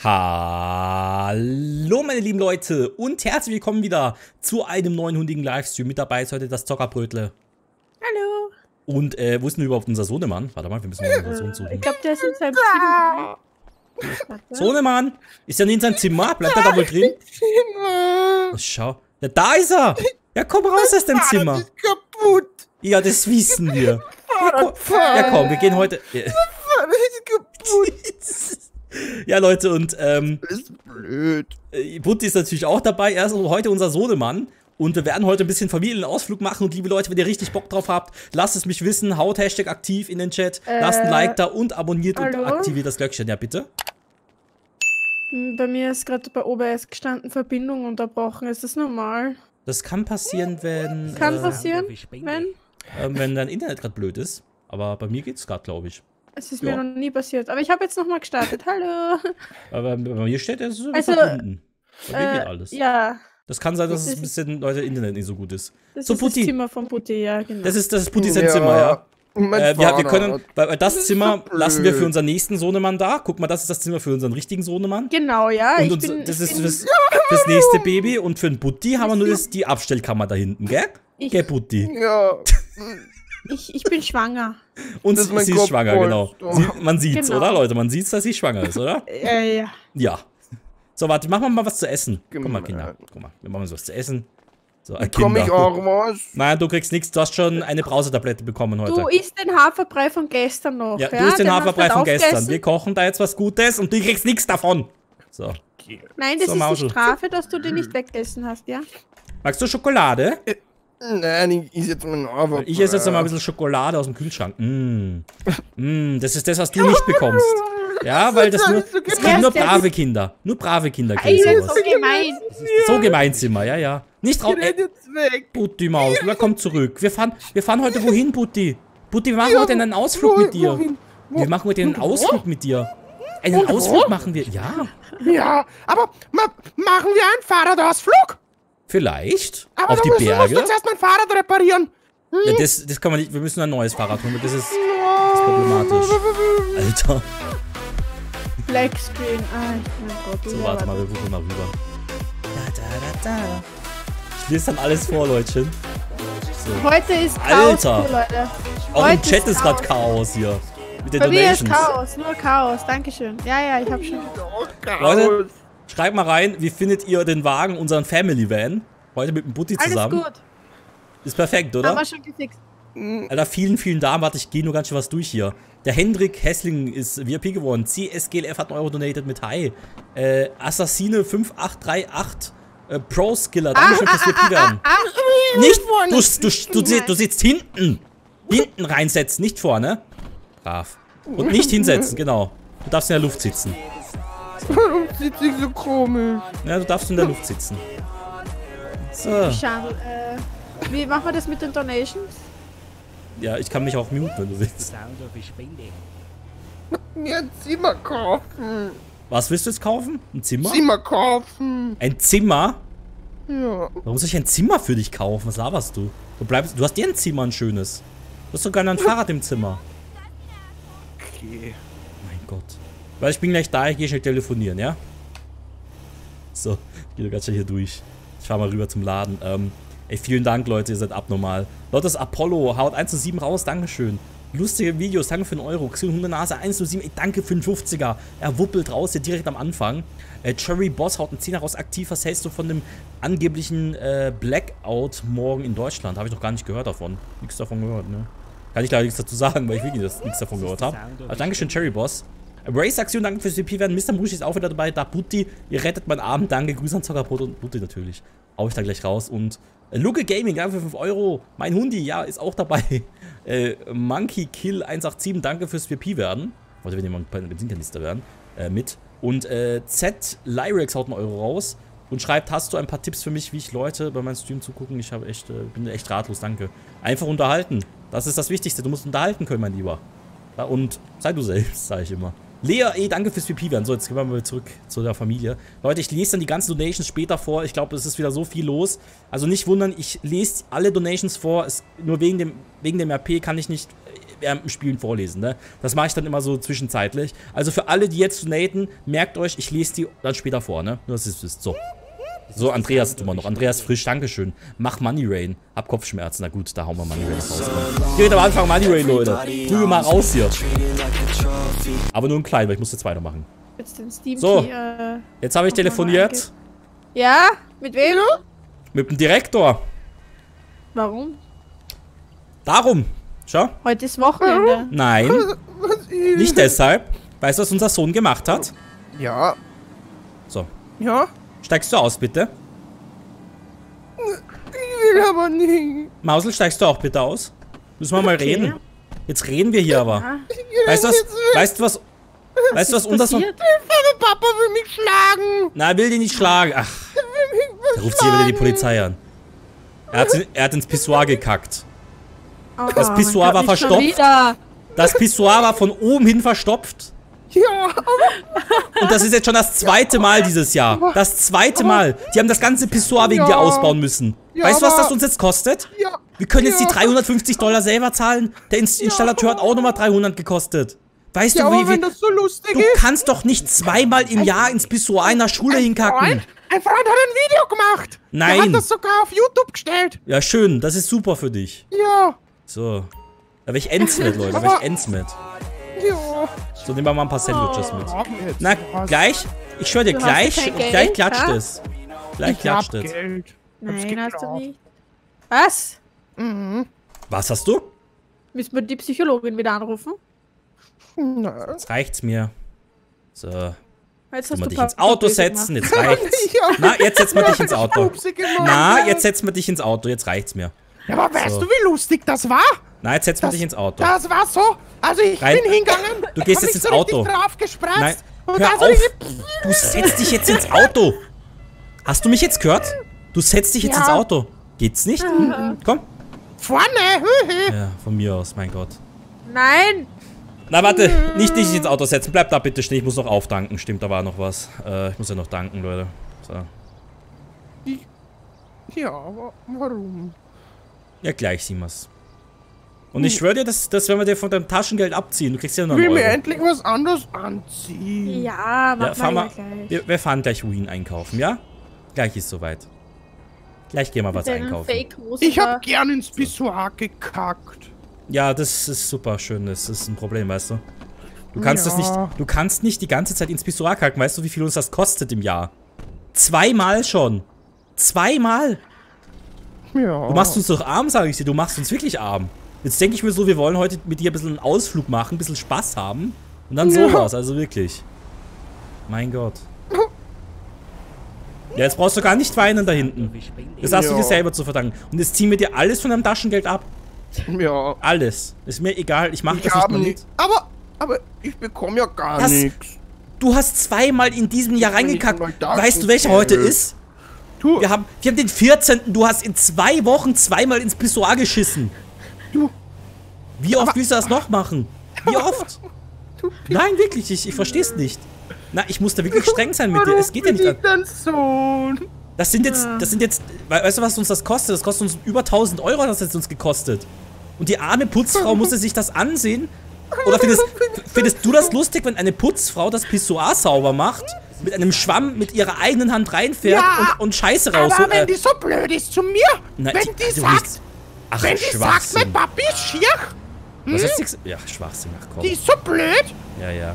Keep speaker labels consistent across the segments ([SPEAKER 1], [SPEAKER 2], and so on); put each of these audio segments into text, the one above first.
[SPEAKER 1] Hallo meine lieben Leute und herzlich willkommen wieder zu einem neuen hundigen Livestream. Mit dabei ist heute das Zockerbrötle.
[SPEAKER 2] Hallo.
[SPEAKER 1] Und wo ist denn überhaupt unser Sohnemann? Warte mal, wir müssen mal unseren Sohn suchen.
[SPEAKER 2] Ich glaube, der ist in seinem Zimmer.
[SPEAKER 1] Sohnemann! Ist er nicht in seinem Zimmer? Bleibt er da wohl drin? Oh, schau. Ja, da ist er! Ja, komm raus aus dem Zimmer!
[SPEAKER 3] Das ist kaputt!
[SPEAKER 1] Ja, das wissen wir. Ja, komm, wir gehen heute...
[SPEAKER 3] Das ist kaputt!
[SPEAKER 1] Ja, Leute, und
[SPEAKER 3] Das ist blöd.
[SPEAKER 1] Butti ist natürlich auch dabei. Er ist heute unser Sohnemann. Und wir werden heute ein bisschen Familienausflug machen. Und liebe Leute, wenn ihr richtig Bock drauf habt, lasst es mich wissen. Haut Hashtag aktiv in den Chat. Lasst ein Like da und abonniert und aktiviert das Glöckchen. Ja, bitte.
[SPEAKER 2] Bei mir ist gerade bei OBS gestanden Verbindung unterbrochen. Ist das normal?
[SPEAKER 1] Das kann passieren, wenn...
[SPEAKER 2] Kann passieren,
[SPEAKER 1] wenn dein Internet gerade blöd ist. Aber bei mir geht's gerade, glaube ich.
[SPEAKER 2] Es ist mir noch nie passiert. Aber ich habe jetzt nochmal gestartet. Hallo.
[SPEAKER 1] Aber bei mir steht es
[SPEAKER 2] Also,
[SPEAKER 1] verbunden. Bei mir geht alles.
[SPEAKER 2] Ja.
[SPEAKER 1] Das kann sein, dass es ein bisschen, Leute, Internet nicht so gut ist.
[SPEAKER 2] Das
[SPEAKER 1] so,
[SPEAKER 2] ist
[SPEAKER 1] Putti.
[SPEAKER 2] Das Zimmer von Putti, ja, genau.
[SPEAKER 1] Das ist Putti sein Zimmer, ja. Wir können, weil das Zimmer lassen wir für unseren nächsten Sohnemann da. Guck mal, das ist das Zimmer für unseren richtigen Sohnemann.
[SPEAKER 2] Genau, ja.
[SPEAKER 1] Und das ist fürs nächste Baby. Und für den Putti haben wir nur die Abstellkammer da hinten, gell? Gell, Putti?
[SPEAKER 3] Ja.
[SPEAKER 2] Ich bin schwanger.
[SPEAKER 1] Und sie ist schwanger, genau. Man sieht's,
[SPEAKER 2] Genau.
[SPEAKER 1] oder, Leute? Man sieht's, dass sie schwanger ist, oder?
[SPEAKER 2] Ja.
[SPEAKER 1] Ja. So, warte, machen wir mal was zu essen. Guck mal, Kinder. Guck mal, wir machen uns was zu essen. So,
[SPEAKER 3] Komm ich auch was?
[SPEAKER 1] Nein, du kriegst nichts. Du hast schon eine Brausetablette bekommen heute.
[SPEAKER 2] Du isst den Haferbrei von gestern noch.
[SPEAKER 1] Ja, du isst den Haferbrei von gestern. Wir kochen da jetzt was Gutes und du kriegst nichts davon. So.
[SPEAKER 2] Nein, das
[SPEAKER 1] So,
[SPEAKER 2] ist
[SPEAKER 1] Mausel.
[SPEAKER 2] die Strafe, dass du den nicht weggessen hast, ja?
[SPEAKER 1] Magst du Schokolade?
[SPEAKER 3] Nein, ich esse jetzt meinen Haferbrei.
[SPEAKER 1] Ich esse jetzt noch mal ein bisschen Schokolade aus dem Kühlschrank. Das ist das, was du nicht bekommst. Ja, weil das kriegen nur brave Kinder. Nur brave Kinder kriegen sowas.
[SPEAKER 2] So gemein.
[SPEAKER 1] So gemein sind wir, ja. Nicht drauf.
[SPEAKER 3] Ich renn jetzt weg.
[SPEAKER 1] Putti Maus, wer kommt zurück? Wir fahren heute wohin, Putti? Putti, wir machen heute einen Ausflug mit dir. Wir machen heute einen Ausflug mit dir. Einen Ausflug machen wir, ja.
[SPEAKER 3] Ja, aber machen wir einen Fahrradausflug?
[SPEAKER 1] Vielleicht.
[SPEAKER 3] Aber
[SPEAKER 1] Auf die
[SPEAKER 3] dann musst
[SPEAKER 1] Berge.
[SPEAKER 3] du zuerst mein Fahrrad reparieren.
[SPEAKER 1] Ja, das kann man nicht. Wir müssen ein neues Fahrrad holen. Das ist problematisch. Alter.
[SPEAKER 2] Black Screen. Mein Gott.
[SPEAKER 1] So, warte mal, wir gucken mal rüber. Ich lese dann alles vor, Leutchen. So.
[SPEAKER 2] Heute ist Chaos,
[SPEAKER 1] Alter.
[SPEAKER 2] Leute.
[SPEAKER 1] Auch
[SPEAKER 2] Heute
[SPEAKER 1] im Chat ist gerade
[SPEAKER 2] Chaos.
[SPEAKER 1] Chaos hier. Mit den
[SPEAKER 2] Bei mir ist
[SPEAKER 1] Donations.
[SPEAKER 2] Chaos, nur Chaos. Dankeschön. Ja, ich hab schon.
[SPEAKER 1] Leute, schreibt mal rein, wie findet ihr den Wagen, unseren Family Van? Heute mit dem Butti
[SPEAKER 2] Alles
[SPEAKER 1] zusammen.
[SPEAKER 2] gut.
[SPEAKER 1] Ist perfekt, oder?
[SPEAKER 2] Haben wir schon gefixt.
[SPEAKER 1] Alter, vielen Dank. Warte, ich gehe nur ganz schön was durch hier. Der Hendrik Hessling ist VIP geworden. CSGLF hat einen Euro donated mit Hi. Assassine 5838 Pro Skiller. Dankeschön fürs VIP werden. Nicht, du sitzt hinten. Hinten reinsetzen, nicht vorne. Brav. Und nicht hinsetzen, genau. Du darfst in der Luft sitzen.
[SPEAKER 3] Warum sitzt ich so komisch?
[SPEAKER 1] Ja, du darfst in der Luft sitzen. So.
[SPEAKER 2] Schade. Wie machen wir das mit den Donations?
[SPEAKER 1] Ja, ich kann mich auch muten, wenn du willst.
[SPEAKER 3] Mir ein Zimmer kaufen.
[SPEAKER 1] Was willst du jetzt kaufen? Ein Zimmer?
[SPEAKER 3] Zimmer kaufen.
[SPEAKER 1] Ein Zimmer?
[SPEAKER 3] Ja.
[SPEAKER 1] Warum soll ich ein Zimmer für dich kaufen? Was laberst du? Du hast dir ein Zimmer, ein schönes. Du hast sogar ein Fahrrad im Zimmer.
[SPEAKER 3] Okay.
[SPEAKER 1] Mein Gott. Weil ich bin gleich da, ich gehe schnell telefonieren, ja? So, ich gehe ganz schnell hier durch. Ich fahre mal rüber zum Laden. Ey, vielen Dank, Leute, ihr seid abnormal. Leute, das Apollo haut 1:7 raus, dankeschön. Lustige Videos, danke für den Euro. Xeon Hundenase 1:7, ey, danke für den 50er. Er wuppelt raus, hier direkt am Anfang. Cherry Boss haut einen 10er raus, aktiv. Was hältst du von dem angeblichen Blackout morgen in Deutschland? Habe ich noch gar nicht gehört davon. Nichts davon gehört, ne? Kann ich leider nichts dazu sagen, weil ich wirklich nichts davon gehört habe. Aber dankeschön, Cherry Boss. Race Aktion, danke fürs VP werden. Mr. Mushi ist auch wieder dabei. Da Butti, ihr rettet meinen Abend. Danke, Grüße an Zockerbrot und Butti natürlich. Hau ich da gleich raus. Und Luke Gaming, danke für 5 Euro. Mein Hundi, ja, ist auch dabei. Monkey Kill 187, danke fürs VP werden. Wollte, wenn jemand bei einer Benzinkanister werden. Mit. Und Z Lyrex haut einen Euro raus. Und schreibt, hast du ein paar Tipps für mich, wie ich Leute bei meinem Stream zugucken? Ich habe echt, bin echt ratlos, danke. Einfach unterhalten. Das ist das Wichtigste. Du musst unterhalten können, mein Lieber. Ja, und sei du selbst, sage ich immer. Lea, danke fürs VP werden. So, jetzt gehen wir mal zurück zu der Familie. Leute, ich lese dann die ganzen Donations später vor. Ich glaube, es ist wieder so viel los. Also nicht wundern, ich lese alle Donations vor. Nur wegen dem RP kann ich nicht während dem Spielen vorlesen, ne? Das mache ich dann immer so zwischenzeitlich. Also für alle, die jetzt donaten, merkt euch, ich lese die dann später vor, ne? Nur, dass ihr es wisst. So. So, Andreas tun wir noch. Andreas Frisch, Dankeschön. Mach Money Rain. Hab Kopfschmerzen. Na gut, da hauen wir Money Rain raus. Direkt am Anfang Money Rain, Leute. Prügel mal raus hier. Aber nur ein klein, weil ich muss jetzt weitermachen.
[SPEAKER 2] Jetzt den Steam
[SPEAKER 1] So,
[SPEAKER 2] Key,
[SPEAKER 1] jetzt habe ich telefoniert.
[SPEAKER 2] Ja? Mit wem?
[SPEAKER 1] Mit dem Direktor.
[SPEAKER 2] Warum?
[SPEAKER 1] Darum. Schau.
[SPEAKER 2] Heute ist Wochenende.
[SPEAKER 1] Nein, nicht deshalb. Weißt du, was unser Sohn gemacht hat?
[SPEAKER 3] Ja.
[SPEAKER 1] So.
[SPEAKER 3] Ja.
[SPEAKER 1] Steigst du aus, bitte?
[SPEAKER 3] Ich will aber nicht.
[SPEAKER 1] Mausel, steigst du auch bitte aus? Müssen wir mal reden. Jetzt reden wir hier aber.
[SPEAKER 2] Ja.
[SPEAKER 1] Weißt du was? Weißt du was unser Sohn...
[SPEAKER 3] Der Papa will mich schlagen.
[SPEAKER 1] Na, er will dich nicht schlagen. Ach. Da ruft sich wieder die Polizei an. Er hat ins Pissoir gekackt.
[SPEAKER 2] Oh,
[SPEAKER 1] Das Pissoir war verstopft. Das Pissoir war von oben hin verstopft.
[SPEAKER 3] Ja,
[SPEAKER 1] Und das ist jetzt schon das zweite Mal dieses Jahr. Das zweite Mal. Die haben das ganze Pissoir wegen dir ausbauen müssen.
[SPEAKER 3] Ja,
[SPEAKER 1] Weißt du, was
[SPEAKER 3] aber-
[SPEAKER 1] das uns jetzt kostet?
[SPEAKER 3] ja.
[SPEAKER 1] Wir können jetzt die
[SPEAKER 3] Ja.
[SPEAKER 1] $350 selber zahlen. Der Installateur hat auch nochmal 300 gekostet. Weißt
[SPEAKER 3] Ja,
[SPEAKER 1] du,
[SPEAKER 3] aber
[SPEAKER 1] wie
[SPEAKER 3] wenn das so lustig
[SPEAKER 1] du
[SPEAKER 3] ist.
[SPEAKER 1] kannst doch nicht zweimal im Jahr ins Pissoir einer Schule hinkacken.
[SPEAKER 3] Ein Freund hat ein Video gemacht.
[SPEAKER 1] Nein.
[SPEAKER 3] Der hat das sogar auf YouTube gestellt.
[SPEAKER 1] Ja, schön. Das ist super für dich.
[SPEAKER 3] Ja.
[SPEAKER 1] So. Da will ich Ends mit, Leute. Da will ich Ends mit.
[SPEAKER 3] Ja.
[SPEAKER 1] So, nehmen wir mal ein paar Sandwiches mit.
[SPEAKER 3] Haben wir jetzt
[SPEAKER 1] Na,
[SPEAKER 3] was?
[SPEAKER 1] gleich. Ich schwöre dir,
[SPEAKER 2] Du hast ja
[SPEAKER 1] gleich
[SPEAKER 2] kein Geld,
[SPEAKER 1] gleich klatscht
[SPEAKER 2] ja?
[SPEAKER 1] es. Gleich
[SPEAKER 3] Ich
[SPEAKER 1] klatscht
[SPEAKER 3] hab
[SPEAKER 1] es.
[SPEAKER 3] Geld.
[SPEAKER 2] Nein, hast du
[SPEAKER 3] geklaut.
[SPEAKER 2] nicht. Was?
[SPEAKER 1] Was hast du?
[SPEAKER 2] Müssen wir die Psychologin wieder anrufen?
[SPEAKER 3] Na.
[SPEAKER 1] Jetzt reicht's mir. So.
[SPEAKER 2] Jetzt
[SPEAKER 1] Sollen wir dich
[SPEAKER 2] Papa
[SPEAKER 1] ins Auto
[SPEAKER 2] böse
[SPEAKER 1] setzen?
[SPEAKER 2] gemacht.
[SPEAKER 1] Jetzt reicht's.
[SPEAKER 3] Ja.
[SPEAKER 1] Na, jetzt setzen wir dich ins Auto.
[SPEAKER 3] Pupsi gemacht.
[SPEAKER 1] Na, jetzt setzen wir dich ins Auto. Jetzt reicht's mir.
[SPEAKER 3] Ja, aber weißt
[SPEAKER 1] So.
[SPEAKER 3] du, wie lustig das war?
[SPEAKER 1] Na, jetzt setzen wir dich ins Auto.
[SPEAKER 3] Das war so. Also ich
[SPEAKER 1] Rein.
[SPEAKER 3] bin hingegangen.
[SPEAKER 1] Du gehst
[SPEAKER 3] hab
[SPEAKER 1] jetzt
[SPEAKER 3] mich
[SPEAKER 1] ins
[SPEAKER 3] so richtig
[SPEAKER 1] Auto.
[SPEAKER 3] drauf gespreizt.
[SPEAKER 1] Nein,
[SPEAKER 3] Und
[SPEAKER 1] hör
[SPEAKER 3] dann so
[SPEAKER 1] auf.
[SPEAKER 3] richtig-
[SPEAKER 1] Du setzt dich jetzt ins Auto. Hast du mich jetzt gehört? Du setzt dich jetzt
[SPEAKER 2] Ja.
[SPEAKER 1] ins Auto. Geht's nicht? Komm.
[SPEAKER 3] Vorne.
[SPEAKER 1] Ja, von mir aus, mein Gott.
[SPEAKER 2] Nein!
[SPEAKER 1] Na, warte, nicht dich ins Auto setzen. Bleib da bitte stehen. Ich muss noch aufdanken. Stimmt, da war noch was. Ich muss ja noch danken, Leute. So.
[SPEAKER 3] Ja, aber warum?
[SPEAKER 1] Ja, gleich sehen wir's. Und ich schwöre dir, das werden wir dir von deinem Taschengeld abziehen. Du kriegst ja noch
[SPEAKER 3] Ich
[SPEAKER 1] einen
[SPEAKER 3] will mir
[SPEAKER 1] Euro.
[SPEAKER 3] endlich was anderes anziehen.
[SPEAKER 2] Ja, mach
[SPEAKER 1] Ja, fahr
[SPEAKER 2] mal
[SPEAKER 1] mal.
[SPEAKER 2] gleich.
[SPEAKER 1] Wir fahren gleich wohin einkaufen, ja? Gleich ist soweit. Gleich gehen wir was
[SPEAKER 2] Deinen
[SPEAKER 1] einkaufen.
[SPEAKER 2] Fake-Muster.
[SPEAKER 3] Ich hab gern ins Pissoir gekackt.
[SPEAKER 1] Ja, das ist super schön. Das ist ein Problem, weißt du? Du kannst das nicht.
[SPEAKER 3] Ja.
[SPEAKER 1] Du kannst nicht die ganze Zeit ins Pissoir kacken. Weißt du, wie viel uns das kostet im Jahr? 2-mal schon. 2-mal.
[SPEAKER 3] Ja.
[SPEAKER 1] Du machst uns doch arm, sage ich dir. Du machst uns wirklich arm. Jetzt denke ich mir so, wir wollen heute mit dir ein bisschen einen Ausflug machen, ein bisschen Spaß haben. Und dann
[SPEAKER 3] Ja.
[SPEAKER 1] sowas, also wirklich. Mein Gott. Ja, jetzt brauchst du gar nicht weinen da hinten. Das hast du
[SPEAKER 3] Ja.
[SPEAKER 1] dir selber zu verdanken. Und jetzt ziehen wir dir alles von deinem Taschengeld ab.
[SPEAKER 3] Ja.
[SPEAKER 1] Alles. Ist mir egal, ich mache
[SPEAKER 3] Ich
[SPEAKER 1] das nicht
[SPEAKER 3] habe
[SPEAKER 1] mal mit.
[SPEAKER 3] nicht. Aber ich bekomme ja gar
[SPEAKER 1] Das-
[SPEAKER 3] nichts.
[SPEAKER 1] Du hast 2-mal in diesem Jahr
[SPEAKER 3] bin
[SPEAKER 1] reingekackt.
[SPEAKER 3] nicht mal
[SPEAKER 1] Weißt du, welcher heute
[SPEAKER 3] Taschengeld.
[SPEAKER 1] ist?
[SPEAKER 3] Du,
[SPEAKER 1] Wir haben den 14. Du hast in 2 Wochen 2-mal ins Pissoir geschissen.
[SPEAKER 3] du,
[SPEAKER 1] Wie oft willst du das noch machen? Wie oft?
[SPEAKER 3] du.
[SPEAKER 1] Nein, wirklich, ich versteh's nicht. Na, ich muss da wirklich streng sein mit dir. Es geht ja nicht.
[SPEAKER 3] Dein Sohn.
[SPEAKER 1] Das sind jetzt, weißt du, was uns das kostet? Das kostet uns über 1.000 Euro, das hat es uns gekostet. Und die arme Putzfrau musste sich das ansehen. Oder findest du das lustig, wenn eine Putzfrau das Pissoir sauber macht, mit einem Schwamm mit ihrer eigenen Hand reinfährt
[SPEAKER 3] Ja,
[SPEAKER 1] und Scheiße raus?
[SPEAKER 3] Aber wenn die so blöd ist zu mir,
[SPEAKER 1] Na,
[SPEAKER 3] wenn die
[SPEAKER 1] also
[SPEAKER 3] sagt,
[SPEAKER 1] nicht- Ach,
[SPEAKER 3] wenn die sagt,
[SPEAKER 1] Schwachsinn.
[SPEAKER 3] mein Papi ist schier,
[SPEAKER 1] Was hast du gesagt? Ja, Schwachsinn, ach komm.
[SPEAKER 3] die ist so blöd.
[SPEAKER 1] Ja, ja.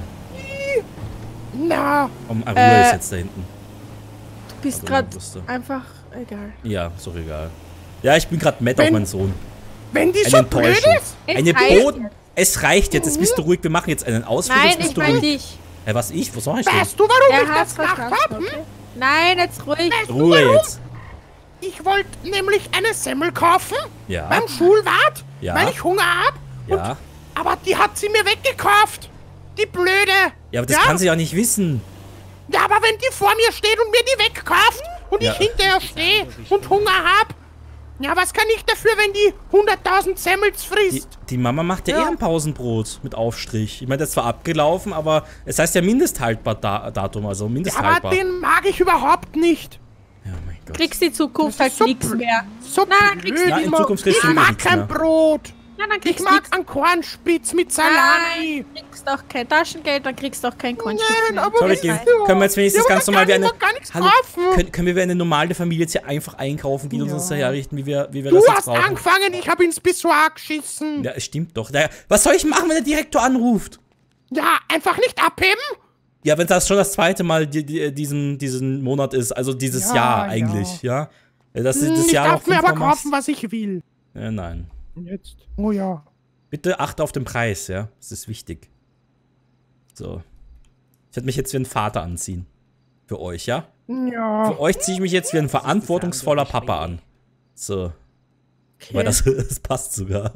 [SPEAKER 3] Na,
[SPEAKER 1] Ruhe ist jetzt da hinten.
[SPEAKER 2] Du bist
[SPEAKER 1] Also,
[SPEAKER 2] gerade
[SPEAKER 1] wusste.
[SPEAKER 2] einfach egal.
[SPEAKER 1] Ja, ist doch egal. Ja, ich bin gerade mad auf
[SPEAKER 3] Wenn-
[SPEAKER 1] meinen Sohn.
[SPEAKER 3] wenn die
[SPEAKER 1] Eine
[SPEAKER 3] so blöd
[SPEAKER 1] Enttäuschung.
[SPEAKER 3] ist.
[SPEAKER 1] Eine
[SPEAKER 2] reicht
[SPEAKER 1] Boden. Es reicht jetzt, jetzt bist du ruhig. Wir machen jetzt einen Ausflug.
[SPEAKER 2] Nein,
[SPEAKER 1] jetzt bist
[SPEAKER 2] ich
[SPEAKER 1] du
[SPEAKER 2] meine
[SPEAKER 1] ruhig.
[SPEAKER 2] dich.
[SPEAKER 1] Hey, was ich? Was mach ich denn?
[SPEAKER 3] Weißt du, warum
[SPEAKER 2] Er
[SPEAKER 3] ich
[SPEAKER 2] hat's
[SPEAKER 3] das gemacht
[SPEAKER 2] verstanden,
[SPEAKER 3] habe?
[SPEAKER 2] okay? Nein, jetzt ruhig.
[SPEAKER 1] Ruhe jetzt.
[SPEAKER 3] Ich wollte nämlich eine Semmel kaufen
[SPEAKER 1] Ja.
[SPEAKER 3] beim Schulwart,
[SPEAKER 1] Ja.
[SPEAKER 3] weil ich Hunger hab.
[SPEAKER 1] Ja.
[SPEAKER 3] Aber die hat sie mir weggekauft. Die Blöde.
[SPEAKER 1] Ja, aber das kann sie ja nicht wissen.
[SPEAKER 3] Ja, aber wenn die vor mir steht und mir die wegkauft und
[SPEAKER 1] Ja.
[SPEAKER 3] ich hinterher stehe und Hunger hab, ja, was kann ich dafür, wenn die 100.000 Semmels
[SPEAKER 1] Die,
[SPEAKER 3] frisst?
[SPEAKER 1] die Mama macht ja,
[SPEAKER 3] Ja.
[SPEAKER 1] eher ein Pausenbrot mit Aufstrich. Ich meine, das ist zwar abgelaufen, aber es heißt ja Mindesthaltbardatum, also
[SPEAKER 3] Aber
[SPEAKER 1] mindesthaltbar.
[SPEAKER 3] den mag ich überhaupt nicht.
[SPEAKER 1] Ja, mein Gott.
[SPEAKER 2] Kriegst die Zukunft
[SPEAKER 3] Das
[SPEAKER 2] halt
[SPEAKER 3] ist so
[SPEAKER 2] nichts
[SPEAKER 3] blöd.
[SPEAKER 2] mehr.
[SPEAKER 3] So
[SPEAKER 2] Nein, kriegst
[SPEAKER 3] blöd
[SPEAKER 2] du
[SPEAKER 1] in
[SPEAKER 3] immer.
[SPEAKER 1] Zukunft kriegst du
[SPEAKER 3] Ich
[SPEAKER 1] wirklich
[SPEAKER 3] mag
[SPEAKER 1] nichts
[SPEAKER 3] kein
[SPEAKER 1] mehr.
[SPEAKER 3] Brot.
[SPEAKER 2] Ja, dann
[SPEAKER 3] Ich
[SPEAKER 2] kriegst
[SPEAKER 3] mag einen Kornspitz mit Salami.
[SPEAKER 2] du kriegst auch kein Taschengeld, dann kriegst du auch kein Kornstück
[SPEAKER 3] Nein,
[SPEAKER 2] mehr.
[SPEAKER 3] aber
[SPEAKER 1] So,
[SPEAKER 3] wisst
[SPEAKER 1] Vicky,
[SPEAKER 3] ihr,
[SPEAKER 1] können wir jetzt wenigstens
[SPEAKER 3] ja,
[SPEAKER 1] ganz
[SPEAKER 3] aber
[SPEAKER 1] normal wie
[SPEAKER 3] kann
[SPEAKER 1] eine...
[SPEAKER 3] ich gar nichts
[SPEAKER 1] Hallo,
[SPEAKER 3] kaufen.
[SPEAKER 1] können wir wie eine normale Familie jetzt hier einfach einkaufen gehen und uns das herrichten, wie wir
[SPEAKER 3] Du
[SPEAKER 1] das jetzt
[SPEAKER 3] hast
[SPEAKER 1] brauchen?
[SPEAKER 3] angefangen, ich habe ins Pissoir geschissen.
[SPEAKER 1] Ja, es stimmt doch. Was soll ich machen, wenn der Direktor anruft?
[SPEAKER 3] Ja, einfach nicht abheben.
[SPEAKER 1] Ja, wenn das schon das zweite Mal diesen Monat ist, also dieses
[SPEAKER 3] Ja,
[SPEAKER 1] Jahr
[SPEAKER 3] ja.
[SPEAKER 1] eigentlich, ja? Das
[SPEAKER 3] Ich
[SPEAKER 1] Jahr
[SPEAKER 3] darf
[SPEAKER 1] noch
[SPEAKER 3] mir aber
[SPEAKER 1] fünfmal machst.
[SPEAKER 3] kaufen, was ich will.
[SPEAKER 1] Ja, nein.
[SPEAKER 3] Jetzt. Oh ja.
[SPEAKER 1] Bitte achte auf den Preis, ja? Das ist wichtig. So. Ich werde mich jetzt wie ein Vater anziehen. Für euch, ja?
[SPEAKER 3] Ja.
[SPEAKER 1] Für euch ziehe ich mich jetzt wie ein verantwortungsvoller Papa an. So. Weil das passt sogar.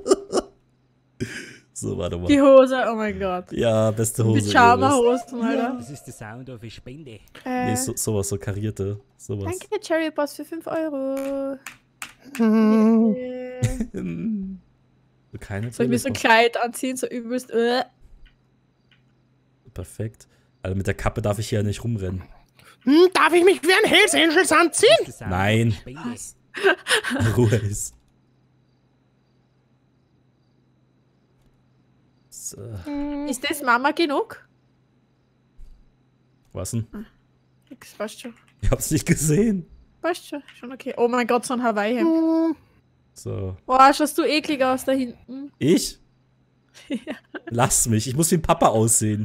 [SPEAKER 1] So, warte mal.
[SPEAKER 2] Die Hose, oh mein Gott.
[SPEAKER 1] Ja, beste Hose.
[SPEAKER 2] Pyjama-Hosen, Alter.
[SPEAKER 4] Das ist der Sound of a Spende.
[SPEAKER 1] Nee, sowas, so karierte. Sowas.
[SPEAKER 2] Danke, Cherry Boss, für 5 Euro.
[SPEAKER 3] Hm.
[SPEAKER 1] So keine
[SPEAKER 2] Soll ich mir so ein
[SPEAKER 1] Brille.
[SPEAKER 2] Kleid anziehen, so übelst.
[SPEAKER 1] Perfekt. Also mit der Kappe darf ich hier nicht rumrennen.
[SPEAKER 3] Darf ich mich wie ein Hells Angels anziehen?
[SPEAKER 4] Der Sound
[SPEAKER 1] Nein.
[SPEAKER 4] of a Spende.
[SPEAKER 1] Ruhe ist. So,
[SPEAKER 2] Ist das Mama genug?
[SPEAKER 1] was denn?
[SPEAKER 2] Nix, passt schon.
[SPEAKER 1] Ich hab's nicht gesehen.
[SPEAKER 2] Passt schon, schon okay. Oh mein Gott, so ein Hawaii-Hemd.
[SPEAKER 3] Hm.
[SPEAKER 1] So.
[SPEAKER 2] Boah, schaust du eklig aus da hinten.
[SPEAKER 1] Ich? Lass mich. Ich muss wie ein Papa aussehen.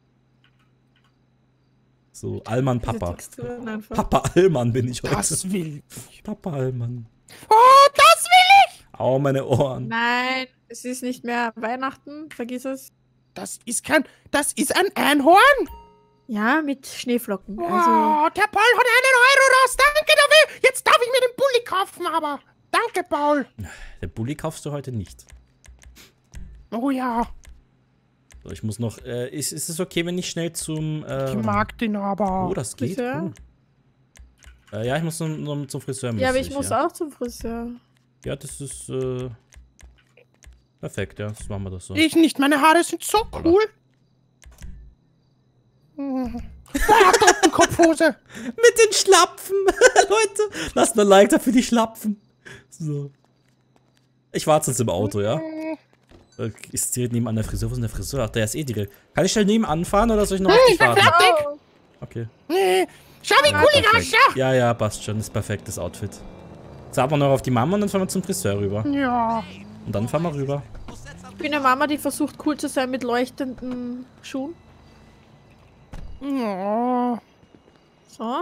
[SPEAKER 1] So, Allmann
[SPEAKER 2] Diese
[SPEAKER 1] Papa.
[SPEAKER 2] Texturen einfach.
[SPEAKER 1] Papa Allmann bin ich heute.
[SPEAKER 3] Das will ich.
[SPEAKER 1] Papa Allmann.
[SPEAKER 3] Oh, das will ich!
[SPEAKER 1] Au, meine Ohren.
[SPEAKER 2] Nein, es ist nicht mehr Weihnachten, vergiss es.
[SPEAKER 3] Das ist ein Einhorn.
[SPEAKER 2] Ja, mit Schneeflocken.
[SPEAKER 3] Oh,
[SPEAKER 2] Also,
[SPEAKER 3] der Paul hat einen Euro raus. Danke dafür. Jetzt darf ich mir den Pulli kaufen, aber. Danke, Paul.
[SPEAKER 1] Den Bulli kaufst du heute nicht.
[SPEAKER 3] Oh ja,
[SPEAKER 1] So, ich muss noch. Ist es okay, wenn ich schnell zum.
[SPEAKER 3] ich mag den aber.
[SPEAKER 1] Oh, das geht.
[SPEAKER 2] Friseur?
[SPEAKER 1] Ja, ich muss zum Friseur.
[SPEAKER 2] ja, aber
[SPEAKER 1] müsste
[SPEAKER 2] ich muss
[SPEAKER 1] ja.
[SPEAKER 2] auch zum Friseur.
[SPEAKER 1] Ja, das ist. Perfekt, ja. Das machen wir das so.
[SPEAKER 3] Ich nicht, meine Haare sind so cool. Boah, Totenkopfhose.
[SPEAKER 1] Mit den Schlapfen! Leute, lasst ein Like da für die Schlapfen. So. Ich warte sonst im Auto, ja? Ist direkt nebenan der Friseur. Wo ist denn der Friseur? Ach, der ist eh direkt. Kann ich schnell nebenan fahren oder soll ich noch auf dich warten?
[SPEAKER 2] Oh,
[SPEAKER 1] Okay.
[SPEAKER 3] Nee. Schau, wie cool ich
[SPEAKER 1] Perfekt.
[SPEAKER 3] ausschaue.
[SPEAKER 1] Ja, passt schon. Ist perfektes Outfit. Jetzt warten wir noch auf die Mama und dann fahren wir zum Friseur rüber.
[SPEAKER 3] Ja.
[SPEAKER 1] Und dann fahren wir rüber.
[SPEAKER 2] ich bin eine Mama, die versucht cool zu sein mit leuchtenden Schuhen.
[SPEAKER 3] Ja.
[SPEAKER 2] So.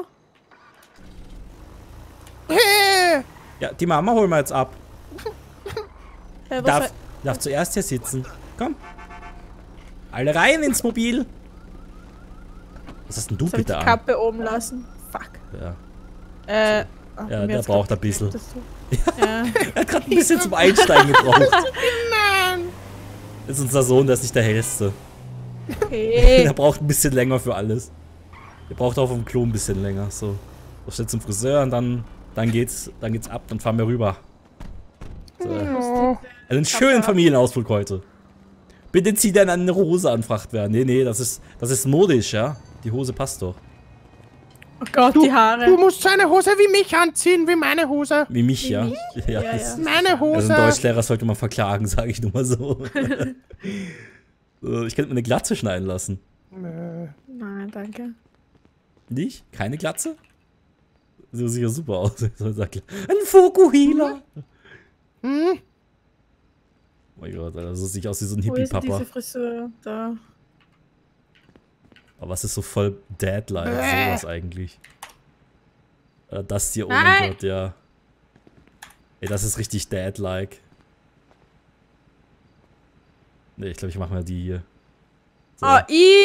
[SPEAKER 3] Hey.
[SPEAKER 1] Ja, die Mama holen wir jetzt ab.
[SPEAKER 2] Hey, was
[SPEAKER 1] Darf zuerst hier sitzen. Komm. Alle rein ins Mobil. Was hast denn du
[SPEAKER 2] soll ich die
[SPEAKER 1] bitte an?
[SPEAKER 2] Kappe oben lassen? Fuck.
[SPEAKER 1] Ja.
[SPEAKER 2] Ach,
[SPEAKER 1] Ja,
[SPEAKER 2] mir
[SPEAKER 1] der
[SPEAKER 2] hat's
[SPEAKER 1] braucht
[SPEAKER 2] grad
[SPEAKER 1] ein bisschen.
[SPEAKER 2] gefällt, dass du- Ja.
[SPEAKER 1] Er hat gerade ein bisschen zum Einsteigen gebraucht.
[SPEAKER 3] Nein.
[SPEAKER 1] Das ist unser Sohn, der ist nicht der hellste.
[SPEAKER 2] Okay.
[SPEAKER 1] Der braucht ein bisschen länger für alles. Der braucht auch vom Klo ein bisschen länger. So schnell zum Friseur und dann geht's ab, dann fahren wir rüber. So.
[SPEAKER 3] Oh.
[SPEAKER 1] Einen schönen Familienausflug heute. Bitte zieh dann eine Hose an, Frachtwerk. Nee, das ist modisch, ja? Die Hose passt doch.
[SPEAKER 2] Oh Gott, die Haare.
[SPEAKER 3] Du musst so eine Hose wie mich anziehen, wie meine Hose.
[SPEAKER 1] Wie mich, ja? Ja,
[SPEAKER 2] Ja,
[SPEAKER 1] das-
[SPEAKER 2] ja.
[SPEAKER 3] Meine
[SPEAKER 1] Also
[SPEAKER 3] Hose.
[SPEAKER 1] einen Deutschlehrer sollte man verklagen, sage ich nur mal so. So, ich könnte mir eine Glatze schneiden lassen.
[SPEAKER 2] Nein, danke.
[SPEAKER 1] Nicht? Keine Glatze? Sieht ja super aus. Ein Fokuhila.
[SPEAKER 3] Hm?
[SPEAKER 1] Oh mein Gott, Alter, so sieht aus wie so ein
[SPEAKER 2] Wo ist denn
[SPEAKER 1] Hippie-Papa.
[SPEAKER 2] diese Friseur? Da.
[SPEAKER 1] Aber was ist so voll Dad-like, sowas eigentlich? Das hier, oh mein
[SPEAKER 2] Nein.
[SPEAKER 1] Gott, ja. Ey, das ist richtig Dad-like. Ne, ich glaube, ich mache mal die hier. So.
[SPEAKER 2] Oh,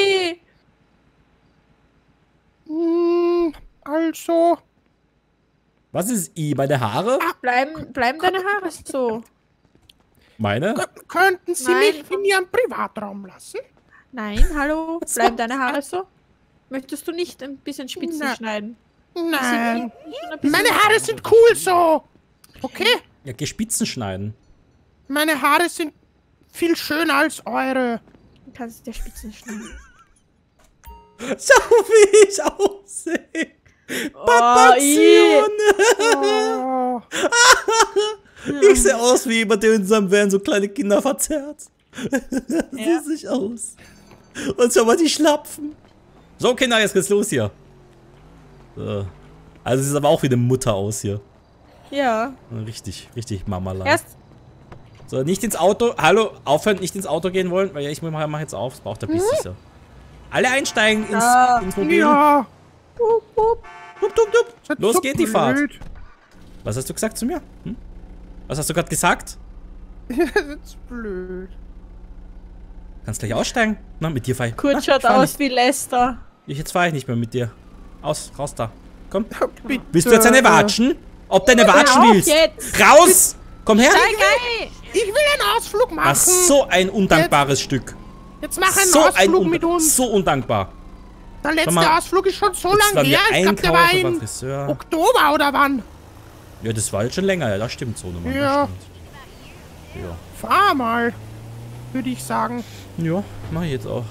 [SPEAKER 3] Also.
[SPEAKER 1] Was ist I? Meine Haare?
[SPEAKER 2] Bleiben deine Haare so?
[SPEAKER 1] Meine?
[SPEAKER 3] Könnten Sie
[SPEAKER 2] Nein,
[SPEAKER 3] mich in Ihrem Privatraum lassen?
[SPEAKER 2] Nein, hallo? Bleiben deine Haare so? Möchtest du nicht ein bisschen Spitzen
[SPEAKER 3] Nein.
[SPEAKER 2] schneiden?
[SPEAKER 3] Nein.
[SPEAKER 2] Schon ein bisschen-
[SPEAKER 3] Meine Haare sind cool so. Okay?
[SPEAKER 1] Ja, geh Spitzen schneiden.
[SPEAKER 3] Meine Haare sind viel schöner als eure.
[SPEAKER 2] Du kannst dir Spitzen schneiden.
[SPEAKER 1] Schau, wie ich aussehe.
[SPEAKER 2] Oh,
[SPEAKER 1] Passion.
[SPEAKER 3] Oh.
[SPEAKER 1] Ich sehe aus wie jemand, der in seinem Van so kleine Kinder verzerrt. So sehe ich aus. Und schau mal die Schlapfen. So, Kinder, jetzt geht's los hier. So. Also, sie sieht aber auch wie eine Mutter aus hier.
[SPEAKER 2] Ja.
[SPEAKER 1] Richtig, richtig Mama-like.
[SPEAKER 2] Erst.
[SPEAKER 1] So, nicht ins Auto. Hallo, aufhören, nicht ins Auto gehen wollen, weil ich mach jetzt auf. Das braucht der Biss sicher. Alle einsteigen ins Mobil.
[SPEAKER 3] Ja.
[SPEAKER 2] Wup, wup.
[SPEAKER 1] Dup, dup, dup.
[SPEAKER 3] Seid
[SPEAKER 1] Los
[SPEAKER 3] so
[SPEAKER 1] geht die Fahrt.
[SPEAKER 3] blöd.
[SPEAKER 1] Was hast du gesagt zu mir? Hm? Was hast du gerade gesagt?
[SPEAKER 3] Ihr seid blöd.
[SPEAKER 1] Kannst gleich aussteigen. Na, mit dir fahr ich.
[SPEAKER 2] Kurt
[SPEAKER 1] Na,
[SPEAKER 2] schaut
[SPEAKER 1] fahr
[SPEAKER 2] aus wie Lester.
[SPEAKER 1] nicht. Jetzt fahre ich nicht mehr mit dir. Raus da. Komm.
[SPEAKER 3] Bitte.
[SPEAKER 1] Willst du jetzt eine Watschen? Ob deine Watschen
[SPEAKER 2] auf
[SPEAKER 1] willst?
[SPEAKER 2] jetzt.
[SPEAKER 1] Raus! Komm her!
[SPEAKER 3] Ich will einen Ausflug machen.
[SPEAKER 1] Was so ein undankbares Stück.
[SPEAKER 3] Jetzt mach einen
[SPEAKER 1] So
[SPEAKER 3] Ausflug mit uns.
[SPEAKER 1] So undankbar.
[SPEAKER 3] Der letzte
[SPEAKER 1] mal,
[SPEAKER 3] Ausflug ist schon so
[SPEAKER 1] Jetzt
[SPEAKER 3] lange
[SPEAKER 1] waren wir
[SPEAKER 3] her. Ich glaube, der war
[SPEAKER 1] einkaufen beim
[SPEAKER 3] im
[SPEAKER 1] Friseur.
[SPEAKER 3] Oktober oder wann?
[SPEAKER 1] Ja, das war jetzt schon länger. Ja, das stimmt so. Nochmal.
[SPEAKER 3] Ja.
[SPEAKER 1] Das stimmt.
[SPEAKER 3] Fahr mal, würde ich sagen.
[SPEAKER 1] Ja, mach ich jetzt auch.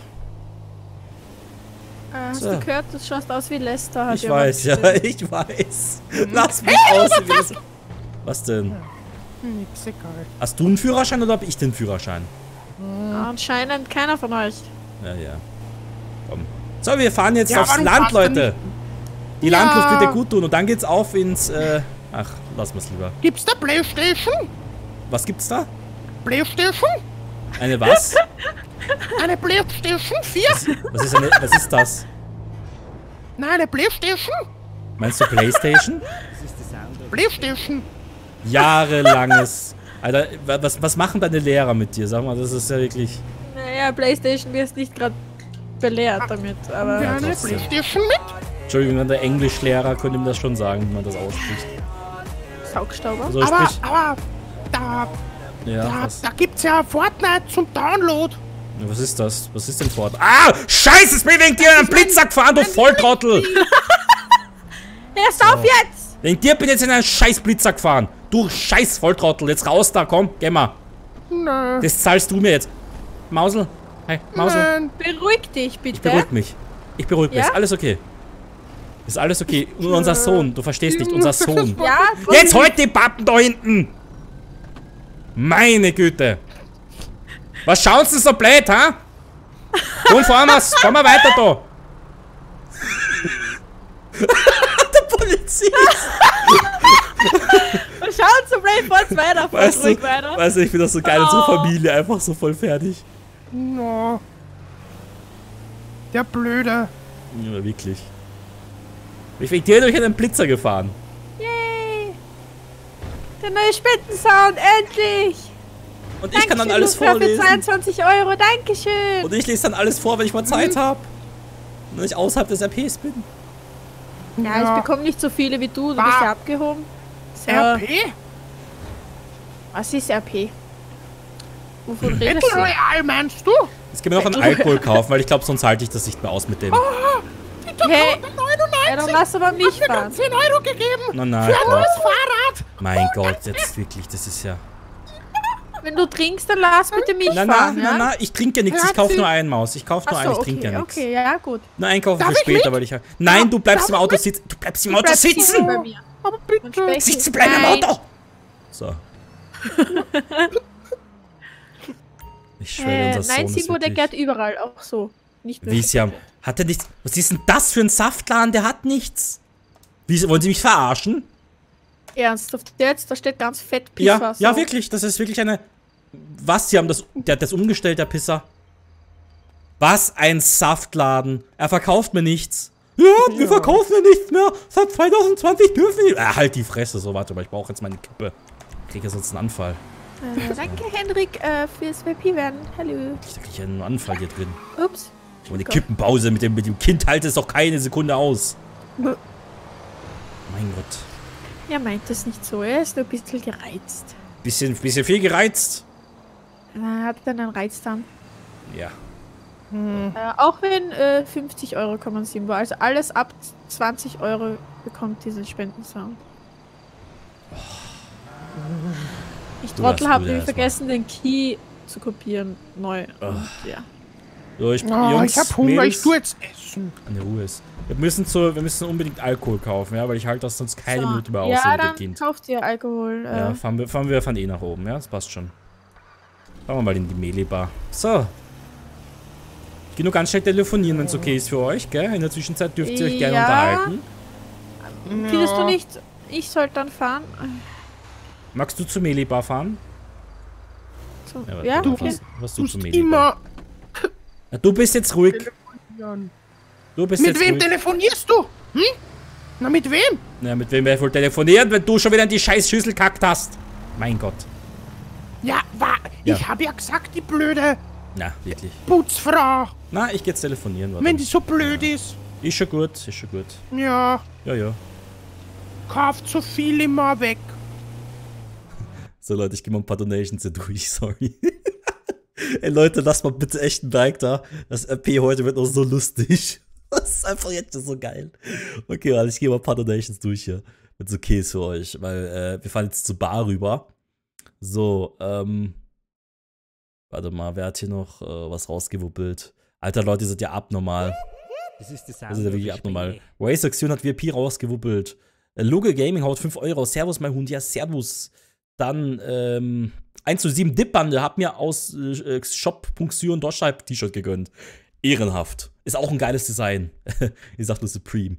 [SPEAKER 2] Hast
[SPEAKER 1] So.
[SPEAKER 2] du gehört, du schaust aus wie Lester. Hat
[SPEAKER 1] Ich
[SPEAKER 2] jemand
[SPEAKER 1] weiß, ja,
[SPEAKER 2] geschrieben.
[SPEAKER 1] ich weiß. Lass mich aus. Was denn?
[SPEAKER 3] Nix egal.
[SPEAKER 1] Hast du einen Führerschein oder hab ich den Führerschein?
[SPEAKER 2] Anscheinend keiner von euch.
[SPEAKER 1] Ja. Komm. So, wir fahren jetzt
[SPEAKER 3] Ja,
[SPEAKER 1] aufs
[SPEAKER 3] warum
[SPEAKER 1] Land,
[SPEAKER 3] fährst du
[SPEAKER 1] Leute. Die
[SPEAKER 3] Ja.
[SPEAKER 1] Landluft wird dir gut tun und dann geht's auf ins, ach, lass mal's lieber.
[SPEAKER 3] Gibt's da Playstation?
[SPEAKER 1] Was gibt's da?
[SPEAKER 3] Playstation?
[SPEAKER 1] Eine was?
[SPEAKER 3] Eine Playstation 4?
[SPEAKER 1] Was ist das?
[SPEAKER 3] Nein, eine Playstation?
[SPEAKER 1] Meinst du Playstation?
[SPEAKER 3] Playstation.
[SPEAKER 1] Jahrelanges. Alter, was machen deine Lehrer mit dir? Sag mal, das ist ja wirklich...
[SPEAKER 2] Naja, PlayStation wirst nicht gerade belehrt damit, aber.
[SPEAKER 3] Ja, eine
[SPEAKER 1] trotzdem.
[SPEAKER 3] Playstation mit?
[SPEAKER 1] Entschuldigung, der Englischlehrer könnte ihm das schon sagen, wie man das ausspricht.
[SPEAKER 2] Saugstauber?
[SPEAKER 1] So
[SPEAKER 3] Aber,
[SPEAKER 1] sprich...
[SPEAKER 3] aber, da
[SPEAKER 1] Ja, was?
[SPEAKER 3] gibt's ja Fortnite zum Download.
[SPEAKER 1] Ja, was ist das? Was ist denn fort? Ah! Scheiße, es bin wegen dir in einen Blitzsack gefahren, du Volltrottel!
[SPEAKER 2] Erst auf jetzt!
[SPEAKER 1] Wegen dir bin ich jetzt in einen scheiß Blitzsack gefahren. Du scheiß Volltrottel, jetzt raus da, komm, geh mal.
[SPEAKER 3] Nö.
[SPEAKER 1] Das zahlst du mir jetzt. Mausel? Hey, Mausel.
[SPEAKER 3] Nein.
[SPEAKER 2] Beruhig dich bitte.
[SPEAKER 1] Ich beruhig mich. Ich beruhig mich.
[SPEAKER 2] Ja?
[SPEAKER 1] Ist alles okay. Ist alles okay. Nur unser Sohn, du verstehst nicht, unser Sohn.
[SPEAKER 2] Ja,
[SPEAKER 1] Jetzt halt die Pappen da hinten! Meine Güte. Was schauen Sie so blöd, ha? Komm, fahren wir weiter da. Der Polizist.
[SPEAKER 2] schauen so blöd vor weiter,
[SPEAKER 1] Weißt
[SPEAKER 2] ruhig
[SPEAKER 1] du,
[SPEAKER 2] weiter.
[SPEAKER 1] weißt du, ich finde das so geil, unsere Familie einfach so voll fertig.
[SPEAKER 3] No. Der Blöde.
[SPEAKER 1] Ja, wirklich. Ich bin dir durch einen Blitzer gefahren.
[SPEAKER 2] Yay! Der neue Spendensound, endlich!
[SPEAKER 1] Und ich kann dann alles
[SPEAKER 2] Luca,
[SPEAKER 1] vorlesen.
[SPEAKER 2] für 22 €, Dankeschön!
[SPEAKER 1] Und ich lese dann alles vor, wenn ich mal Zeit habe. Wenn ich außerhalb des RPs bin.
[SPEAKER 2] Ja,
[SPEAKER 3] Ja.
[SPEAKER 2] ich bekomme nicht so viele wie du, du
[SPEAKER 3] Bah.
[SPEAKER 2] bist ja abgehoben. So,
[SPEAKER 3] RP?
[SPEAKER 2] was ist RP? Wovon redest
[SPEAKER 3] Battle
[SPEAKER 2] du?
[SPEAKER 3] Royale meinst du?
[SPEAKER 1] Jetzt gehen wir noch einen Alkohol kaufen, weil ich glaube, sonst halte ich das nicht mehr aus mit dem.
[SPEAKER 2] Hey,
[SPEAKER 3] 99.
[SPEAKER 2] ja, dann lass aber mich
[SPEAKER 3] Mir
[SPEAKER 2] fahren.
[SPEAKER 3] 10 € gegeben.
[SPEAKER 1] Na, na,
[SPEAKER 3] Für ein
[SPEAKER 1] Gott.
[SPEAKER 3] neues Fahrrad.
[SPEAKER 1] Mein Gott, jetzt wirklich, das ist ja...
[SPEAKER 2] Wenn du trinkst, dann lass bitte mich
[SPEAKER 1] Na, na,
[SPEAKER 2] fahren,
[SPEAKER 1] na,
[SPEAKER 2] ja?
[SPEAKER 1] na, ich trinke ja nichts, ich kaufe nur einen, Maus. Ich kaufe nur einen, ich trinke ja nichts.
[SPEAKER 2] okay, ja, gut.
[SPEAKER 1] Nur einkaufen
[SPEAKER 3] Darf
[SPEAKER 1] für
[SPEAKER 3] ich
[SPEAKER 1] später,
[SPEAKER 3] mit?
[SPEAKER 1] weil ich... Nein, du bleibst im
[SPEAKER 3] darf ich
[SPEAKER 1] Auto
[SPEAKER 3] mit?
[SPEAKER 1] sitzen. Du bleibst im
[SPEAKER 2] Du
[SPEAKER 1] Auto
[SPEAKER 2] bleibst hier
[SPEAKER 1] sitzen.
[SPEAKER 2] bei mir.
[SPEAKER 3] Aber
[SPEAKER 2] Und
[SPEAKER 3] bitte.
[SPEAKER 2] sprechen.
[SPEAKER 1] Sitzen bleiben im
[SPEAKER 2] Nein.
[SPEAKER 1] Auto. So. Ich schwöre, unser Sohn
[SPEAKER 2] Nein,
[SPEAKER 1] ist
[SPEAKER 2] Simbo, der
[SPEAKER 1] wirklich...
[SPEAKER 2] geht überall, auch so. Nicht nur
[SPEAKER 1] Wie ist ja... Hat er nichts... Was ist denn das für ein Saftladen? Der hat nichts. Wie, wollen Sie mich verarschen?
[SPEAKER 2] ernsthaft. Jetzt, da steht ganz fett
[SPEAKER 1] Ja,
[SPEAKER 2] Pisswasser.
[SPEAKER 1] ja, wirklich. Das ist wirklich eine... Was? Sie haben das... Der hat das umgestellt, der Pisser. Was ein Saftladen. Er verkauft mir nichts. Ja, wir verkaufen ja nichts mehr. Seit 2020 dürfen wir... halt die Fresse. So, warte mal. Ich brauche jetzt meine Kippe. Ich kriege ja sonst einen Anfall.
[SPEAKER 2] Danke, Henrik, fürs VP werden. Hallo.
[SPEAKER 1] Ich kriege ja einen Anfall hier drin.
[SPEAKER 2] Ups.
[SPEAKER 1] Und die Kippenpause mit dem Kind hält es doch keine Sekunde aus.
[SPEAKER 2] Bäh.
[SPEAKER 1] Mein Gott.
[SPEAKER 2] Er meint das nicht so, er ist nur ein bisschen gereizt.
[SPEAKER 1] Bisschen viel gereizt.
[SPEAKER 2] Er hat dann einen Reiz dann.
[SPEAKER 1] Ja.
[SPEAKER 2] Auch wenn 50 € kommen Simbo. Also alles ab 20 € bekommt diesen Spendensound. Ich
[SPEAKER 1] Du
[SPEAKER 2] Trottel
[SPEAKER 1] darfst
[SPEAKER 2] habe
[SPEAKER 1] du
[SPEAKER 2] nämlich
[SPEAKER 1] erst mal.
[SPEAKER 2] vergessen, den Key zu kopieren. Neu. Und, ja.
[SPEAKER 1] So,
[SPEAKER 3] Ich
[SPEAKER 1] Jungs,
[SPEAKER 3] hab Hunger,
[SPEAKER 1] Mädels,
[SPEAKER 3] ich tu jetzt essen.
[SPEAKER 1] eine Ruhe ist. Wir müssen unbedingt Alkohol kaufen, ja, weil ich halte das sonst keine Minute mehr aus
[SPEAKER 2] Ja,
[SPEAKER 1] mit dem
[SPEAKER 2] dann
[SPEAKER 1] Kind.
[SPEAKER 2] kauft ihr Alkohol.
[SPEAKER 1] Ja, fahren wir eh nach oben, ja, das passt schon. Fahren wir mal in die Meli-Bar. So. Ich gehe nur ganz schnell telefonieren, wenn es okay ist für euch, gell? In der Zwischenzeit dürft ihr euch gerne unterhalten.
[SPEAKER 2] Findest du nicht, ich sollte dann fahren?
[SPEAKER 1] Magst du zur Meli-Bar fahren?
[SPEAKER 2] So,
[SPEAKER 1] warte,
[SPEAKER 2] ja,
[SPEAKER 3] du
[SPEAKER 2] okay.
[SPEAKER 1] Was
[SPEAKER 3] Du
[SPEAKER 1] du zur
[SPEAKER 3] musst
[SPEAKER 1] Meli-Bar?
[SPEAKER 3] immer
[SPEAKER 1] Ja, du bist jetzt ruhig. Du bist
[SPEAKER 3] Mit
[SPEAKER 1] jetzt
[SPEAKER 3] wem
[SPEAKER 1] ruhig.
[SPEAKER 3] telefonierst du? Hm? Na, mit wem?
[SPEAKER 1] Ja, mit wem wir wohl telefonieren, wenn du schon wieder in die scheiß Schüssel kackt hast? Mein Gott.
[SPEAKER 3] Ja,
[SPEAKER 1] Ja.
[SPEAKER 3] ich habe ja gesagt, die blöde
[SPEAKER 1] Na, wirklich.
[SPEAKER 3] Putzfrau.
[SPEAKER 1] Na, ich geh jetzt telefonieren. Warte.
[SPEAKER 3] Wenn die so blöd ist.
[SPEAKER 1] Ist schon gut, ist schon gut.
[SPEAKER 3] Ja,
[SPEAKER 1] Ja, ja.
[SPEAKER 3] kauft so viel immer weg.
[SPEAKER 1] So, Leute, ich geh mal ein paar Donations hier durch, sorry. Ey, Leute, lasst mal bitte echt ein Like da. Das RP heute wird noch so lustig. Das ist einfach jetzt so geil. Okay, also ich gehe mal ein paar Donations durch hier. Wenn es okay ist für euch. Weil, wir fahren jetzt zur Bar rüber. So, warte mal, wer hat hier noch was rausgewuppelt? Alter, Leute, ihr seid ja abnormal.
[SPEAKER 4] Das ist
[SPEAKER 1] Das ist ja wirklich abnormal. Race Action hat VIP rausgewuppelt. Luge Gaming haut 5 Euro. Servus, mein Hund. Ja, servus. Dann, 1:7 Dip-Bande hat mir aus Shop.syr und Deutschland T-Shirt gegönnt. Ehrenhaft. Ist auch ein geiles Design. Ich sag nur Supreme.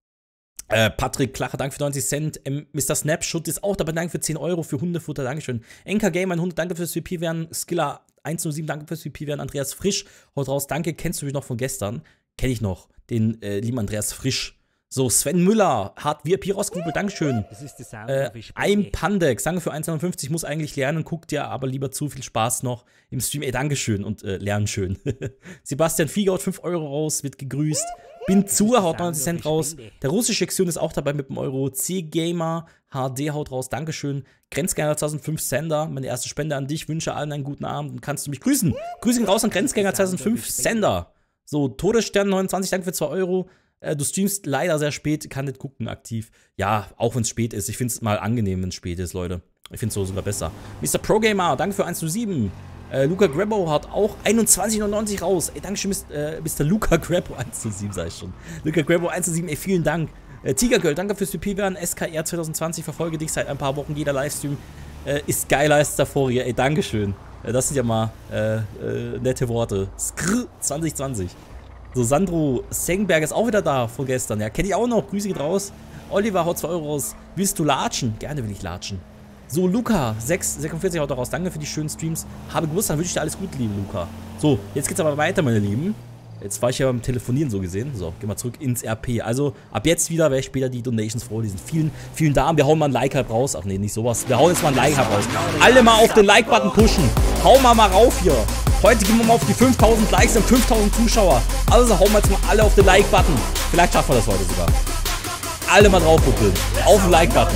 [SPEAKER 1] Patrick Klacher, danke für 90 Cent. Mr. Snapshot ist auch dabei, danke für 10 Euro für Hundefutter, dankeschön. NK Game, mein Hund, danke fürs VP werden. Skiller 107, danke fürs VP werden. Andreas Frisch, haut raus, danke. Kennst du mich noch von gestern? Kenn ich noch. Den lieben Andreas Frisch. So, Sven Müller hat VIP rausgegoogelt, dankeschön.
[SPEAKER 4] Das ist die Sound
[SPEAKER 1] Ein Pandex, danke für 1,59, muss eigentlich lernen, guckt ja aber lieber zu, viel Spaß noch im Stream. Ey, dankeschön und lernen schön. Sebastian Fieger haut 5 Euro raus, wird gegrüßt. Bin zu, haut 90 Cent raus. Der russische Sektion ist auch dabei mit dem Euro. C-Gamer HD haut raus, dankeschön. Grenzgänger 2005 Sender, meine erste Spende an dich, wünsche allen einen guten Abend und kannst du mich grüßen. Grüßen raus an Grenzgänger 2005 Sender. So, Todesstern 29, danke für 2 Euro. Du streamst leider sehr spät, kann nicht gucken aktiv. Ja, auch wenn es spät ist. Ich finde es mal angenehm, wenn es spät ist, Leute. Ich finde es so sogar besser. Mr. Pro Gamer, danke für 1:7. Luca Grabbo hat auch 21,99 raus. Ey, dankeschön, Mr. Luca Grabbo 1:7, sag ich schon. Luca Grabbo 1:7, ey, vielen Dank. Tigergirl, danke fürs VP werden. SKR 2020, verfolge dich seit ein paar Wochen. Jeder Livestream ist geiler als der vorige. Ey, dankeschön. Das sind ja mal nette Worte. Skrr 2020. So, Sandro Sengberg ist auch wieder da von gestern. Ja, kenne ich auch noch. Grüße geht raus. Oliver haut 2 Euro raus. Willst du latschen? Gerne will ich latschen. So, Luca, 46 haut raus. Danke für die schönen Streams. Habe Geburtstag, wünsche ich dir alles Gute, liebe Luca. So, jetzt geht's aber weiter, meine Lieben. Jetzt war ich ja beim Telefonieren so gesehen. So, gehen wir zurück ins RP. Also, ab jetzt wieder werde ich später die Donations vorlesen. Vielen Dank. Wir hauen mal ein Like-Hype raus. Ach nee, nicht sowas. Wir hauen jetzt mal ein Like-Hype raus. Alle mal auf den Like-Button pushen. Hauen wir mal rauf hier. Heute gehen wir mal auf die 5000 Likes und 5000 Zuschauer. Also hauen wir jetzt mal alle auf den Like-Button. Vielleicht schaffen wir das heute sogar. Alle mal draufpuppeln. Auf den Like-Button.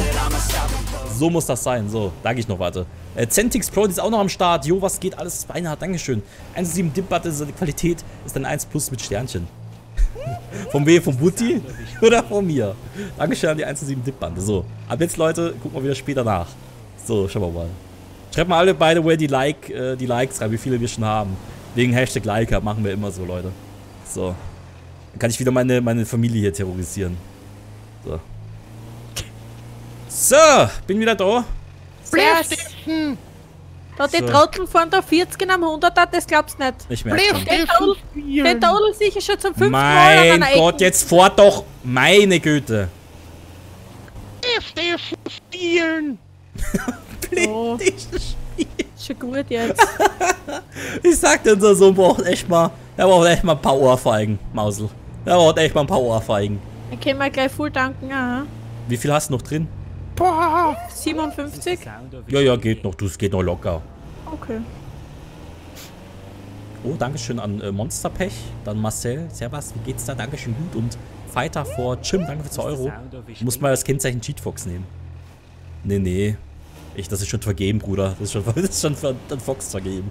[SPEAKER 1] So muss das sein. So, danke ich noch, warte. Centix Pro ist auch noch am Start. Jo, was geht? Alles Beine, dankeschön. 1:7 Dip-Button, seine Qualität ist dann 1+ mit Sternchen. Von wem? Von Butti? Oder von mir? Dankeschön an die 1:7 Dip-Bande. So, ab jetzt, Leute, gucken wir wieder später nach. So, schauen wir mal. Schreibt mal alle, by the way, die Likes rein, wie viele wir schon haben. Wegen Hashtag Like machen wir immer so, Leute. So. Dann kann ich wieder meine Familie hier terrorisieren. So. So, bin wieder da.
[SPEAKER 3] PlayStation.
[SPEAKER 2] Da die
[SPEAKER 1] So.
[SPEAKER 2] Trottel fahren da 40 am 100er, das glaubst du nicht.
[SPEAKER 1] Ich merke schon.
[SPEAKER 3] PlayStation
[SPEAKER 2] Den
[SPEAKER 3] spielen.
[SPEAKER 2] Todel sicher schon zum 5. Mal
[SPEAKER 1] Mein
[SPEAKER 2] an einer
[SPEAKER 1] Gott, jetzt fahrt doch. Meine Güte.
[SPEAKER 3] PlayStation spielen.
[SPEAKER 2] Oh, schon gut jetzt.
[SPEAKER 1] Ich sag dir, unser Sohn braucht echt mal. Er braucht echt mal ein paar Ohrfeigen, Mausel. Er braucht echt mal ein paar Ohrfeigen.
[SPEAKER 2] Dann können wir gleich full tanken, aha.
[SPEAKER 1] Wie viel hast du noch drin?
[SPEAKER 3] Boah.
[SPEAKER 2] 57?
[SPEAKER 1] Ja, geht noch. Das geht noch locker.
[SPEAKER 2] Okay.
[SPEAKER 1] Oh, dankeschön an Monsterpech. Dann Marcel. Servus, wie geht's da? Dankeschön, gut. Und Fighter vor Jim, danke für 2 Euro. Muss mal das Kennzeichen Cheatfox nehmen. Nee. Das ist schon vergeben, Bruder. Das ist schon für den Fox vergeben.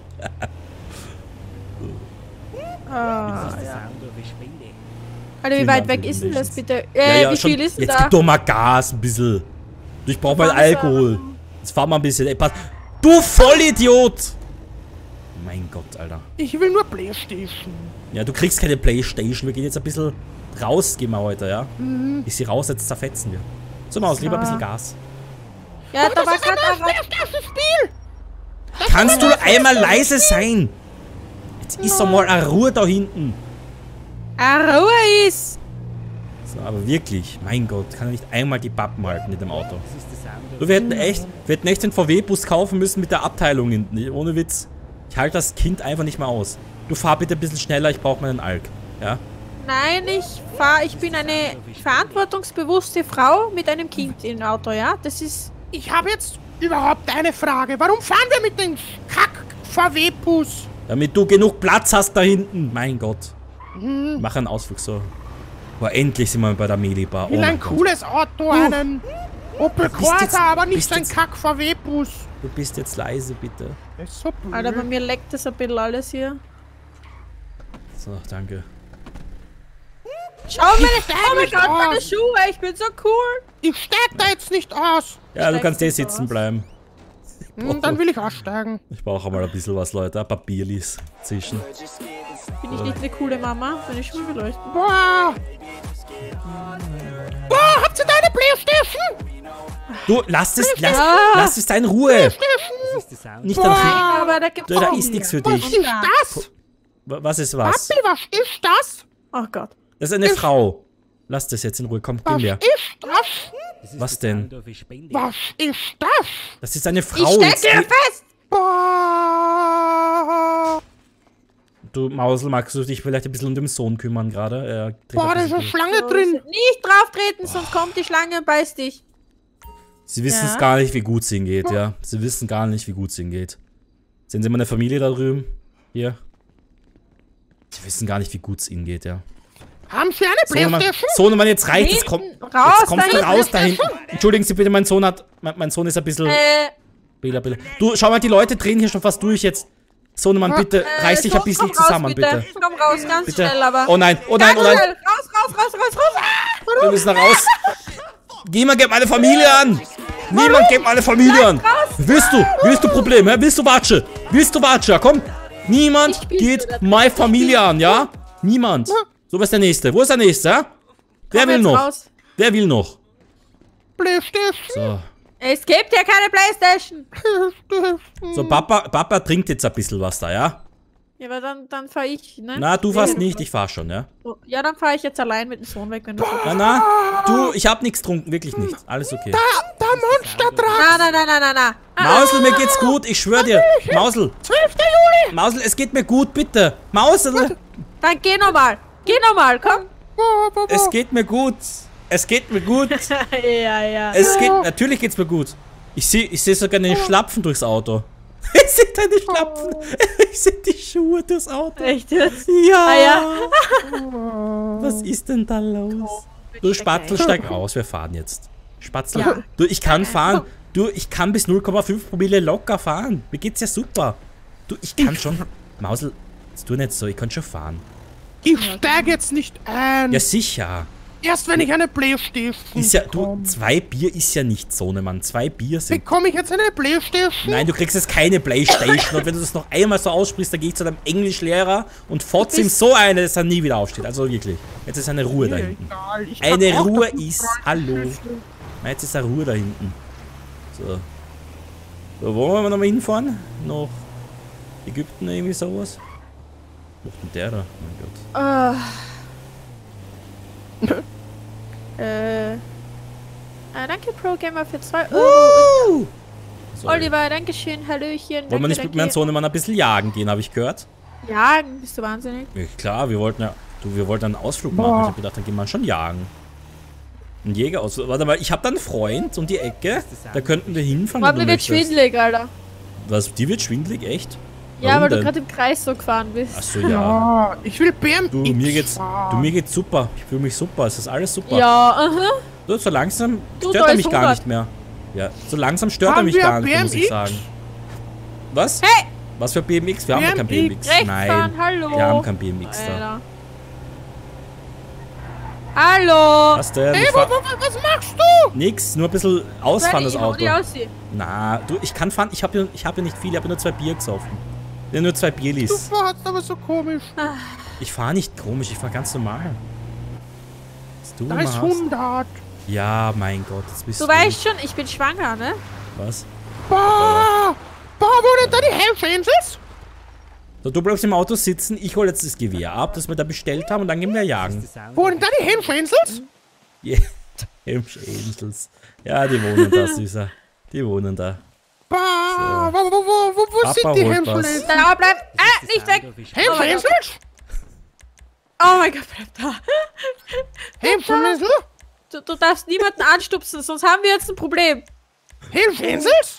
[SPEAKER 2] Ah, ja.
[SPEAKER 4] ja.
[SPEAKER 2] Alter, wie
[SPEAKER 1] Vielen
[SPEAKER 2] weit
[SPEAKER 1] Dank
[SPEAKER 2] weg
[SPEAKER 1] für
[SPEAKER 2] ist denn das
[SPEAKER 1] Donations.
[SPEAKER 2] bitte? Wie
[SPEAKER 1] schon.
[SPEAKER 2] viel ist denn
[SPEAKER 1] Jetzt
[SPEAKER 2] da?
[SPEAKER 1] gib doch mal Gas, ein bisschen. Ich brauch mal
[SPEAKER 2] fahren wir
[SPEAKER 1] Alkohol. Jetzt fahr mal ein bisschen. Ey, pass. Du Vollidiot! Mein Gott, Alter.
[SPEAKER 3] Ich will nur PlayStation.
[SPEAKER 1] Ja, du kriegst keine Playstation. Wir gehen jetzt ein bisschen raus, gehen wir heute, ja? Ich sie raus, jetzt zerfetzen wir. So, Maus, lieber ein bisschen Gas.
[SPEAKER 2] Ja, da war gerade
[SPEAKER 3] Das Spiel!
[SPEAKER 1] Kannst du einmal leise sein? Jetzt ist doch mal eine Ruhe da hinten.
[SPEAKER 2] Ruhe ist.
[SPEAKER 1] So, aber wirklich, mein Gott, kann er nicht einmal die Pappen halten mit dem Auto.
[SPEAKER 4] Das ist der Sound of
[SPEAKER 1] Du, wir hätten echt den VW-Bus kaufen müssen mit der Abteilung hinten. Ohne Witz. Ich halte das Kind einfach nicht mehr aus. Du fahr bitte ein bisschen schneller, ich brauche meinen Alk. Ja?
[SPEAKER 2] Nein, ich bin eine verantwortungsbewusste Frau mit einem Kind im Auto, ja? Das ist...
[SPEAKER 3] Ich habe jetzt überhaupt eine Frage. Warum fahren wir mit dem Kack-VW-Bus?
[SPEAKER 1] Damit du genug Platz hast da hinten. Mein Gott. Mach einen Ausflug so. Boah, endlich sind wir bei der Meli-Bar.
[SPEAKER 3] Ich will ein cooles Auto, einen Opel
[SPEAKER 1] bist jetzt-
[SPEAKER 3] Corsa, aber nicht
[SPEAKER 1] bist
[SPEAKER 3] ein
[SPEAKER 1] jetzt-
[SPEAKER 3] Kack-VW-Bus.
[SPEAKER 1] Du bist jetzt leise, bitte.
[SPEAKER 3] Das ist so blöd.
[SPEAKER 2] Alter, bei mir leckt das ein bisschen alles hier.
[SPEAKER 1] So, danke.
[SPEAKER 2] Schau meine, oh mein
[SPEAKER 3] nicht
[SPEAKER 2] Gott, meine
[SPEAKER 3] aus.
[SPEAKER 2] Schuhe, ich bin so cool.
[SPEAKER 3] Ich steig da jetzt nicht aus.
[SPEAKER 1] Ja, du
[SPEAKER 2] Steig
[SPEAKER 1] kannst
[SPEAKER 2] nicht
[SPEAKER 1] sitzen
[SPEAKER 2] aus.
[SPEAKER 1] bleiben.
[SPEAKER 3] Dann will ich aussteigen.
[SPEAKER 1] Ich brauche mal ein bisschen was, Leute. Ein paar Bierlis zwischen.
[SPEAKER 2] Bin ich nicht eine coole Mama? Meine Schuhe beleuchten.
[SPEAKER 3] Boah. Boah, habt ihr da eine Playstation?
[SPEAKER 1] Du, lass es da in Ruhe.
[SPEAKER 4] Das ist der Sound
[SPEAKER 1] Nicht
[SPEAKER 4] of
[SPEAKER 1] am
[SPEAKER 3] Boah.
[SPEAKER 2] Aber da gibt's
[SPEAKER 1] Da
[SPEAKER 2] auch
[SPEAKER 1] ist nichts für
[SPEAKER 3] Was
[SPEAKER 1] dich.
[SPEAKER 3] ist das?
[SPEAKER 1] Was ist was?
[SPEAKER 3] Papi, was ist das?
[SPEAKER 2] Oh Gott.
[SPEAKER 1] Das ist eine Frau. Lass das jetzt in Ruhe. Komm, geh
[SPEAKER 3] Was
[SPEAKER 1] mir.
[SPEAKER 3] ist das?
[SPEAKER 4] Das ist
[SPEAKER 1] Was
[SPEAKER 4] der
[SPEAKER 1] denn?
[SPEAKER 4] Sound of a Spende.
[SPEAKER 3] Was ist das?
[SPEAKER 1] Das ist eine
[SPEAKER 2] Ich
[SPEAKER 1] Frau.
[SPEAKER 2] stecke
[SPEAKER 1] Jetzt,
[SPEAKER 2] hier fest.
[SPEAKER 3] Boah.
[SPEAKER 1] du, Mausel, magst du dich vielleicht ein bisschen um den Sohn kümmern gerade? Er dreht
[SPEAKER 3] Boah,
[SPEAKER 1] ein
[SPEAKER 3] da ist eine
[SPEAKER 1] bisschen
[SPEAKER 3] Schlange drin.
[SPEAKER 2] Nicht drauf treten, sonst kommt die Schlange und beißt dich.
[SPEAKER 1] durch. Sie wissen es
[SPEAKER 2] Ja.
[SPEAKER 1] gar nicht, wie gut es ihnen geht, ja. Sie wissen gar nicht, wie gut es ihnen geht. Sehen Sie meine Familie da drüben? Hier. Sie wissen gar nicht, wie gut es ihnen geht, ja.
[SPEAKER 3] Haben Sie eine Playstation?
[SPEAKER 1] Sohnemann, jetzt reicht es.
[SPEAKER 2] Hinten,
[SPEAKER 1] Jetzt
[SPEAKER 2] raus,
[SPEAKER 1] kommst du
[SPEAKER 2] da
[SPEAKER 1] raus
[SPEAKER 2] hinten.
[SPEAKER 1] da hinten. Entschuldigen Sie bitte, mein Sohn ist ein bisschen... Bela. Du, schau mal, die Leute drehen hier schon fast durch jetzt. Sohnemann, bitte, reiß dich ein
[SPEAKER 2] Sohn,
[SPEAKER 1] bisschen
[SPEAKER 2] komm raus,
[SPEAKER 1] zusammen, bitte.
[SPEAKER 2] Komm raus, ganz
[SPEAKER 1] Bitte.
[SPEAKER 2] schnell, aber.
[SPEAKER 1] Oh nein, oh nein, oh
[SPEAKER 2] Ganz
[SPEAKER 1] nein.
[SPEAKER 2] schnell. Raus.
[SPEAKER 1] Wir müssen da raus. Niemand geht meine Familie an. Niemand geht meine Familie an. Willst du Probleme? Hä? Willst du Watsche? Ja, komm. Niemand
[SPEAKER 2] Ich bin
[SPEAKER 1] geht
[SPEAKER 2] so der-
[SPEAKER 1] meine Familie an, ja? Niemand. So, was ist der Nächste? Wo ist der Nächste, ja? Wer
[SPEAKER 2] Komm
[SPEAKER 1] will
[SPEAKER 2] jetzt
[SPEAKER 1] noch?
[SPEAKER 2] raus.
[SPEAKER 1] Wer will noch?
[SPEAKER 3] Playstation.
[SPEAKER 1] So.
[SPEAKER 2] Es gibt ja keine Playstation.
[SPEAKER 1] So, Papa trinkt jetzt ein bisschen was da, ja?
[SPEAKER 2] Ja, aber dann fahr ich, ne?
[SPEAKER 1] Na, du fährst nicht, ich fahr schon, ja?
[SPEAKER 2] Ja, dann fahr ich jetzt allein mit dem Sohn weg, wenn du so.
[SPEAKER 1] Na, du, ich hab nichts getrunken, wirklich nicht. Alles okay.
[SPEAKER 3] Da Monster dran.
[SPEAKER 2] Na.
[SPEAKER 1] Mausel, mir geht's gut, ich schwör dir. Mausel,
[SPEAKER 3] 12. Juli.
[SPEAKER 1] Mausel, es geht mir gut, bitte. Mausel,
[SPEAKER 2] Dann geh nochmal, komm.
[SPEAKER 1] es geht mir gut. Es geht mir gut.
[SPEAKER 2] Ja.
[SPEAKER 1] Natürlich geht's mir gut. Ich seh sogar eine Schlapfen durchs Auto. Ich seh deine Schlapfen. Ich seh die Schuhe durchs Auto.
[SPEAKER 2] Echt jetzt?
[SPEAKER 1] Ja.
[SPEAKER 2] Ah ja.
[SPEAKER 1] Was ist denn da los? Du, Spatzel, steig aus, wir fahren jetzt. Spatzel,
[SPEAKER 2] Ja.
[SPEAKER 1] du, ich kann fahren. Du, ich kann bis 0,5 Promille locker fahren. Mir geht's ja super. Du, ich kann schon. Mausel, jetzt tu nicht so, ich kann schon fahren.
[SPEAKER 3] Ich steig jetzt nicht ein.
[SPEAKER 1] Ja, sicher.
[SPEAKER 3] Erst wenn ich eine Playstation
[SPEAKER 1] Ist ja, du,
[SPEAKER 3] bekomme.
[SPEAKER 1] 2 Bier ist ja nicht so, ne Mann. 2 Bier sind.
[SPEAKER 3] Bekomme ich jetzt eine Playstation?
[SPEAKER 1] Nein, du kriegst jetzt keine Playstation. Und wenn du das noch einmal so aussprichst, dann gehe ich zu deinem Englischlehrer und fotze ihm so eine, dass er nie wieder aufsteht. Also wirklich. Jetzt ist eine Ruhe da hinten.
[SPEAKER 3] Egal, ich kann
[SPEAKER 1] Eine
[SPEAKER 3] auch
[SPEAKER 1] Ruhe
[SPEAKER 3] davon
[SPEAKER 1] ist.
[SPEAKER 3] träumen.
[SPEAKER 1] Hallo. Na, jetzt ist eine Ruhe da hinten. So. So, wo wollen wir nochmal hinfahren? Noch Ägypten oder irgendwie sowas? Wo ist denn der da? Mein Gott.
[SPEAKER 2] Danke Pro Gamer für 2 Euro.
[SPEAKER 1] Sorry.
[SPEAKER 2] Oliver, danke schön, Hallöchen.
[SPEAKER 1] Wollen wir nicht mit meinem Sohnemann ein bisschen jagen gehen, habe ich gehört?
[SPEAKER 2] Jagen, bist du wahnsinnig?
[SPEAKER 1] Ja, klar, wir wollten einen Ausflug machen. Ich hab gedacht, dann gehen wir schon jagen. Ein Jägerausflug. Warte mal, ich habe da einen Freund um die Ecke. Da könnten wir hinfahren.
[SPEAKER 2] Boah,
[SPEAKER 1] wenn du
[SPEAKER 2] mir wird
[SPEAKER 1] möchtest.
[SPEAKER 2] schwindelig, Alter.
[SPEAKER 1] Was, die wird schwindelig, echt?
[SPEAKER 2] Ja,
[SPEAKER 1] Warum
[SPEAKER 2] weil du
[SPEAKER 1] denn?
[SPEAKER 2] gerade im Kreis so gefahren bist.
[SPEAKER 1] Achso, ja.
[SPEAKER 3] Ja, ich will BMX
[SPEAKER 1] Du, mir geht's
[SPEAKER 3] fahren.
[SPEAKER 1] super. Ich fühle mich super. Es ist alles super.
[SPEAKER 2] Ja, aha.
[SPEAKER 1] Du, so langsam
[SPEAKER 2] Du,
[SPEAKER 1] stört
[SPEAKER 2] da
[SPEAKER 1] er
[SPEAKER 2] ist
[SPEAKER 1] mich gar
[SPEAKER 2] 100.
[SPEAKER 1] nicht mehr. Ja, so langsam stört er
[SPEAKER 3] Haben
[SPEAKER 1] mich
[SPEAKER 3] wir
[SPEAKER 1] gar nicht mehr, muss ich
[SPEAKER 3] BMX?
[SPEAKER 1] sagen. Was?
[SPEAKER 2] Hey!
[SPEAKER 1] Was für BMX? Wir haben ja kein BMX.
[SPEAKER 2] Rechts
[SPEAKER 1] Nein,
[SPEAKER 2] fahren, hallo.
[SPEAKER 1] wir haben kein BMX da.
[SPEAKER 2] Alter. Hallo!
[SPEAKER 1] Was denn?
[SPEAKER 3] Hey,
[SPEAKER 1] Ich fahr
[SPEAKER 3] was machst du?
[SPEAKER 1] nix, nur ein bisschen ausfahren das
[SPEAKER 2] Hau
[SPEAKER 1] Auto.
[SPEAKER 2] die aussehen.
[SPEAKER 1] Na, du, ich kann fahren. Ich hab ja nicht viel, ich habe nur 2 Bier gesoffen. Ja, nur 2 Bierlis.
[SPEAKER 3] Du fährst aber so komisch.
[SPEAKER 1] Ich fahre nicht komisch, ich fahre ganz normal. Was du
[SPEAKER 3] Da
[SPEAKER 1] immer
[SPEAKER 3] ist
[SPEAKER 1] hast.
[SPEAKER 3] 100.
[SPEAKER 1] Ja, mein Gott, jetzt bist
[SPEAKER 2] Du weißt schon, ich bin schwanger, ne?
[SPEAKER 1] Was?
[SPEAKER 3] Boah, wo denn da die Hells Angels?
[SPEAKER 1] So, du bleibst im Auto sitzen, ich hole jetzt das Gewehr ab, das wir da bestellt haben und dann gehen wir jagen.
[SPEAKER 3] Wo denn da die Hells Angels?
[SPEAKER 1] Yeah. Helms Angels. Ja, die wohnen da, Süßer. Die wohnen da.
[SPEAKER 3] Boah, wo
[SPEAKER 1] Papa
[SPEAKER 3] sind die
[SPEAKER 1] holt
[SPEAKER 3] Hells
[SPEAKER 1] was.
[SPEAKER 3] Angels?
[SPEAKER 2] Da bleib. Nicht weg!
[SPEAKER 3] Hells
[SPEAKER 2] Oh mein
[SPEAKER 3] Angels?
[SPEAKER 2] Oh mein Gott, bleib da.
[SPEAKER 3] Hells Angels?
[SPEAKER 2] Du darfst niemanden anstupsen, sonst haben wir jetzt ein Problem.
[SPEAKER 3] Hells Angels?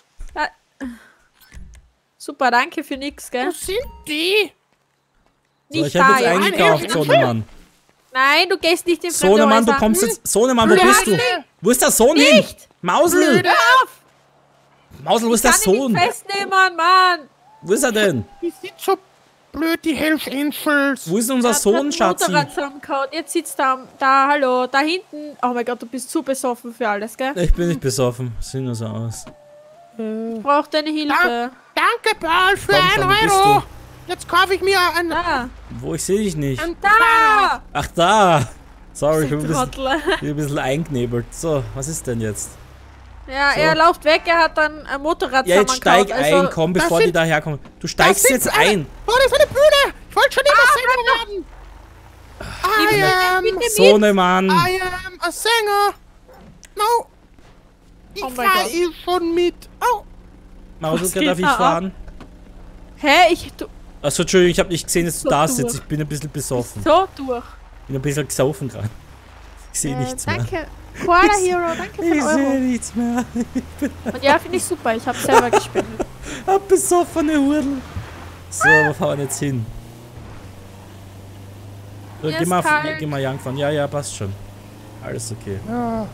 [SPEAKER 2] Super, danke für nix, gell?
[SPEAKER 3] Wo sind die?
[SPEAKER 1] So,
[SPEAKER 2] Nicht
[SPEAKER 1] ich habe
[SPEAKER 2] da,
[SPEAKER 1] jetzt
[SPEAKER 2] ja.
[SPEAKER 1] eingekauft, Sohnemann.
[SPEAKER 2] Nein, du gehst nicht in fremde
[SPEAKER 1] Sohnemann, du
[SPEAKER 2] Häuser.
[SPEAKER 1] kommst jetzt. Sohnemann, wo bist du?
[SPEAKER 3] Blöde.
[SPEAKER 1] Wo ist der Sohn hin?
[SPEAKER 2] Nicht!
[SPEAKER 1] Mausel!
[SPEAKER 3] Blöde.
[SPEAKER 2] Hör auf!
[SPEAKER 1] Mausel, wo ist der
[SPEAKER 2] Kann ich nicht
[SPEAKER 1] Sohn?
[SPEAKER 2] festnehmen, Mann!
[SPEAKER 1] Wo ist er denn?
[SPEAKER 3] Die sind so blöd, die Hells Angels.
[SPEAKER 1] Wo ist denn unser
[SPEAKER 2] Er hat
[SPEAKER 1] Sohn,
[SPEAKER 2] ein
[SPEAKER 1] Schatzi?
[SPEAKER 2] Motorrad zusammengehauen. Jetzt sitzt da, hallo, da hinten. Oh mein Gott, du bist zu besoffen für alles, gell?
[SPEAKER 1] Ich bin nicht besoffen. Sieht nur so aus.
[SPEAKER 2] Ich brauch deine Hilfe.
[SPEAKER 3] Danke, Paul, für
[SPEAKER 1] Komm schon,
[SPEAKER 3] 1
[SPEAKER 1] wo bist
[SPEAKER 3] Euro.
[SPEAKER 1] du?
[SPEAKER 3] Jetzt kaufe ich mir ein
[SPEAKER 2] Da!
[SPEAKER 1] Wo, ich sehe dich nicht.
[SPEAKER 2] Da!
[SPEAKER 1] Ach, da! Sorry, ich bin
[SPEAKER 2] Trottel.
[SPEAKER 1] ein bisschen einknebelt. So, was ist denn jetzt?
[SPEAKER 2] Ja,
[SPEAKER 1] So.
[SPEAKER 2] er läuft weg, er hat dann ein Motorrad
[SPEAKER 1] Ja, jetzt
[SPEAKER 2] zusammengehauen.
[SPEAKER 1] steig ein, komm,
[SPEAKER 3] das
[SPEAKER 1] bevor die
[SPEAKER 3] sind-
[SPEAKER 1] daherkommen. Du steigst jetzt ein.
[SPEAKER 3] Oh, das ist eine Bühne. Ich wollte schon immer Sänger werden.
[SPEAKER 2] bitte mit.
[SPEAKER 1] Sohnemann.
[SPEAKER 3] I am a singer. No. Ich
[SPEAKER 2] Oh mein
[SPEAKER 3] fahr
[SPEAKER 2] Gott.
[SPEAKER 3] eh schon mit. Oh.
[SPEAKER 1] Mauselke,
[SPEAKER 2] geht
[SPEAKER 1] darf ich
[SPEAKER 2] da ab?
[SPEAKER 1] fahren?
[SPEAKER 2] Hä?
[SPEAKER 1] Achso, Entschuldigung, ich habe nicht gesehen, dass du
[SPEAKER 2] So
[SPEAKER 1] da
[SPEAKER 2] durch.
[SPEAKER 1] sitzt. Ich bin ein bisschen besoffen.
[SPEAKER 2] So durch.
[SPEAKER 1] Bin ein bisschen gesaufen gerade. Ich sehe nichts mehr.
[SPEAKER 2] Danke. Koala Hero, danke für
[SPEAKER 1] Ich
[SPEAKER 2] den
[SPEAKER 1] sehe
[SPEAKER 2] Euro.
[SPEAKER 1] nichts mehr.
[SPEAKER 2] Und ja, finde ich super, ich habe selber gespendet.
[SPEAKER 1] Hab besoffene Hurdel. So, wo fahren wir jetzt hin? So,
[SPEAKER 2] Mir
[SPEAKER 1] geh
[SPEAKER 2] ist
[SPEAKER 1] mal,
[SPEAKER 2] kalt.
[SPEAKER 1] geh mal Young fahren. Ja, ja, passt schon. Alles okay.
[SPEAKER 3] Ja.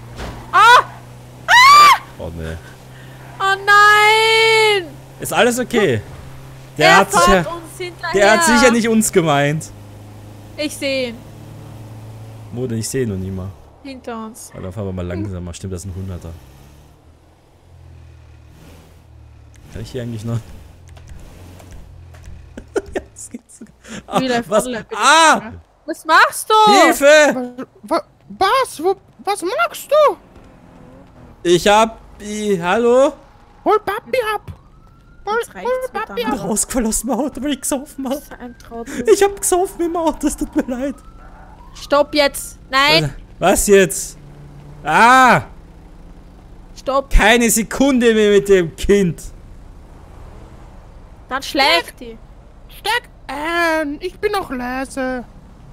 [SPEAKER 1] Oh ne.
[SPEAKER 2] Oh nein!
[SPEAKER 1] Ist alles okay? Der
[SPEAKER 2] Er
[SPEAKER 1] hat sicher,
[SPEAKER 2] fährt uns hinterher.
[SPEAKER 1] der hat sicher nicht uns gemeint.
[SPEAKER 2] Ich sehe ihn.
[SPEAKER 1] Wo denn? Ich sehe ihn noch nie mal.
[SPEAKER 2] Hinter uns.
[SPEAKER 1] Dann fahren wir mal langsamer. Stimmt, das ist ein 100er. Kann ich hier eigentlich noch... Ja, das geht sogar. Ah,
[SPEAKER 2] Real Life
[SPEAKER 1] was?
[SPEAKER 2] Online, bitte.
[SPEAKER 1] Ah!
[SPEAKER 2] Was machst du?
[SPEAKER 1] Hilfe!
[SPEAKER 3] Was magst du?
[SPEAKER 1] Ich hab... Hallo?
[SPEAKER 3] Hol Papi ab.
[SPEAKER 2] Jetzt reicht's
[SPEAKER 3] Hol
[SPEAKER 2] mir
[SPEAKER 3] Papi
[SPEAKER 2] dann.
[SPEAKER 3] ab.
[SPEAKER 1] Rausgefallen aus dem Auto, weil ich gesoffen hab.
[SPEAKER 2] So ein Trottel.
[SPEAKER 1] Ich hab gesoffen im Auto, es tut mir leid.
[SPEAKER 2] Stopp jetzt. Nein,
[SPEAKER 1] Was jetzt? Ah!
[SPEAKER 2] stopp.
[SPEAKER 1] Keine Sekunde mehr mit dem Kind.
[SPEAKER 2] Dann schlägt die.
[SPEAKER 3] Steig ein. Ich bin noch leise.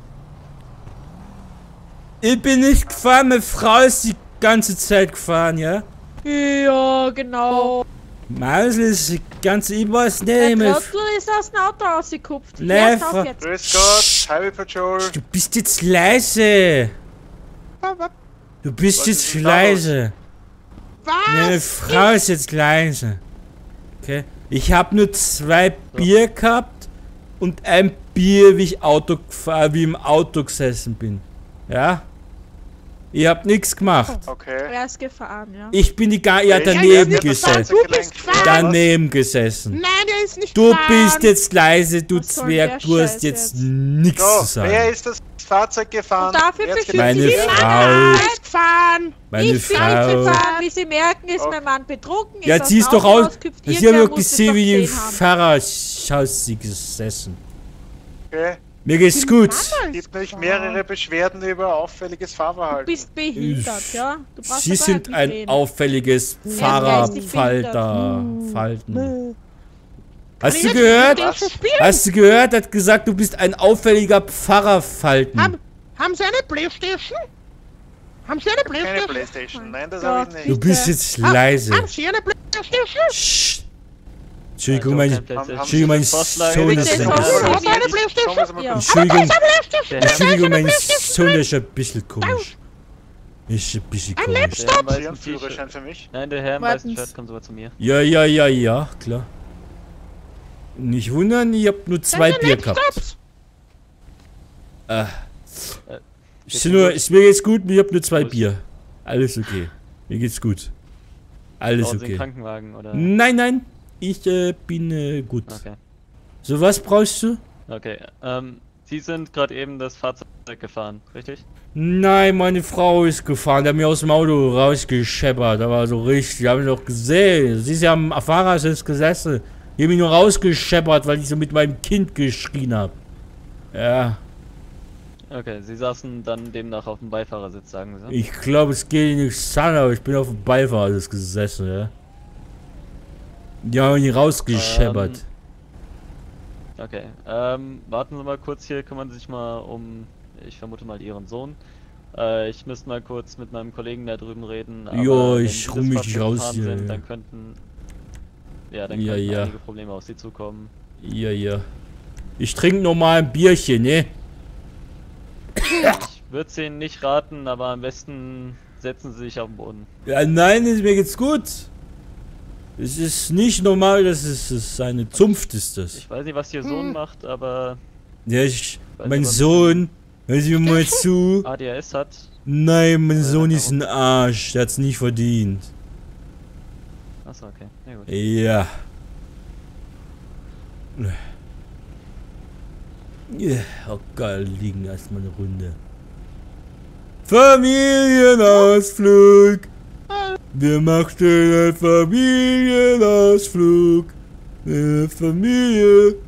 [SPEAKER 1] Ich bin nicht gefahren, meine Frau ist die ganze Zeit gefahren, ja?
[SPEAKER 2] Ja, genau.
[SPEAKER 1] Mausel ist die ganze... Ich weiß
[SPEAKER 2] Der
[SPEAKER 1] nicht mehr.
[SPEAKER 2] Trottel ist aus dem Auto rausgekupft.
[SPEAKER 1] Nee,
[SPEAKER 2] Hört auf
[SPEAKER 1] Frau-
[SPEAKER 2] jetzt.
[SPEAKER 5] Grüß Gott, Highway Patrol.
[SPEAKER 1] Du bist jetzt leise. Du bist
[SPEAKER 5] Was
[SPEAKER 1] jetzt
[SPEAKER 5] ist denn da
[SPEAKER 1] leise.
[SPEAKER 3] Was?
[SPEAKER 1] Meine Frau ist jetzt leise. Okay? Ich habe nur 2 Bier gehabt und ein Bier, wie ich wie im Auto gesessen bin. Ja? Ich hab nichts gemacht.
[SPEAKER 5] Okay.
[SPEAKER 2] Er ist gefahren, ja.
[SPEAKER 1] Ich bin die gar ja
[SPEAKER 5] Ich
[SPEAKER 1] daneben
[SPEAKER 5] hab das
[SPEAKER 1] gesessen.
[SPEAKER 5] Fahrzeug gelenkt.
[SPEAKER 1] Daneben gesessen.
[SPEAKER 3] Nein, der ist nicht
[SPEAKER 1] Du
[SPEAKER 3] gefahren.
[SPEAKER 1] bist jetzt leise, du
[SPEAKER 2] Was soll
[SPEAKER 1] Zwerg,
[SPEAKER 2] der
[SPEAKER 1] du hast
[SPEAKER 2] Scheiß
[SPEAKER 1] jetzt
[SPEAKER 2] jetzt?
[SPEAKER 1] nichts
[SPEAKER 5] So,
[SPEAKER 1] zu sagen.
[SPEAKER 5] wer ist das Fahrzeug gefahren?
[SPEAKER 2] Und dafür
[SPEAKER 5] Wer hat's
[SPEAKER 2] beschütze
[SPEAKER 1] Meine
[SPEAKER 2] ich
[SPEAKER 5] gelenkt?
[SPEAKER 2] ihn.
[SPEAKER 1] Frau.
[SPEAKER 3] gefahren.
[SPEAKER 1] Meine
[SPEAKER 2] Ich bin nicht
[SPEAKER 1] Frau.
[SPEAKER 2] gefahren. Wie Sie merken, ist
[SPEAKER 5] Okay.
[SPEAKER 2] mein Mann betrunken.
[SPEAKER 1] Ja,
[SPEAKER 2] ist
[SPEAKER 1] zieh's
[SPEAKER 2] aus dem
[SPEAKER 1] doch
[SPEAKER 2] Auto
[SPEAKER 1] aus.
[SPEAKER 2] rausgehüpft.
[SPEAKER 1] Ich habe
[SPEAKER 2] Irgendwer
[SPEAKER 1] doch
[SPEAKER 2] muss es
[SPEAKER 1] gesehen,
[SPEAKER 2] doch
[SPEAKER 1] wie die im
[SPEAKER 2] gesehen haben.
[SPEAKER 1] Pfarrerhaus sie gesessen.
[SPEAKER 5] Okay.
[SPEAKER 1] Mir geht's gut.
[SPEAKER 5] Gibt nämlich mehrere Beschwerden über auffälliges
[SPEAKER 2] Du
[SPEAKER 5] Fahrverhalten.
[SPEAKER 2] bist behindert, ja? Du brauchst
[SPEAKER 1] Sie
[SPEAKER 2] aber
[SPEAKER 1] sind
[SPEAKER 2] nicht
[SPEAKER 1] ein
[SPEAKER 2] reden.
[SPEAKER 1] auffälliges
[SPEAKER 2] geistig
[SPEAKER 1] Falten. Hast du
[SPEAKER 3] jetzt
[SPEAKER 1] gehört?
[SPEAKER 3] den zu spielen?
[SPEAKER 1] Hast du gehört? Er hat gesagt, du bist ein auffälliger Pfarrerfalten.
[SPEAKER 3] Haben Sie eine Playstation? Haben Sie eine
[SPEAKER 5] Keine
[SPEAKER 3] Playstation?
[SPEAKER 5] Playstation. Nein, das
[SPEAKER 2] Gott.
[SPEAKER 5] habe ich
[SPEAKER 1] Du
[SPEAKER 5] nicht.
[SPEAKER 1] bist jetzt leise.
[SPEAKER 3] Haben Sie eine Playstation?
[SPEAKER 1] Psst. Entschuldigung, mein
[SPEAKER 5] Haben
[SPEAKER 1] Sohn
[SPEAKER 2] Bitte
[SPEAKER 1] ist
[SPEAKER 2] so
[SPEAKER 1] ein
[SPEAKER 2] viel
[SPEAKER 1] bisschen...
[SPEAKER 2] mehr.
[SPEAKER 3] Haben Sie eine
[SPEAKER 5] Schauen
[SPEAKER 3] Playstation?
[SPEAKER 5] wir mal
[SPEAKER 2] Ja.
[SPEAKER 5] kurz.
[SPEAKER 1] Entschuldigung, mein Sohn ist ein bisschen komisch. Ist ein bisschen komisch.
[SPEAKER 6] Der Herr
[SPEAKER 5] Sie
[SPEAKER 6] im
[SPEAKER 5] haben
[SPEAKER 6] weißen T-Shirt.
[SPEAKER 5] Führerschein für mich?
[SPEAKER 6] Nein, der Herr im weißen
[SPEAKER 2] Warten's.
[SPEAKER 6] Shirt kommt aber zu mir.
[SPEAKER 1] Ja, klar. Nicht wundern, ich hab nur 2 Bier gehabt. Mir geht's gut, ich hab nur 2 Bier. Alles okay. Mir geht's gut. Alles
[SPEAKER 6] Brauchen Sie einen
[SPEAKER 1] okay.
[SPEAKER 6] Krankenwagen oder?
[SPEAKER 1] Nein, ich bin gut.
[SPEAKER 6] Okay.
[SPEAKER 1] So, was brauchst du?
[SPEAKER 6] Okay. Sie sind gerade eben das Fahrzeug gefahren, richtig?
[SPEAKER 1] Nein, meine Frau ist gefahren. Der hat mich aus dem Auto rausgescheppert. Da war so richtig. Die haben mich doch gesehen. Sie ist ja am Fahrersitz gesessen. Die haben mich nur rausgescheppert, weil ich so mit meinem Kind geschrien habe. Ja.
[SPEAKER 6] Okay, Sie saßen dann demnach auf dem Beifahrersitz, sagen Sie?
[SPEAKER 1] Ich glaube, es geht nicht an, aber ich bin auf dem Beifahrersitz gesessen, ja. Die haben mich rausgescheppert.
[SPEAKER 6] Okay, warten Sie mal kurz hier, kümmern Sie sich mal um, ich vermute mal, Ihren Sohn. Ich müsste mal kurz mit meinem Kollegen da drüben reden. Aber
[SPEAKER 1] Jo,
[SPEAKER 6] wenn
[SPEAKER 1] ich
[SPEAKER 6] Sie
[SPEAKER 1] ruh mich
[SPEAKER 6] das Fahrzeug
[SPEAKER 1] raus
[SPEAKER 6] gefahren
[SPEAKER 1] hier,
[SPEAKER 6] sind,
[SPEAKER 1] ja.
[SPEAKER 6] dann könnten, könnten
[SPEAKER 1] Ja.
[SPEAKER 6] einige Probleme auf Sie zukommen.
[SPEAKER 1] Ja. Ich trinke normal ein Bierchen, ne?
[SPEAKER 6] Ich würde es Ihnen nicht raten, aber am besten setzen Sie sich auf den Boden.
[SPEAKER 1] Ja, nein, mir geht's gut. Es ist nicht normal, das ist eine Zunft, ist das.
[SPEAKER 6] Ich weiß nicht, was Ihr Sohn macht, aber
[SPEAKER 1] Ja,
[SPEAKER 6] Weiß
[SPEAKER 1] mein
[SPEAKER 6] nicht, was-
[SPEAKER 1] Sohn, hör Sie mir mal zu.
[SPEAKER 6] ADHS hat.
[SPEAKER 1] Nein, mein Sohn ist ein Arsch, der hat's nicht verdient.
[SPEAKER 6] Achso, okay. Ja, gut.
[SPEAKER 1] Ja. Ja, oh geil, liegen erstmal eine Runde. Familienausflug. Wir machten einen Familienausflug. Familie.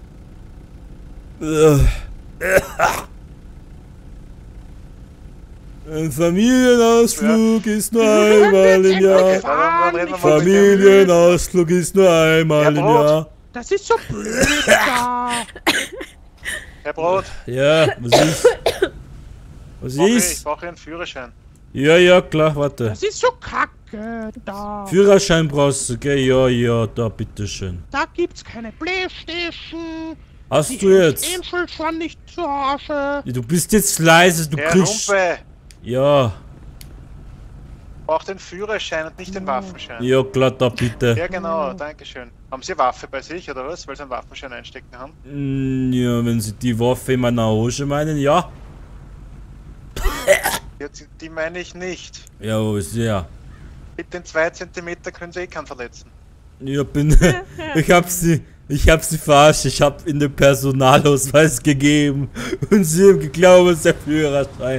[SPEAKER 1] Ein Familienausflug ist nur einmal im Jahr.
[SPEAKER 5] Dann reden wir mal mit dem.
[SPEAKER 1] Familienausflug ist nur einmal
[SPEAKER 5] Herr
[SPEAKER 1] im
[SPEAKER 5] Brot.
[SPEAKER 1] Jahr.
[SPEAKER 3] Das ist so blöd da.
[SPEAKER 5] Herr Brot,
[SPEAKER 1] Ja, was ist? Was
[SPEAKER 5] ich
[SPEAKER 1] ist?
[SPEAKER 5] brauche einen Führerschein.
[SPEAKER 1] Ja, klar, warte.
[SPEAKER 3] Das ist so kacke da.
[SPEAKER 1] Führerschein brauchst du, gell? Ja, da, bitteschön.
[SPEAKER 3] Da gibt's keine Playstation.
[SPEAKER 1] Hast du jetzt?
[SPEAKER 3] Angel schon nicht zu Hause.
[SPEAKER 1] Du bist jetzt leise, du
[SPEAKER 5] Herr
[SPEAKER 1] kriegst...
[SPEAKER 5] Rumpe,
[SPEAKER 1] Ja,
[SPEAKER 5] braucht den Führerschein und nicht den Waffenschein.
[SPEAKER 1] ja, klar, da bitte.
[SPEAKER 5] Ja, genau, dankeschön. Haben Sie eine Waffe bei sich oder was? Weil Sie einen Waffenschein einstecken haben?
[SPEAKER 1] Ja, wenn Sie die Waffe in meiner Hose meinen, ja.
[SPEAKER 5] Ja, die meine ich nicht.
[SPEAKER 1] Ja, wo ist der?
[SPEAKER 5] Mit den 2 Zentimeter können Sie eh keinen verletzen.
[SPEAKER 1] Ja, ich hab sie verarscht. Ich hab in den Personalausweis gegeben. Und sie haben geglaubt, es ist der Führerschein.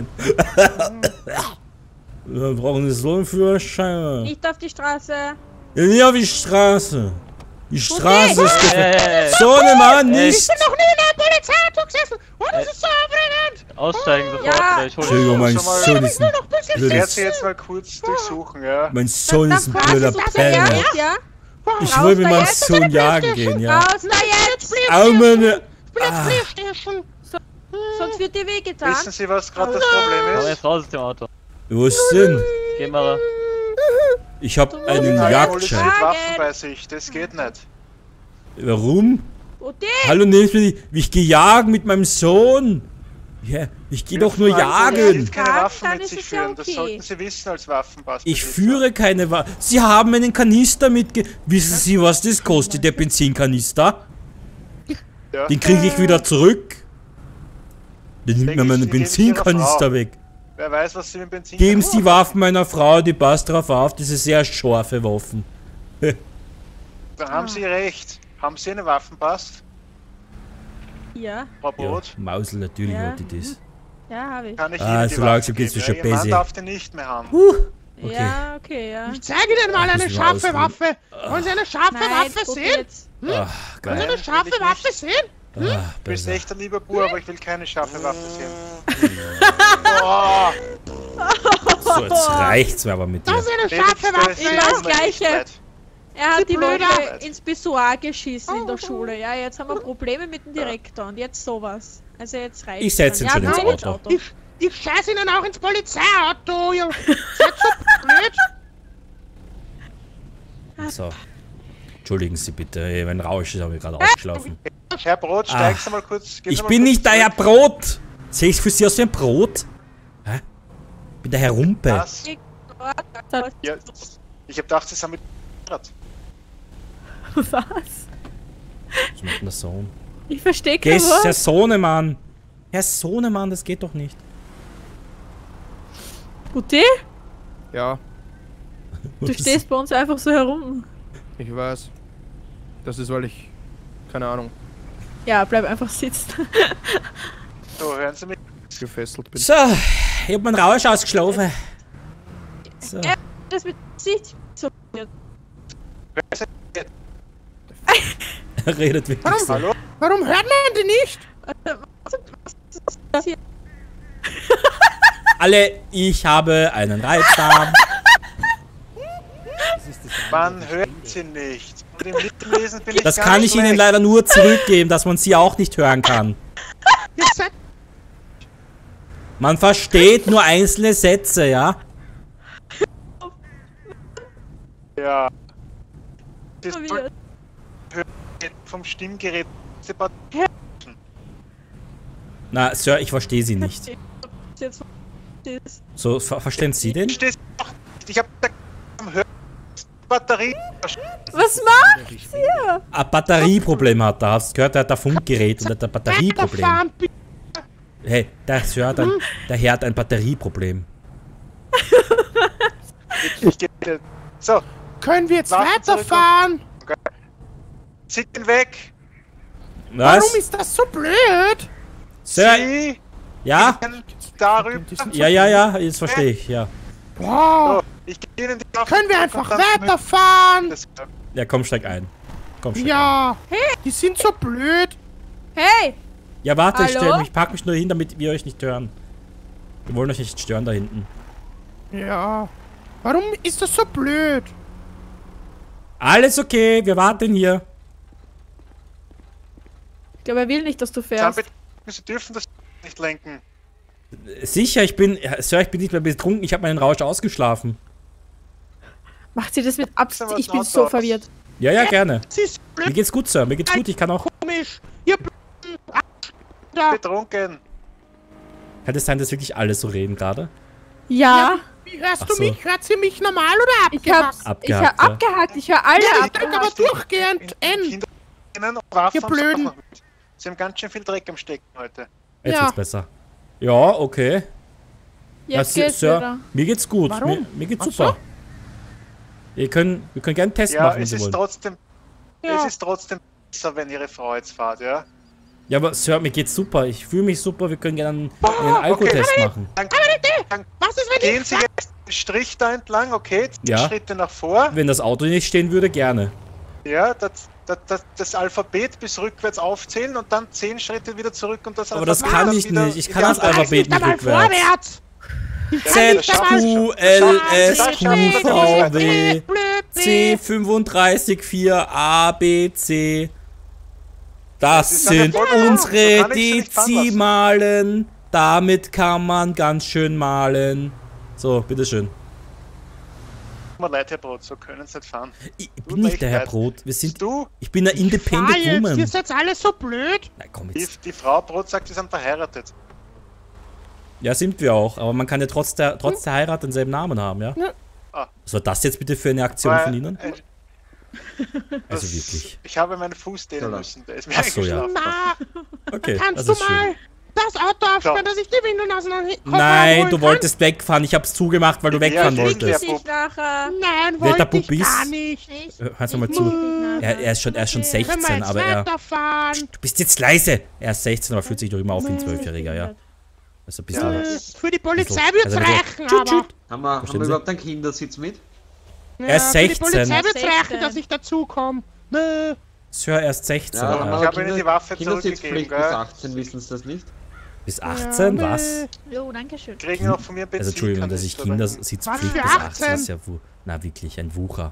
[SPEAKER 1] Wir brauchen so einen Führerschein.
[SPEAKER 2] Nicht auf die Straße.
[SPEAKER 1] Ja, nicht auf die Straße. Die Straße ist gefährlich.
[SPEAKER 6] Hey,
[SPEAKER 1] So eine Mann nicht.
[SPEAKER 3] Ich bin noch nie in einem Polizeiauto gesessen. Und es ist so aufregend.
[SPEAKER 6] aussteigen sofort,
[SPEAKER 2] Ja.
[SPEAKER 6] oder ich hole
[SPEAKER 1] Entschuldigung, mein
[SPEAKER 5] Schon mal-
[SPEAKER 1] Sohn ist ein
[SPEAKER 5] Ich werde
[SPEAKER 1] blödes...
[SPEAKER 5] Sie jetzt mal kurz durchsuchen, ja?
[SPEAKER 1] Mein Sohn ist ein blöder
[SPEAKER 2] Ja,
[SPEAKER 1] Penner.
[SPEAKER 2] ja.
[SPEAKER 1] Ich will mit meinem Sohn jagen gehen, ja.
[SPEAKER 2] Raus da jetzt.
[SPEAKER 1] Au, meine...
[SPEAKER 3] Playstation.
[SPEAKER 2] Sonst wird dir wehgetan.
[SPEAKER 5] Wissen Sie, was gerade das Problem
[SPEAKER 6] Komm
[SPEAKER 5] ist?
[SPEAKER 6] jetzt raus aus dem Auto.
[SPEAKER 1] Wo ist denn?
[SPEAKER 6] Geh mal.
[SPEAKER 1] Ich hab einen
[SPEAKER 5] Alkoholisiert
[SPEAKER 1] Jagdschein.
[SPEAKER 5] Waffen bei sich, das geht nicht.
[SPEAKER 1] Warum?
[SPEAKER 2] Ute,
[SPEAKER 1] Hallo, nehmt mir die... Ich geh jagen mit meinem Sohn. Ja, ich geh doch nur jagen.
[SPEAKER 5] Alkoholisiert keine
[SPEAKER 2] Dann
[SPEAKER 5] Waffen mit
[SPEAKER 2] ist
[SPEAKER 5] sich
[SPEAKER 2] es ja
[SPEAKER 5] führen, das
[SPEAKER 2] okay.
[SPEAKER 5] sollten Sie wissen als Waffenpass.
[SPEAKER 1] Ich führe keine Waffe. Sie haben einen Kanister Wissen Sie, was das kostet, der Benzinkanister?
[SPEAKER 5] Ja.
[SPEAKER 1] Den kriege ich wieder zurück. Den nimmt mir
[SPEAKER 5] Denke
[SPEAKER 1] meine
[SPEAKER 5] ich, die gebe ich Ihrer
[SPEAKER 1] Benzinkanister
[SPEAKER 5] Frau.
[SPEAKER 1] weg.
[SPEAKER 5] Wer weiß, was Sie mit Benzin
[SPEAKER 1] Geben Sie die Waffen meiner Frau, die passt drauf auf. Das sind sehr scharfe Waffen.
[SPEAKER 5] Da haben Sie recht. Haben Sie einen Waffenpass,
[SPEAKER 2] ja,
[SPEAKER 5] Frau
[SPEAKER 1] Ja,
[SPEAKER 5] Brot?
[SPEAKER 1] Mausel, natürlich
[SPEAKER 2] Ja.
[SPEAKER 1] hat die das.
[SPEAKER 2] ja, habe ich.
[SPEAKER 5] Kann ich
[SPEAKER 1] Ah,
[SPEAKER 5] Ihnen die
[SPEAKER 1] so
[SPEAKER 5] Waffen
[SPEAKER 1] langsam geht's
[SPEAKER 5] geben,
[SPEAKER 1] mir schon
[SPEAKER 5] ja? Ihr Mann
[SPEAKER 1] besser.
[SPEAKER 5] darf die nicht mehr haben.
[SPEAKER 1] Okay.
[SPEAKER 2] Ja, okay, ja.
[SPEAKER 3] Ich zeige Ihnen mal eine
[SPEAKER 1] müssen wir
[SPEAKER 3] scharfe
[SPEAKER 1] ausruhen.
[SPEAKER 3] Waffe. Wollen Sie eine scharfe
[SPEAKER 2] Nein,
[SPEAKER 3] Waffe
[SPEAKER 2] Ute,
[SPEAKER 3] sehen?
[SPEAKER 2] jetzt.
[SPEAKER 1] Ah,
[SPEAKER 3] Wollen Sie
[SPEAKER 1] geil.
[SPEAKER 3] eine
[SPEAKER 5] Nein,
[SPEAKER 3] scharfe
[SPEAKER 5] will ich
[SPEAKER 3] Waffe
[SPEAKER 5] nicht.
[SPEAKER 3] sehen?
[SPEAKER 1] Ah,
[SPEAKER 5] Ich bin
[SPEAKER 1] besser.
[SPEAKER 5] echt ein lieber Bub, aber ich will keine scharfe Waffe sehen. Oh,
[SPEAKER 1] So, jetzt reicht's mir aber mit dir.
[SPEAKER 3] Das ist eine
[SPEAKER 5] Felix,
[SPEAKER 3] scharfe
[SPEAKER 5] da ist
[SPEAKER 3] Waffe.
[SPEAKER 5] Ihnen
[SPEAKER 2] das
[SPEAKER 5] noch nicht
[SPEAKER 2] Gleiche.
[SPEAKER 5] leid.
[SPEAKER 2] Er hat
[SPEAKER 3] Die
[SPEAKER 2] die
[SPEAKER 3] Blöde.
[SPEAKER 2] Woche ins Pissoir geschissen in der Schule. Ja, jetzt haben wir Probleme mit dem Direktor und jetzt sowas. Also jetzt reicht's.
[SPEAKER 1] Ich setz ihn
[SPEAKER 2] dann.
[SPEAKER 1] schon
[SPEAKER 2] Ja,
[SPEAKER 1] ins
[SPEAKER 2] nein,
[SPEAKER 1] Auto.
[SPEAKER 3] Ich scheiß Ihnen auch ins Polizeiauto. Ihr seid so blöd.
[SPEAKER 1] So. Entschuldigen Sie bitte, mein Rausch ist aber gerade ausgeschlafen.
[SPEAKER 5] Herr Brot, steigen Sie mal kurz. gehen Sie
[SPEAKER 1] Ich
[SPEAKER 5] mal
[SPEAKER 1] bin
[SPEAKER 5] kurz
[SPEAKER 1] nicht der Herr
[SPEAKER 5] zurück.
[SPEAKER 1] Brot! Sehe ich für Sie aus wie ein Brot? Hä? Ich bin der Herr Rumpe.
[SPEAKER 5] Was? Ja, ich hab gedacht, Sie sind mit.
[SPEAKER 2] Was?
[SPEAKER 1] Was macht denn der Sohn?
[SPEAKER 2] Ich verstehe kein
[SPEAKER 1] Herr
[SPEAKER 2] Wort.
[SPEAKER 1] Sohnemann! Herr Sohnemann, das geht doch nicht.
[SPEAKER 2] Ute,
[SPEAKER 7] Ja,
[SPEAKER 2] du stehst bei uns einfach so herum.
[SPEAKER 7] ich weiß. Das ist, weil ich... Keine Ahnung.
[SPEAKER 2] Ja, bleib einfach sitzen.
[SPEAKER 5] So, hören Sie mich.
[SPEAKER 7] gefesselt bin.
[SPEAKER 1] So, ich hab meinen Rausch ausgeschlafen. So.
[SPEAKER 2] Das mit Sicht so.
[SPEAKER 1] Er redet wirklich so.
[SPEAKER 5] Hallo?
[SPEAKER 3] Warum hört man die nicht?
[SPEAKER 1] Alle, ich habe einen Reizdarm.
[SPEAKER 5] Man hört sie nicht. Und im Lesen bin ich
[SPEAKER 1] Das
[SPEAKER 5] ganz
[SPEAKER 1] kann ich Ihnen
[SPEAKER 5] schlecht.
[SPEAKER 1] leider nur zurückgeben, dass man sie auch nicht hören kann.
[SPEAKER 3] Ihr seid
[SPEAKER 1] Man versteht nur einzelne Sätze, ja?
[SPEAKER 5] Ja. Das hört vom Stimmgerät.
[SPEAKER 1] Na, Sir, ich verstehe Sie nicht. So, verstehen Sie den?
[SPEAKER 5] Stehst du auch nicht. Ich hab am Hören Batterie.
[SPEAKER 2] Was macht ihr?
[SPEAKER 1] Ein Batterieproblem hat er. Hast du gehört, er hat ein Funkgerät und hat ein Batterieproblem.
[SPEAKER 3] weiterfahren, bitte.
[SPEAKER 1] Hey, der Sir hat der Herr hat ein Batterieproblem.
[SPEAKER 5] Ich geh dir. So,
[SPEAKER 3] Können wir jetzt
[SPEAKER 5] Waffen
[SPEAKER 3] weiterfahren?
[SPEAKER 5] zieh ihn weg.
[SPEAKER 1] Was?
[SPEAKER 3] Warum ist das so blöd?
[SPEAKER 1] Sir,
[SPEAKER 5] Sie
[SPEAKER 1] ja?
[SPEAKER 5] gehen darüber.
[SPEAKER 1] Ja, jetzt verstehe ich, ja.
[SPEAKER 3] Wow.
[SPEAKER 5] So, ich geh Ihnen die Waffe
[SPEAKER 3] Können wir
[SPEAKER 5] zurück
[SPEAKER 3] einfach
[SPEAKER 5] und dann
[SPEAKER 3] weiterfahren?
[SPEAKER 5] das-
[SPEAKER 1] Ja, komm, steig ein. Komm, steig ein.
[SPEAKER 3] Ja. Die sind so blöd.
[SPEAKER 2] Hey!
[SPEAKER 1] Ja, warte,
[SPEAKER 2] Hallo?
[SPEAKER 1] ich pack mich nur hin, damit wir euch nicht hören. Wir wollen euch nicht stören da hinten.
[SPEAKER 3] Ja. Warum ist das so blöd?
[SPEAKER 1] Alles okay, wir warten hier.
[SPEAKER 2] Ich glaube, er will nicht, dass du
[SPEAKER 5] Dann
[SPEAKER 2] fährst.
[SPEAKER 5] bitte, Sie dürfen das nicht lenken.
[SPEAKER 1] Sicher, Sir, ich bin nicht mehr betrunken, ich habe meinen Rausch ausgeschlafen.
[SPEAKER 2] Macht sie das mit Absicht?
[SPEAKER 5] was
[SPEAKER 2] Ich bin
[SPEAKER 5] laut
[SPEAKER 2] so
[SPEAKER 5] aus.
[SPEAKER 2] verwirrt.
[SPEAKER 1] Ja, gerne.
[SPEAKER 3] Das ist
[SPEAKER 1] Mir
[SPEAKER 3] blöd
[SPEAKER 1] geht's gut, Sir, mir geht's gut, ich kann auch...
[SPEAKER 3] komisch. Ihr blöden Arschlöcher.
[SPEAKER 5] Betrunken.
[SPEAKER 1] Kann es sein, dass wirklich alle so reden gerade?
[SPEAKER 2] Ja,
[SPEAKER 3] Wie hörst
[SPEAKER 1] Ach
[SPEAKER 3] du
[SPEAKER 1] so.
[SPEAKER 3] mich? Hört sie mich normal oder
[SPEAKER 2] ich hab
[SPEAKER 3] abgehackt?
[SPEAKER 2] ich hab
[SPEAKER 1] Abgehackt, ja.
[SPEAKER 2] abgehakt. Ich höre alle
[SPEAKER 3] Ja, ich
[SPEAKER 2] ab.
[SPEAKER 3] drück aber durchgehend N.
[SPEAKER 5] Kinder und Waffen
[SPEAKER 3] Ihr
[SPEAKER 5] haben sie
[SPEAKER 3] Blöden.
[SPEAKER 5] auch noch mit. Sie haben ganz schön viel Dreck am Stecken heute.
[SPEAKER 1] Jetzt
[SPEAKER 2] Ja.
[SPEAKER 1] wird's besser. Ja, okay.
[SPEAKER 2] Jetzt
[SPEAKER 1] Ja,
[SPEAKER 2] geht's
[SPEAKER 1] Sir,
[SPEAKER 2] wieder.
[SPEAKER 1] mir geht's gut.
[SPEAKER 3] Warum?
[SPEAKER 1] Mir geht's
[SPEAKER 3] Ach
[SPEAKER 1] super.
[SPEAKER 3] so.
[SPEAKER 1] Wir können gerne einen Test
[SPEAKER 5] Ja,
[SPEAKER 1] machen, wenn
[SPEAKER 5] es
[SPEAKER 1] Sie
[SPEAKER 5] ist
[SPEAKER 1] wollen.
[SPEAKER 5] trotzdem.
[SPEAKER 3] Ja.
[SPEAKER 5] Es ist trotzdem besser, wenn Ihre Frau jetzt fahrt, ja?
[SPEAKER 1] Ja, aber Sir, mir geht's super. Ich fühle mich super. Wir können gerne einen Alkotest machen.
[SPEAKER 5] Dann
[SPEAKER 3] Was ist, wenn
[SPEAKER 5] gehen
[SPEAKER 3] ich...
[SPEAKER 5] Sie jetzt den Strich da entlang, okay? 10
[SPEAKER 1] Ja.
[SPEAKER 5] Schritte nach vor.
[SPEAKER 1] Wenn das Auto nicht stehen würde, gerne.
[SPEAKER 5] Ja, das Alphabet bis rückwärts aufzählen und dann 10 Schritte wieder zurück und das
[SPEAKER 1] Aber das
[SPEAKER 5] Alphabet
[SPEAKER 1] kann
[SPEAKER 5] dann
[SPEAKER 1] ich
[SPEAKER 5] wieder
[SPEAKER 1] nicht. Ich
[SPEAKER 5] in
[SPEAKER 1] kann
[SPEAKER 5] die
[SPEAKER 1] das
[SPEAKER 5] andere
[SPEAKER 1] Alphabet
[SPEAKER 3] nicht
[SPEAKER 1] nicht
[SPEAKER 3] einmal
[SPEAKER 1] rückwärts.
[SPEAKER 3] vorwärts.
[SPEAKER 1] Z,
[SPEAKER 5] das schaffen Sie
[SPEAKER 1] Q,
[SPEAKER 5] schon.
[SPEAKER 1] L,
[SPEAKER 5] Das
[SPEAKER 1] S,
[SPEAKER 5] schaffen
[SPEAKER 1] Q,
[SPEAKER 5] Sie schon.
[SPEAKER 1] V, W,
[SPEAKER 3] Blöd,
[SPEAKER 1] C, 35, 4, A, B, C. Das
[SPEAKER 5] ist eine
[SPEAKER 1] sind
[SPEAKER 5] Folge.
[SPEAKER 1] unsere
[SPEAKER 5] So kann ich sie nicht fahren lassen.
[SPEAKER 1] Dezimalen. Damit kann man ganz schön malen. So, bitteschön.
[SPEAKER 5] Tut mir leid, Herr Brot, so können Sie nicht fahren.
[SPEAKER 1] Ich
[SPEAKER 5] Tut
[SPEAKER 1] bin
[SPEAKER 5] mir
[SPEAKER 1] nicht
[SPEAKER 5] echt
[SPEAKER 1] der Herr
[SPEAKER 5] leid.
[SPEAKER 1] Brot. Wir sind,
[SPEAKER 5] Du,
[SPEAKER 1] ich bin eine
[SPEAKER 3] Fahr
[SPEAKER 1] Independent
[SPEAKER 3] jetzt, ihr
[SPEAKER 1] Woman.
[SPEAKER 3] seid alle so blöd.
[SPEAKER 1] Na komm
[SPEAKER 5] die,
[SPEAKER 1] jetzt.
[SPEAKER 5] die Frau Brot sagt, Sie sind verheiratet.
[SPEAKER 1] Ja, sind wir auch. Aber man kann ja trotz der Heirat denselben Namen haben, ja?
[SPEAKER 5] Ah.
[SPEAKER 1] Was war das jetzt bitte für eine Aktion
[SPEAKER 5] Weil,
[SPEAKER 1] von Ihnen? Also
[SPEAKER 5] das-
[SPEAKER 1] wirklich.
[SPEAKER 5] Ich habe meinen Fuß dehnen müssen, der ist mir
[SPEAKER 1] Ach so, ja.
[SPEAKER 5] eingeschlafen.
[SPEAKER 3] Na,
[SPEAKER 1] Okay,
[SPEAKER 3] kannst
[SPEAKER 1] das
[SPEAKER 3] du
[SPEAKER 1] ist
[SPEAKER 3] mal
[SPEAKER 1] schön.
[SPEAKER 3] das Auto aufsperren, dass ich die Windeln auseinander
[SPEAKER 1] Nein, du wolltest wegfahren. Ich hab's zugemacht, weil du wegfahren
[SPEAKER 5] Ja,
[SPEAKER 1] wolltest.
[SPEAKER 5] wirklich.
[SPEAKER 2] nachher.
[SPEAKER 3] Nein,
[SPEAKER 1] Wer der
[SPEAKER 3] wollte ich
[SPEAKER 1] Bub ist?
[SPEAKER 3] gar nicht.
[SPEAKER 1] Hörst du mal zu. Er ist schon
[SPEAKER 3] Können wir
[SPEAKER 1] 16,
[SPEAKER 3] jetzt
[SPEAKER 1] aber er...
[SPEAKER 3] weiterfahren?
[SPEAKER 1] Du bist jetzt leise. Er ist 16, aber fühlt sich doch immer auf wie ein 12-Jähriger, ja? Also ein bisschen...
[SPEAKER 5] Ja,
[SPEAKER 3] Für die Polizei
[SPEAKER 1] Also,
[SPEAKER 3] wird's
[SPEAKER 1] also,
[SPEAKER 3] reichen,
[SPEAKER 1] tschut,
[SPEAKER 3] aber...
[SPEAKER 1] tschut.
[SPEAKER 8] Haben wir
[SPEAKER 1] Verstehen Sie?
[SPEAKER 8] überhaupt einen Kindersitz mit?
[SPEAKER 1] Er ist
[SPEAKER 3] Für die
[SPEAKER 1] 16.
[SPEAKER 3] Polizei wird's
[SPEAKER 2] 16.
[SPEAKER 3] reichen, dass ich dazukomme.
[SPEAKER 1] Sir, er ist 16.
[SPEAKER 8] Ja, haben
[SPEAKER 5] Ich
[SPEAKER 8] wir
[SPEAKER 5] habe Ihnen die Waffe
[SPEAKER 8] Kindersitzpflicht
[SPEAKER 5] zurückgegeben,
[SPEAKER 8] bis
[SPEAKER 5] gell?
[SPEAKER 8] 18, wissen Sie das nicht?
[SPEAKER 1] Bis 18? Was?
[SPEAKER 2] Jo, danke schön.
[SPEAKER 5] Kriegen noch von mir Benzin.
[SPEAKER 1] Also Entschuldigung, dass ich Kindersitzpflicht bis 18, das ist ja... Na wirklich, ein Wucher.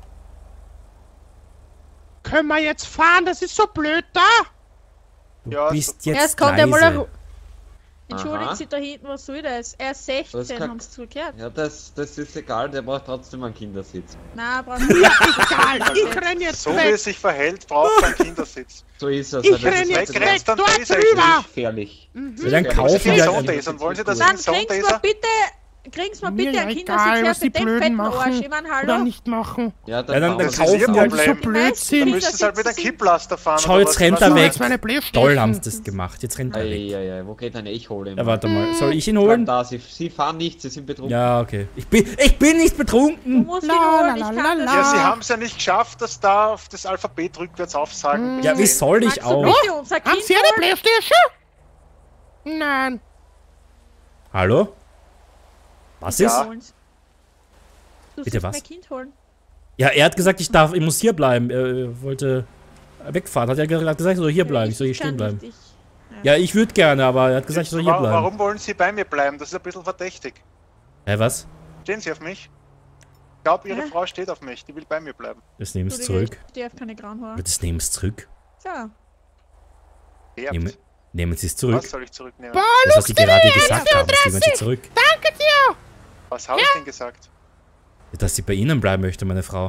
[SPEAKER 3] Können wir jetzt fahren? Das ist so blöd da.
[SPEAKER 1] Du
[SPEAKER 5] Ja,
[SPEAKER 1] bist
[SPEAKER 5] super.
[SPEAKER 1] jetzt
[SPEAKER 2] Erst kommt er mal
[SPEAKER 1] leise.
[SPEAKER 2] Entschuldigen
[SPEAKER 8] Aha.
[SPEAKER 2] Sie da hinten, was soll das? Er ist 16,
[SPEAKER 8] kann-
[SPEAKER 2] haben Sie zugehört?
[SPEAKER 8] Ja, das ist egal, der braucht trotzdem einen Kindersitz.
[SPEAKER 2] Nein, brauchst du nicht.
[SPEAKER 3] Egal, ich renn jetzt
[SPEAKER 5] So wie
[SPEAKER 3] weg.
[SPEAKER 5] es sich verhält, braucht ein Kindersitz.
[SPEAKER 8] So ist es.
[SPEAKER 3] Ich
[SPEAKER 8] also das
[SPEAKER 3] renn
[SPEAKER 8] ist
[SPEAKER 3] jetzt
[SPEAKER 5] weg,
[SPEAKER 3] weg,
[SPEAKER 5] rennst dann
[SPEAKER 3] dort
[SPEAKER 5] Taser,
[SPEAKER 3] drüber.
[SPEAKER 8] gefährlich.
[SPEAKER 1] Ja, dann
[SPEAKER 8] Ja,
[SPEAKER 1] kaufen
[SPEAKER 8] das
[SPEAKER 1] wir
[SPEAKER 8] ist
[SPEAKER 1] halt
[SPEAKER 8] so,
[SPEAKER 1] einen...
[SPEAKER 5] Soundtasern. Wollen Sie das
[SPEAKER 2] Dann
[SPEAKER 5] in Soundtaser?
[SPEAKER 2] kriegst mal
[SPEAKER 3] Mir
[SPEAKER 2] bitte
[SPEAKER 3] ja
[SPEAKER 2] einen
[SPEAKER 3] egal,
[SPEAKER 2] Kindersitz
[SPEAKER 3] was die
[SPEAKER 2] her für den
[SPEAKER 3] Blöden
[SPEAKER 2] fetten
[SPEAKER 3] machen
[SPEAKER 2] Arsch. Ich mein,
[SPEAKER 3] oder
[SPEAKER 2] hallo?
[SPEAKER 3] nicht machen.
[SPEAKER 8] Ja,
[SPEAKER 1] Ja, dann
[SPEAKER 5] Das ist
[SPEAKER 1] kaufen
[SPEAKER 5] Ihr
[SPEAKER 1] wir halt...
[SPEAKER 5] Problem.
[SPEAKER 3] So blöd sind.
[SPEAKER 5] Dann müssen Sie halt mit einem Kipplaster fahren.
[SPEAKER 1] Schau,
[SPEAKER 5] oder
[SPEAKER 1] jetzt
[SPEAKER 5] was?
[SPEAKER 1] rennt
[SPEAKER 5] Was
[SPEAKER 1] er
[SPEAKER 5] soll
[SPEAKER 1] weg.
[SPEAKER 5] das?
[SPEAKER 3] Meine Blechstechen.
[SPEAKER 1] Toll haben sie das gemacht. Jetzt rennt er weg.
[SPEAKER 8] Eieiei, wo geht denn? Ich hole ihn.
[SPEAKER 1] Ja, warte mal. Soll ich ihn
[SPEAKER 8] Bleib
[SPEAKER 1] holen?
[SPEAKER 8] da, Sie fahren nicht, Sie sind betrunken.
[SPEAKER 1] Ja, okay. Ich bin nicht
[SPEAKER 2] Du
[SPEAKER 1] betrunken.
[SPEAKER 2] musst ihn
[SPEAKER 3] La,
[SPEAKER 2] holen, ich
[SPEAKER 3] la,
[SPEAKER 2] kann
[SPEAKER 3] la,
[SPEAKER 2] das
[SPEAKER 3] la.
[SPEAKER 5] Ja, Sie
[SPEAKER 2] nicht.
[SPEAKER 5] haben es ja nicht geschafft, dass da auf das Alphabet rückwärts aufsagen.
[SPEAKER 1] Ja, wie soll ich
[SPEAKER 2] Magst du
[SPEAKER 1] auch?
[SPEAKER 2] bitte unser
[SPEAKER 3] Haben
[SPEAKER 2] Kind
[SPEAKER 3] Sie eine
[SPEAKER 2] holen?
[SPEAKER 3] Playstation? Nein.
[SPEAKER 1] Hallo? Was ist?
[SPEAKER 5] Ja.
[SPEAKER 2] Du
[SPEAKER 1] Bitte
[SPEAKER 2] sollst
[SPEAKER 1] was?
[SPEAKER 2] mein Kind holen.
[SPEAKER 1] Ja, er hat gesagt, ich muss hier bleiben. Er wollte wegfahren. Hat er gesagt, ich soll hier bleiben. Ich soll hier stehen bleiben. Ja, ich würde gerne, aber er hat gesagt, ich soll hier bleiben.
[SPEAKER 5] Warum wollen Sie bei mir bleiben? Das ist ein bisschen verdächtig.
[SPEAKER 1] Hä, was?
[SPEAKER 5] Stehen Sie auf mich? Ich glaube, Ihre Frau steht auf mich. Die will bei mir bleiben.
[SPEAKER 1] Das nehmen Sie zurück.
[SPEAKER 2] Ich stehe auf keine grauen Haare.
[SPEAKER 1] Das nehmen Sie zurück.
[SPEAKER 2] Ja.
[SPEAKER 5] Geerbt.
[SPEAKER 1] Nehmen Sie es zurück.
[SPEAKER 5] Was soll ich zurücknehmen?
[SPEAKER 1] Das, was Sie gerade gesagt haben, das nehmen Sie zurück.
[SPEAKER 3] Danke dir.
[SPEAKER 5] Was habe ich denn gesagt?
[SPEAKER 1] Dass sie bei Ihnen bleiben möchte, meine Frau.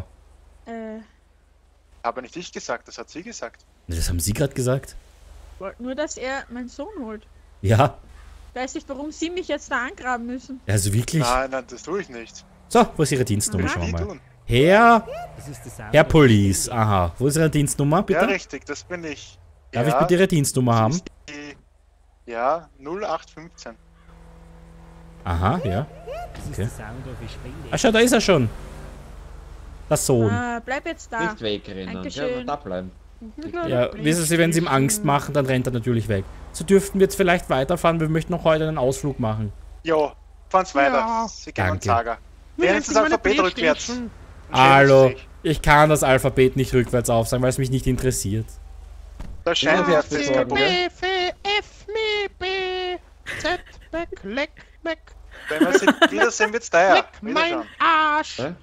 [SPEAKER 5] Habe nicht ich gesagt, das hat sie gesagt.
[SPEAKER 1] Das haben Sie gerade gesagt?
[SPEAKER 2] Wollte nur, dass er meinen Sohn holt.
[SPEAKER 1] Ja.
[SPEAKER 2] Ich weiß nicht, warum Sie mich jetzt da angraben müssen.
[SPEAKER 1] Also wirklich?
[SPEAKER 5] Nein, das tue ich nicht.
[SPEAKER 1] So, wo ist Ihre Dienstnummer?
[SPEAKER 5] Will ich
[SPEAKER 1] Schauen
[SPEAKER 5] nie
[SPEAKER 1] wir mal.
[SPEAKER 5] tun.
[SPEAKER 1] Herr
[SPEAKER 4] Das ist der Sound
[SPEAKER 1] Herr
[SPEAKER 4] of
[SPEAKER 1] Police. Aha. Wo ist Ihre Dienstnummer,
[SPEAKER 5] Ja,
[SPEAKER 1] bitte?
[SPEAKER 5] richtig, das bin ich.
[SPEAKER 1] Darf ich bitte Ihre Dienstnummer haben?
[SPEAKER 5] Ja, 0815.
[SPEAKER 1] Aha, ja.
[SPEAKER 4] Das ist
[SPEAKER 1] Okay.
[SPEAKER 4] der Sound of a Spinde.
[SPEAKER 1] Ah, schau, da ist er schon. Der Sohn.
[SPEAKER 2] Bleib jetzt da.
[SPEAKER 8] Nicht wegrennen.
[SPEAKER 2] Dankeschön.
[SPEAKER 8] Ja, da bleiben.
[SPEAKER 1] Ja, wissen Sie, wenn Sie ihm Angst machen, dann rennt er natürlich weg. So dürften wir jetzt vielleicht weiterfahren. Wir möchten noch heute einen Ausflug machen.
[SPEAKER 5] Jo, fahren's weiter.
[SPEAKER 3] Ja.
[SPEAKER 5] Sie gehen
[SPEAKER 1] Danke.
[SPEAKER 5] Saga.
[SPEAKER 3] Mir
[SPEAKER 5] Lernen
[SPEAKER 3] nennt
[SPEAKER 5] Sie das
[SPEAKER 3] sich meine
[SPEAKER 5] Alphabet rückwärts.
[SPEAKER 3] Playstation.
[SPEAKER 1] Hallo. Ich kann das Alphabet nicht rückwärts aufsagen, weil es mich nicht interessiert.
[SPEAKER 5] Das Scheinwerfer ist
[SPEAKER 8] Ja,
[SPEAKER 5] kaputt.
[SPEAKER 3] B, F, F, M, B, Z, weg, leck, weg,
[SPEAKER 5] Wenn wir sie wiedersehen, wird's teuer.
[SPEAKER 3] leck, mein
[SPEAKER 5] Wiederschauen.
[SPEAKER 3] Arsch.
[SPEAKER 8] Hä?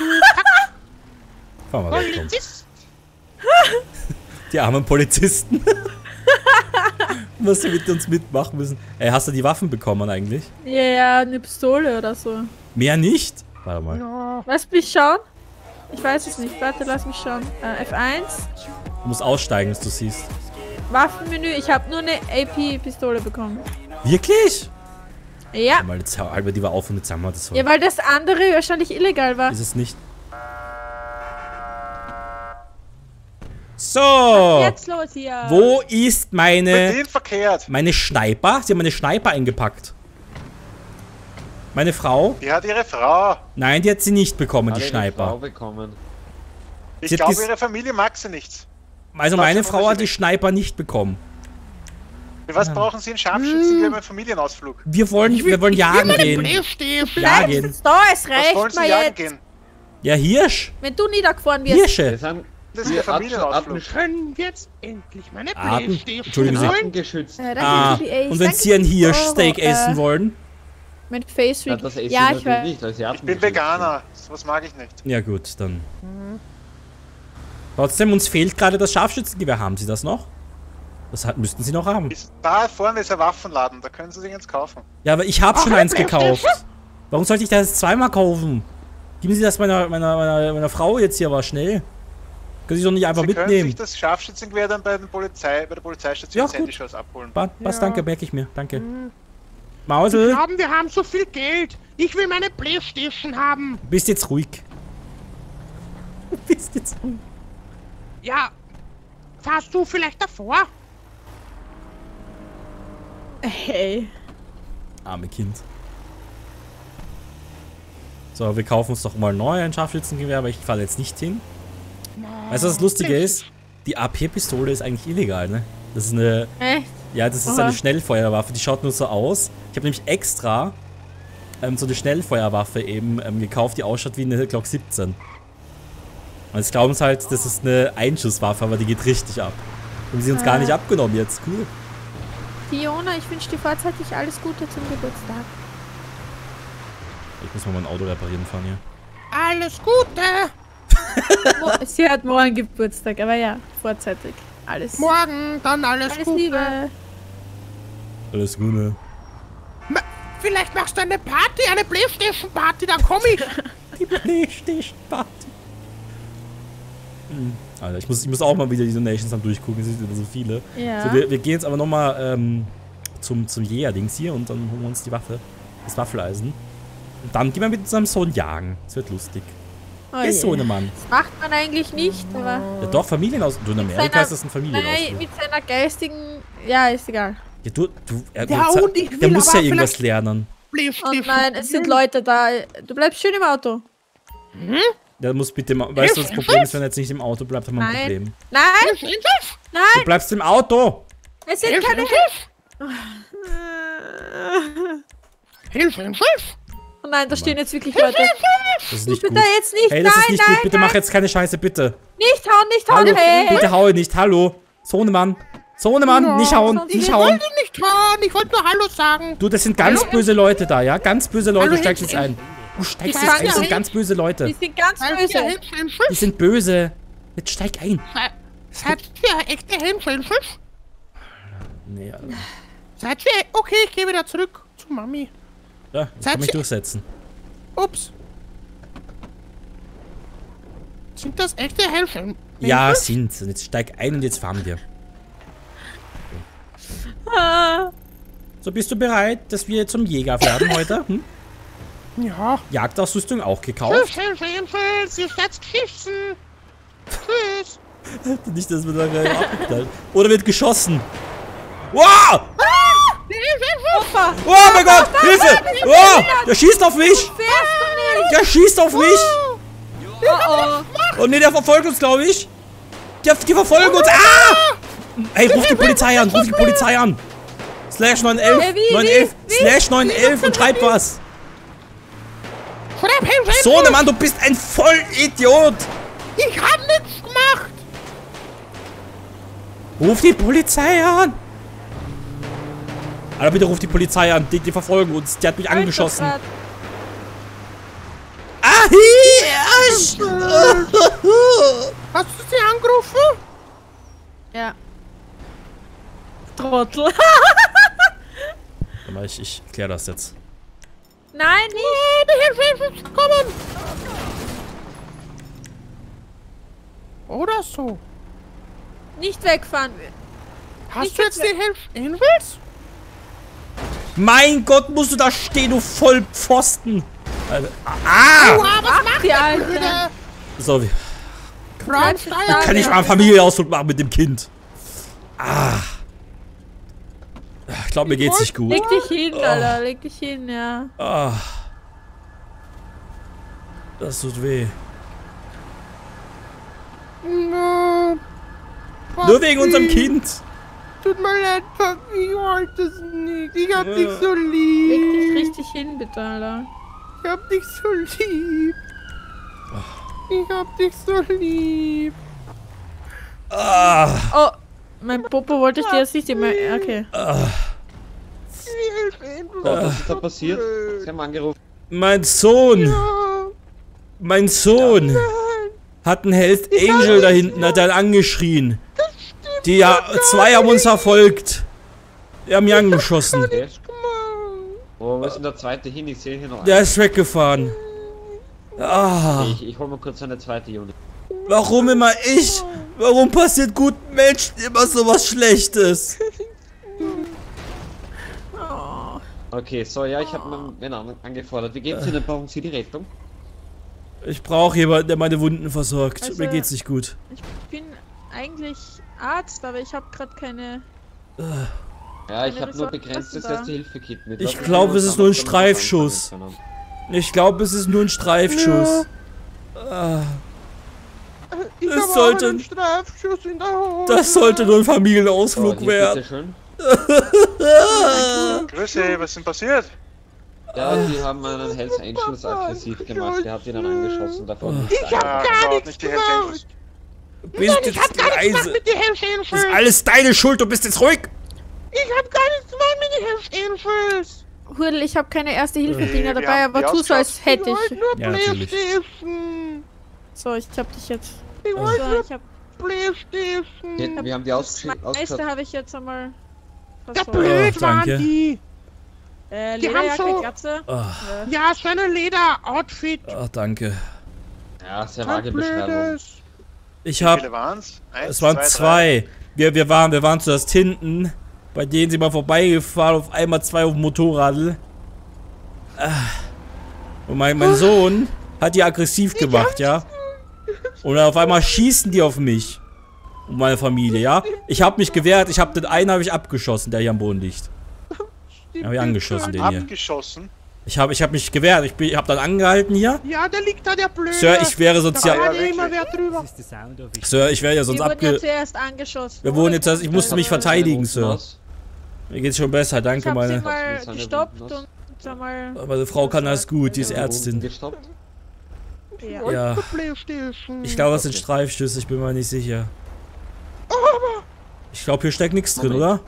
[SPEAKER 1] Fahren wir weg, komm.
[SPEAKER 3] Polizist.
[SPEAKER 1] Die armen Polizisten. Was sie mit uns mitmachen müssen. Ey, hast du die Waffen bekommen eigentlich?
[SPEAKER 2] Ja, eine Pistole oder so.
[SPEAKER 1] Mehr nicht? Warte mal.
[SPEAKER 3] Ja.
[SPEAKER 2] Lass mich schauen. Ich weiß es nicht. Warte, lass mich schauen. F1.
[SPEAKER 1] Du musst aussteigen, dass du siehst.
[SPEAKER 2] Waffenmenü. Ich habe nur eine AP-Pistole bekommen.
[SPEAKER 1] Wirklich?
[SPEAKER 2] Ja.
[SPEAKER 1] Mal, jetzt halber die war auf und jetzt haben wir das so.
[SPEAKER 2] Ja, weil das andere wahrscheinlich illegal war.
[SPEAKER 1] Ist es nicht. So.
[SPEAKER 2] Jetzt los hier.
[SPEAKER 1] Wo ist meine
[SPEAKER 5] Bedient verkehrt.
[SPEAKER 1] Sniper? Sie haben meine Sniper eingepackt. Meine Frau?
[SPEAKER 5] Die hat ihre Frau.
[SPEAKER 1] Nein, die hat sie nicht bekommen, die
[SPEAKER 8] Alle eine Frau
[SPEAKER 1] Sniper.
[SPEAKER 8] bekommen.
[SPEAKER 5] Ich
[SPEAKER 1] Sie hat
[SPEAKER 5] glaube,
[SPEAKER 1] ges-
[SPEAKER 5] ihre Familie mag sie nicht.
[SPEAKER 1] Also
[SPEAKER 5] Darf
[SPEAKER 1] meine
[SPEAKER 5] ich
[SPEAKER 1] Frau hat die
[SPEAKER 5] unterschiedlich?
[SPEAKER 1] Sniper nicht bekommen.
[SPEAKER 5] Für was brauchen Sie einen Scharfschützen für einen Familienausflug?
[SPEAKER 1] Wir wollen jagen gehen.
[SPEAKER 3] Playstation.
[SPEAKER 1] Jagen.
[SPEAKER 2] Jetzt da, es
[SPEAKER 5] Was
[SPEAKER 2] reicht
[SPEAKER 5] wollen Sie
[SPEAKER 2] mal
[SPEAKER 5] jagen
[SPEAKER 2] jetzt.
[SPEAKER 5] gehen?
[SPEAKER 1] Ja, Hirsch.
[SPEAKER 2] Wenn du niedergefahren wirst.
[SPEAKER 8] Wir
[SPEAKER 1] Hirsche.
[SPEAKER 8] sind
[SPEAKER 5] Das ist der Familienausflug.
[SPEAKER 3] Können wir jetzt endlich meine
[SPEAKER 1] Atem-
[SPEAKER 3] Playstation
[SPEAKER 1] Entschuldigen Sie.
[SPEAKER 3] holen?
[SPEAKER 8] Artengeschützt.
[SPEAKER 2] Danke
[SPEAKER 1] Ah,
[SPEAKER 2] für die Ace.
[SPEAKER 1] und wenn
[SPEAKER 2] Danke
[SPEAKER 1] Sie ein
[SPEAKER 2] für die
[SPEAKER 1] Hirschsteak
[SPEAKER 2] Euro.
[SPEAKER 1] essen wollen?
[SPEAKER 2] Mit Face
[SPEAKER 8] Ja,
[SPEAKER 2] Rig.
[SPEAKER 8] das esse
[SPEAKER 2] Ja,
[SPEAKER 8] ich
[SPEAKER 2] ich
[SPEAKER 8] natürlich
[SPEAKER 2] weiß.
[SPEAKER 8] nicht, weil sie
[SPEAKER 5] Ich bin Veganer. Was mag ich nicht.
[SPEAKER 1] Ja gut, dann. Trotzdem, uns fehlt gerade das Scharfschützengewehr. Haben Sie das noch? Müssten Sie noch haben.
[SPEAKER 5] Da vorne ist ein Waffenladen. Da können Sie sich jetzt kaufen.
[SPEAKER 1] Ja, aber ich habe schon eins gekauft. Warum sollte ich das zweimal kaufen? Geben Sie das meiner Frau jetzt hier aber schnell. Können Sie doch nicht einfach
[SPEAKER 5] Sie können
[SPEAKER 1] mitnehmen.
[SPEAKER 5] sich das Scharfschützengewehr dann bei der Polizeistation
[SPEAKER 1] Ja, gut.
[SPEAKER 5] Sandyshows abholen.
[SPEAKER 1] Was, danke, merke ich mir. Danke.
[SPEAKER 3] Wir
[SPEAKER 1] Mausel,
[SPEAKER 3] haben so viel Geld. Ich will meine Playstation haben.
[SPEAKER 1] bist jetzt ruhig. Bist jetzt ruhig.
[SPEAKER 3] Ja. Fahrst du vielleicht davor?
[SPEAKER 2] Hey.
[SPEAKER 1] Arme Kind. So, wir kaufen uns doch mal neu ein Scharfschützengewehr, aber ich falle jetzt nicht hin. Weißt du, was das Lustige ist? Die AP-Pistole ist eigentlich illegal, ne? Das ist eine...
[SPEAKER 2] Echt?
[SPEAKER 1] Ja, das ist
[SPEAKER 2] Aha.
[SPEAKER 1] eine Schnellfeuerwaffe, die schaut nur so aus. Ich habe nämlich extra so eine Schnellfeuerwaffe eben gekauft, die ausschaut wie eine Glock 17. Und jetzt glauben sie halt, das ist eine Einschusswaffe, aber die geht richtig ab. Haben sie uns gar nicht abgenommen jetzt, cool.
[SPEAKER 2] Fiona, ich wünsche dir vorzeitig alles Gute zum Geburtstag.
[SPEAKER 1] Ich muss mal mein Auto reparieren fahren hier.
[SPEAKER 3] Alles Gute.
[SPEAKER 2] Sie hat morgen Geburtstag, aber ja, vorzeitig. Alles.
[SPEAKER 3] Morgen dann alles
[SPEAKER 2] Alles
[SPEAKER 3] Gute.
[SPEAKER 2] Liebe.
[SPEAKER 1] Alles Gute.
[SPEAKER 3] Vielleicht machst du eine Party, eine Playstation-Party, dann komm ich.
[SPEAKER 1] Die Playstation-Party. Alter, ich muss auch mal wieder die Donations dann durchgucken, es sind wieder so viele.
[SPEAKER 2] Ja.
[SPEAKER 1] So, wir gehen jetzt aber nochmal zum Jäger-Dings hier und dann holen wir uns die Waffe. Das Waffeleisen. Und dann gehen wir mit unserem Sohn jagen. Das wird lustig.
[SPEAKER 2] Oh
[SPEAKER 1] Der
[SPEAKER 2] je.
[SPEAKER 1] Sohnemann.
[SPEAKER 2] Das macht man eigentlich nicht, aber...
[SPEAKER 1] Ja doch, Familienausflug. Du, in Amerika
[SPEAKER 2] seiner-
[SPEAKER 1] ist das ein
[SPEAKER 2] Nein,
[SPEAKER 1] Familienausflug.
[SPEAKER 2] mit seiner geistigen... Ja, ist egal.
[SPEAKER 1] Ja, der
[SPEAKER 3] und ich
[SPEAKER 1] der
[SPEAKER 3] will
[SPEAKER 1] muss
[SPEAKER 3] aber
[SPEAKER 1] ja irgendwas
[SPEAKER 3] vielleicht-
[SPEAKER 1] lernen.
[SPEAKER 2] Oh
[SPEAKER 3] Playstation.
[SPEAKER 2] nein, es sind Leute da. Du bleibst schön im Auto.
[SPEAKER 1] Der muss bitte mal. Weißt du, das Problem ist, wenn er jetzt nicht im Auto bleibt, haben wir ein
[SPEAKER 2] Nein.
[SPEAKER 1] Problem.
[SPEAKER 2] Nein,
[SPEAKER 1] Du bleibst im Auto!
[SPEAKER 2] es sind keine...
[SPEAKER 3] Hilfe, Hilfe!
[SPEAKER 2] Oh nein, da stehen jetzt wirklich Leute.
[SPEAKER 1] Das ist nicht gut.
[SPEAKER 2] Bitte jetzt nicht,
[SPEAKER 1] Hey, das
[SPEAKER 2] nein,
[SPEAKER 1] ist nicht
[SPEAKER 2] nein,
[SPEAKER 1] gut. Bitte mach jetzt keine Scheiße, bitte.
[SPEAKER 2] nicht hauen,
[SPEAKER 1] Hallo,
[SPEAKER 2] hey.
[SPEAKER 1] bitte hau nicht. Hallo. Sohnemann. Sohnemann, nicht hauen, nicht
[SPEAKER 3] Ich
[SPEAKER 1] hauen.
[SPEAKER 3] wollte nicht hauen, ich wollte nur Hallo sagen.
[SPEAKER 1] Du, das sind ganz böse Leute da, ja? Ganz böse Leute, du
[SPEAKER 3] Hallo,
[SPEAKER 1] steigst jetzt
[SPEAKER 3] Hilfe.
[SPEAKER 1] ein. Du steigst
[SPEAKER 2] Die
[SPEAKER 1] jetzt
[SPEAKER 2] sagen
[SPEAKER 1] ein, das sind
[SPEAKER 2] ja
[SPEAKER 1] ganz böse Leute.
[SPEAKER 2] Die sind ganz
[SPEAKER 3] Seid ihr
[SPEAKER 2] böse.
[SPEAKER 3] Hilfe, Hilfe?
[SPEAKER 1] Die sind böse. Jetzt steig ein.
[SPEAKER 3] Seid ihr echte Hilfe, Hilfe?
[SPEAKER 1] Nee, Alter.
[SPEAKER 3] Seid ihr... Okay, ich gehe wieder zurück zu Mami.
[SPEAKER 1] Ja, ich kann mich durchsetzen.
[SPEAKER 3] Ups. Sind das echte Helfer?
[SPEAKER 1] Ja, sind. Und jetzt steig ein und jetzt fahren wir.
[SPEAKER 2] Ah,
[SPEAKER 1] So, bist du bereit, dass wir zum Jäger werden heute? Hm?
[SPEAKER 3] Ja.
[SPEAKER 1] Jagdausrüstung auch gekauft?
[SPEAKER 3] Hilfe, Hilfe, sie ist geschissen. Tschüss.
[SPEAKER 1] Nicht, dass wir da gleich abgeknallt. Oder wird geschossen. Wow!
[SPEAKER 2] Opa,
[SPEAKER 1] Oh mein Gott! Hilfe! Oh! Der schießt auf mich!
[SPEAKER 2] fährst du nicht?
[SPEAKER 1] Der schießt auf mich!
[SPEAKER 2] Oh,
[SPEAKER 1] Oh ne, der verfolgt uns, glaube ich. Die verfolgen uns. Ah! Ey, ruf die Polizei an, ruf die Polizei an. Slash 911,
[SPEAKER 2] Wie?
[SPEAKER 1] 911, Slash 911 und schreib was.
[SPEAKER 3] Verdammt, Hilfe,
[SPEAKER 1] So, ne Mann, du bist ein Vollidiot.
[SPEAKER 3] ich hab nichts gemacht.
[SPEAKER 1] Ruf die Polizei an. Alter, bitte ruf die Polizei an. Die verfolgen uns. Die hat mich angeschossen.
[SPEAKER 2] Alter,
[SPEAKER 1] Ah, hier!
[SPEAKER 3] Hast du sie angerufen?
[SPEAKER 2] ja. Trottel.
[SPEAKER 1] Aber ich klär das jetzt.
[SPEAKER 2] Nein, nicht.
[SPEAKER 3] Die Hilfe ist gekommen. Oder so.
[SPEAKER 2] Nicht wegfahren.
[SPEAKER 3] Hast
[SPEAKER 2] Nicht
[SPEAKER 3] du jetzt
[SPEAKER 2] jetzt
[SPEAKER 3] die Hilfe?
[SPEAKER 1] Mein Gott, musst du da stehen, du Vollpfosten. Alter. Ah!
[SPEAKER 3] Was macht
[SPEAKER 2] Die
[SPEAKER 3] der
[SPEAKER 2] Alte.
[SPEAKER 3] Bruder?
[SPEAKER 1] So, wie
[SPEAKER 3] Frauensteuer.
[SPEAKER 1] kann ich mal einen Familienausflug machen mit dem Kind? Ah. Ich glaube, mir geht's nicht gut.
[SPEAKER 2] Leg dich hin, Alter. Leg dich hin, ja.
[SPEAKER 1] Ah. Das tut weh.
[SPEAKER 3] No.
[SPEAKER 1] Nur wegen unserem Kind.
[SPEAKER 3] Tut mir leid, Papi, ich wollte es nicht. Ich hab dich so
[SPEAKER 2] Leg
[SPEAKER 3] lieb.
[SPEAKER 2] dich richtig hin, bitte, Alter.
[SPEAKER 3] Ich hab dich so lieb. Ich hab dich so lieb.
[SPEAKER 1] Ah.
[SPEAKER 2] Oh, mein Popo wollte ich dir jetzt nicht immer. Okay.
[SPEAKER 8] Gott, was ist da passiert? Sie haben angerufen.
[SPEAKER 1] Mein Sohn. Mein Sohn. Hat einen Hells Angel da hinten, hat er angeschrien. Die zwei haben uns verfolgt. Die haben mich angeschossen.
[SPEAKER 8] Okay. Wo ist denn der zweite hin? Ich sehe hier noch einen.
[SPEAKER 1] Der ist weggefahren. Ah.
[SPEAKER 8] Ich hol mal kurz eine zweite Unit.
[SPEAKER 1] Warum immer ich? Warum passiert guten Menschen immer so was Schlechtes?
[SPEAKER 8] Okay, so, ja, ich habe Männer angefordert. Wie geht's Ihnen? Brauchen Sie die Rettung?
[SPEAKER 1] Ich brauche jemanden, der meine Wunden versorgt.
[SPEAKER 2] Also-
[SPEAKER 1] Mir geht's nicht gut.
[SPEAKER 2] Ich bin eigentlich Arzt, aber ich habe gerade keine.
[SPEAKER 8] Ja, ich
[SPEAKER 2] Keine
[SPEAKER 8] habe nur
[SPEAKER 2] Ressourcen
[SPEAKER 8] begrenztes
[SPEAKER 2] da.
[SPEAKER 8] Erste-Hilfe-Kit mit.
[SPEAKER 1] Ich
[SPEAKER 8] Lassen Sie
[SPEAKER 1] glaube,
[SPEAKER 8] uns
[SPEAKER 1] es ist nur ein
[SPEAKER 8] damit anfangen
[SPEAKER 1] Streifschuss.
[SPEAKER 8] können.
[SPEAKER 1] Ich glaube, es ist nur ein Streifschuss. Ah.
[SPEAKER 3] Ich
[SPEAKER 1] Es
[SPEAKER 3] hab
[SPEAKER 1] sollte-
[SPEAKER 3] auch einen Streifschuss in der Hose.
[SPEAKER 1] Das sollte nur ein
[SPEAKER 8] So,
[SPEAKER 1] Familienausflug
[SPEAKER 8] hier,
[SPEAKER 1] werden.
[SPEAKER 8] bitteschön.
[SPEAKER 5] Grüße, was ist denn passiert?
[SPEAKER 8] Ja, die haben einen Hells Angels aggressiv gemacht. Der hat ihn dann angeschossen. Davon
[SPEAKER 3] Ich hab gar
[SPEAKER 5] überhaupt
[SPEAKER 3] nichts
[SPEAKER 5] nicht die Hells
[SPEAKER 3] gemacht.
[SPEAKER 5] Angels.
[SPEAKER 1] Du bist
[SPEAKER 3] Ich hab
[SPEAKER 1] jetzt
[SPEAKER 3] gar nichts gemacht
[SPEAKER 1] leise.
[SPEAKER 3] mit den Hells
[SPEAKER 1] Das ist
[SPEAKER 3] Angels.
[SPEAKER 1] alles deine Schuld, du bist jetzt ruhig.
[SPEAKER 3] Ich hab gar nichts gemacht mit den Hells Angels.
[SPEAKER 2] Hurdel, ich habe keine Erste-Hilfe-Dinger
[SPEAKER 5] wir
[SPEAKER 2] dabei,
[SPEAKER 5] haben
[SPEAKER 2] aber
[SPEAKER 5] die
[SPEAKER 2] tu so, als hätte
[SPEAKER 3] Ich
[SPEAKER 2] ich.
[SPEAKER 3] wollte nur
[SPEAKER 1] Ja, natürlich.
[SPEAKER 3] Playstation.
[SPEAKER 2] So, ich hab dich jetzt.
[SPEAKER 3] Ich wollte
[SPEAKER 2] So,
[SPEAKER 3] nur
[SPEAKER 2] ich hab.
[SPEAKER 3] Playstation.
[SPEAKER 8] Wir haben die
[SPEAKER 2] Das meiste
[SPEAKER 8] ausgeschaut.
[SPEAKER 2] habe ich jetzt einmal.
[SPEAKER 3] Ja,
[SPEAKER 2] versorgt.
[SPEAKER 3] blöd
[SPEAKER 1] Oh,
[SPEAKER 3] waren
[SPEAKER 1] danke.
[SPEAKER 3] die. Die haben
[SPEAKER 2] Lederjacke,
[SPEAKER 3] so-
[SPEAKER 2] Glatze.
[SPEAKER 1] Ah,
[SPEAKER 3] Ja, so eine Leder-Outfit.
[SPEAKER 1] danke.
[SPEAKER 8] Ja, sehr
[SPEAKER 3] Kein
[SPEAKER 8] vage Beschreibung.
[SPEAKER 3] blödes.
[SPEAKER 1] Ich
[SPEAKER 5] Wie
[SPEAKER 1] hab.
[SPEAKER 5] viele waren's? Eins,
[SPEAKER 1] Es waren
[SPEAKER 5] drei.
[SPEAKER 1] zwei. Wir waren zuerst hinten. Bei denen sind wir vorbeigefahren. Auf einmal zwei auf dem Motorradl. Und mein Sohn hat die aggressiv gemacht, ja. Und dann auf einmal schießen die auf mich. Und meine Familie, ja. Ich habe mich gewehrt. Den einen habe ich abgeschossen, der hier am Boden liegt. Den habe ich angeschossen, den hier.
[SPEAKER 5] Abgeschossen.
[SPEAKER 1] Ich hab mich gewehrt. Ich hab dann angehalten hier.
[SPEAKER 3] Ja, der liegt da, der Blöde.
[SPEAKER 1] Sir, ich wäre sonst
[SPEAKER 3] Da
[SPEAKER 1] ja.
[SPEAKER 3] war
[SPEAKER 5] Ja,
[SPEAKER 3] ja immer
[SPEAKER 5] wirklich.
[SPEAKER 3] wer drüber.
[SPEAKER 4] Das ist der Sound of
[SPEAKER 1] Sir, ich wäre ja
[SPEAKER 2] Wir
[SPEAKER 1] sonst
[SPEAKER 2] wurden ja
[SPEAKER 1] abge.
[SPEAKER 2] zuerst angeschossen.
[SPEAKER 1] Wir wurden jetzt erst. Ich musste mich verteidigen, Sir.
[SPEAKER 8] Was?
[SPEAKER 1] Mir geht's schon besser,
[SPEAKER 2] Ich
[SPEAKER 1] danke,
[SPEAKER 2] hab sie
[SPEAKER 1] meine.
[SPEAKER 2] mal
[SPEAKER 8] Seine
[SPEAKER 2] gestoppt
[SPEAKER 8] Wunden
[SPEAKER 2] und einmal...
[SPEAKER 1] Meine Frau kann das gut, die ist Ärztin.
[SPEAKER 8] Gestoppt?
[SPEAKER 2] Ja.
[SPEAKER 1] Ja.
[SPEAKER 3] Playstation.
[SPEAKER 1] Ich glaube, das sind Streifstöße, ich bin mir nicht sicher. Ich glaube, hier steckt nichts drin, oder?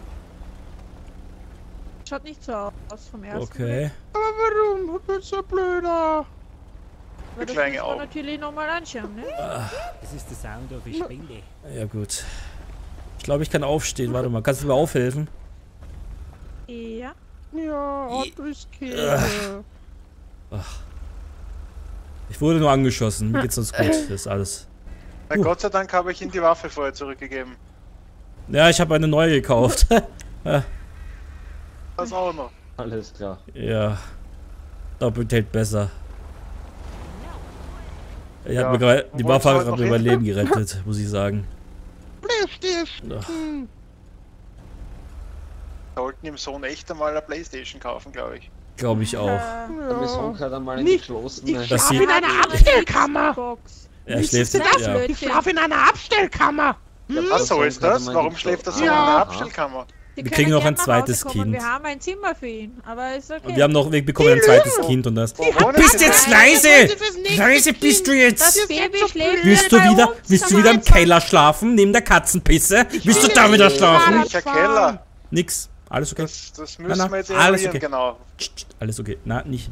[SPEAKER 2] Schaut nicht so aus vom ersten
[SPEAKER 1] Okay.
[SPEAKER 3] Aber warum? Du bist so blöder.
[SPEAKER 2] Weil das
[SPEAKER 5] Kleine
[SPEAKER 2] muss man
[SPEAKER 5] Augen.
[SPEAKER 2] natürlich nochmal anschauen, ne?
[SPEAKER 4] Das ist der Sound of a Spinde.
[SPEAKER 1] Ja, gut. Ich glaube, ich kann aufstehen. Warte mal, kannst du mir aufhelfen?
[SPEAKER 2] Ja.
[SPEAKER 3] Ja, Otto ist Käse.
[SPEAKER 1] Ich wurde nur angeschossen. Mir geht's sonst gut. Das ist alles.
[SPEAKER 5] Na, Gott sei Dank habe ich ihm die Waffe vorher zurückgegeben.
[SPEAKER 1] Ja, ich habe eine neue gekauft.
[SPEAKER 5] Das auch noch.
[SPEAKER 8] Alles klar.
[SPEAKER 1] Ja. Doppelt hält besser. Er
[SPEAKER 5] Ja,
[SPEAKER 1] hat mir gerade, die
[SPEAKER 5] wo
[SPEAKER 1] Waffe
[SPEAKER 5] wollt's
[SPEAKER 1] hat
[SPEAKER 5] heute
[SPEAKER 1] mir
[SPEAKER 5] noch
[SPEAKER 1] mein
[SPEAKER 5] hin?
[SPEAKER 1] Leben gerettet, muss ich sagen.
[SPEAKER 3] Playstation.
[SPEAKER 5] Sollten ihm Sohn echt einmal eine Playstation kaufen, glaube ich.
[SPEAKER 1] Glaube ich auch.
[SPEAKER 8] Der Mission hat einmal in die
[SPEAKER 3] Nicht-
[SPEAKER 8] geschlossene.
[SPEAKER 3] Ich
[SPEAKER 1] Das
[SPEAKER 3] schlaf
[SPEAKER 1] sie-
[SPEAKER 3] in einer Abstellkammer.
[SPEAKER 2] Box.
[SPEAKER 1] Er schläft.
[SPEAKER 3] das?
[SPEAKER 1] Ja.
[SPEAKER 3] Ich schlaf in einer Abstellkammer.
[SPEAKER 5] Was so ist das? Warum schläft er so in
[SPEAKER 3] Ja.
[SPEAKER 5] der Abstellkammer?
[SPEAKER 2] Sie
[SPEAKER 1] Wir
[SPEAKER 2] können
[SPEAKER 1] kriegen noch
[SPEAKER 2] gern
[SPEAKER 1] ein
[SPEAKER 2] nach
[SPEAKER 1] zweites
[SPEAKER 2] Hause kommen.
[SPEAKER 1] Kind.
[SPEAKER 2] Wir haben ein Zimmer für ihn, aber ist okay.
[SPEAKER 1] Und wir bekommen ein zweites Kind und das.
[SPEAKER 5] Wo wohnen
[SPEAKER 1] Bist
[SPEAKER 5] Sie
[SPEAKER 1] jetzt
[SPEAKER 5] denn?
[SPEAKER 1] leise!
[SPEAKER 3] Fürs nächste
[SPEAKER 1] Leise bist du
[SPEAKER 2] Das
[SPEAKER 1] jetzt!
[SPEAKER 2] Baby schläft
[SPEAKER 1] Willst du
[SPEAKER 2] bei
[SPEAKER 1] wieder,
[SPEAKER 2] uns.
[SPEAKER 1] willst du wieder im Keller schlafen? Neben der Katzenpisse? Willst du da wieder schlafen?
[SPEAKER 5] Welcher Keller?
[SPEAKER 1] Nix. Alles okay?
[SPEAKER 5] Das
[SPEAKER 1] Na,
[SPEAKER 5] müssen wir jetzt
[SPEAKER 1] alles
[SPEAKER 5] eruieren,
[SPEAKER 1] okay.
[SPEAKER 5] genau.
[SPEAKER 1] Alles okay. Na, nicht.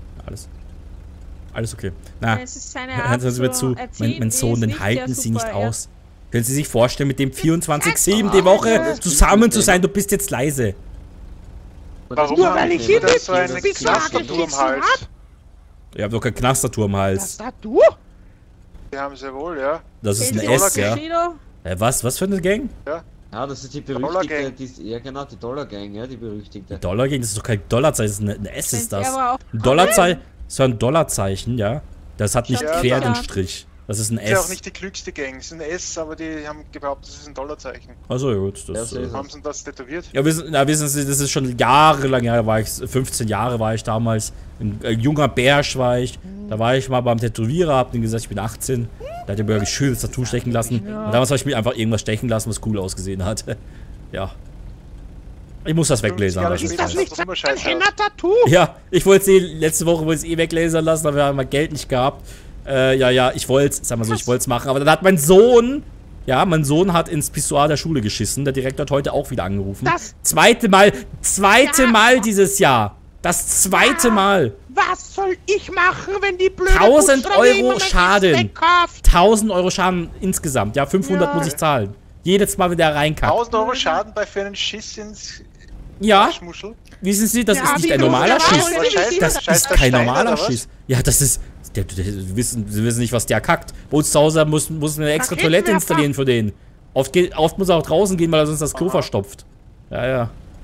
[SPEAKER 1] Alles okay. Na,
[SPEAKER 2] Es ist seine
[SPEAKER 1] hören
[SPEAKER 2] Art
[SPEAKER 1] Sie mir zu.
[SPEAKER 2] erzählen,
[SPEAKER 1] Mein
[SPEAKER 2] die
[SPEAKER 1] Sohn,
[SPEAKER 2] ist
[SPEAKER 1] den
[SPEAKER 2] nicht
[SPEAKER 1] halten
[SPEAKER 2] sehr
[SPEAKER 1] Sie nicht
[SPEAKER 2] super, ja.
[SPEAKER 1] aus. Können Sie sich vorstellen, mit dem 24/7 die Woche zusammen zu sein? Du bist jetzt leise.
[SPEAKER 5] Warum
[SPEAKER 3] Nur
[SPEAKER 5] haben
[SPEAKER 3] weil
[SPEAKER 5] Sie
[SPEAKER 3] ich hier
[SPEAKER 5] wieder
[SPEAKER 3] nicht
[SPEAKER 5] so eine
[SPEAKER 3] bis
[SPEAKER 5] Knastertour am Hals?
[SPEAKER 1] Ihr habt doch kein Knastertour am
[SPEAKER 3] Was
[SPEAKER 1] Hals.
[SPEAKER 3] da du?
[SPEAKER 5] Die haben sie wohl, ja.
[SPEAKER 1] Das ist ein
[SPEAKER 2] Kennen Sie
[SPEAKER 1] S, ja.
[SPEAKER 2] Bushido?
[SPEAKER 1] Was für eine Gang?
[SPEAKER 8] Ja, das ist die
[SPEAKER 5] Dollar
[SPEAKER 8] berüchtigte,
[SPEAKER 5] Gang.
[SPEAKER 8] die ist eher genau die Dollar Gang, ja, die berüchtigte.
[SPEAKER 1] Dollar Gang, das ist doch kein Dollarzeichen, das ist eine S ist
[SPEAKER 2] Kennen Sie
[SPEAKER 1] das.
[SPEAKER 2] aber auch-
[SPEAKER 1] Ein Dollarzeichen, so ein Dollarzeichen, ja. Das hat nicht
[SPEAKER 5] Ja,
[SPEAKER 1] quer
[SPEAKER 5] ja.
[SPEAKER 1] den Strich. Das ist ein
[SPEAKER 5] Ist ja auch
[SPEAKER 1] S.
[SPEAKER 5] nicht die klügste Gang. Es ist ein S, aber die haben behauptet, das ist ein Dollarzeichen.
[SPEAKER 1] Also ja, gut, das.
[SPEAKER 8] Ja, so ist
[SPEAKER 5] Haben sie das tätowiert?
[SPEAKER 1] Ja, wissen Sie, das ist schon jahrelang, ja, war ich, 15 Jahre war ich damals, ein junger Bärsch war ich, da war ich mal beim Tätowierer, hab ihm gesagt, ich bin 18, da hat er mir ein schönes Tattoo stechen lassen, und damals habe ich mir einfach irgendwas stechen lassen, was cool ausgesehen hat. Ja. Ich muss das weglasern.
[SPEAKER 5] Jahre
[SPEAKER 1] aber
[SPEAKER 5] später
[SPEAKER 1] das
[SPEAKER 3] Das
[SPEAKER 1] ist
[SPEAKER 3] nicht
[SPEAKER 5] das immer
[SPEAKER 3] ein
[SPEAKER 5] scheiße.
[SPEAKER 3] Henna-Tattoo.
[SPEAKER 1] ja, ich wollte es letzte Woche wollte ich es weglasern lassen, aber wir haben mal Geld nicht gehabt. Ja, ich wollte es, sag mal so, ich wollte es machen, aber dann hat mein Sohn hat ins Pissoir der Schule geschissen, der Direktor hat heute auch wieder angerufen.
[SPEAKER 3] Das-
[SPEAKER 1] Zweite Mal dieses Jahr. Das zweite Mal.
[SPEAKER 3] Was soll ich machen, wenn die blöde
[SPEAKER 1] 1000
[SPEAKER 3] Putzfrau mir immer
[SPEAKER 1] Euro
[SPEAKER 3] mein
[SPEAKER 1] Schaden.
[SPEAKER 3] Essen wegkauft?
[SPEAKER 1] 1000 Euro Schaden insgesamt. Ja, 500
[SPEAKER 3] Ja.
[SPEAKER 1] muss ich zahlen. Jedes Mal, wenn der reinkackt.
[SPEAKER 5] 1000 Euro Schaden bei für einen Schiss ins
[SPEAKER 1] Ja,
[SPEAKER 5] Schmuschel.
[SPEAKER 1] wissen Sie, das
[SPEAKER 3] Ja,
[SPEAKER 1] ist nicht
[SPEAKER 3] wie
[SPEAKER 1] ein
[SPEAKER 3] groß
[SPEAKER 1] normaler
[SPEAKER 3] der war,
[SPEAKER 1] Schiss.
[SPEAKER 3] oder wie viel
[SPEAKER 1] Das
[SPEAKER 5] Scheiß
[SPEAKER 1] ist
[SPEAKER 5] der
[SPEAKER 1] kein
[SPEAKER 5] Steiner,
[SPEAKER 1] normaler
[SPEAKER 5] oder was?
[SPEAKER 1] Schiss. Ja, das ist. Sie wissen nicht, was der kackt. Bei uns zu Hause muss eine extra
[SPEAKER 3] Raketenwerfer.
[SPEAKER 1] Toilette installieren für den. Oft muss er auch draußen gehen, weil er sonst das Klo verstopft. Ja.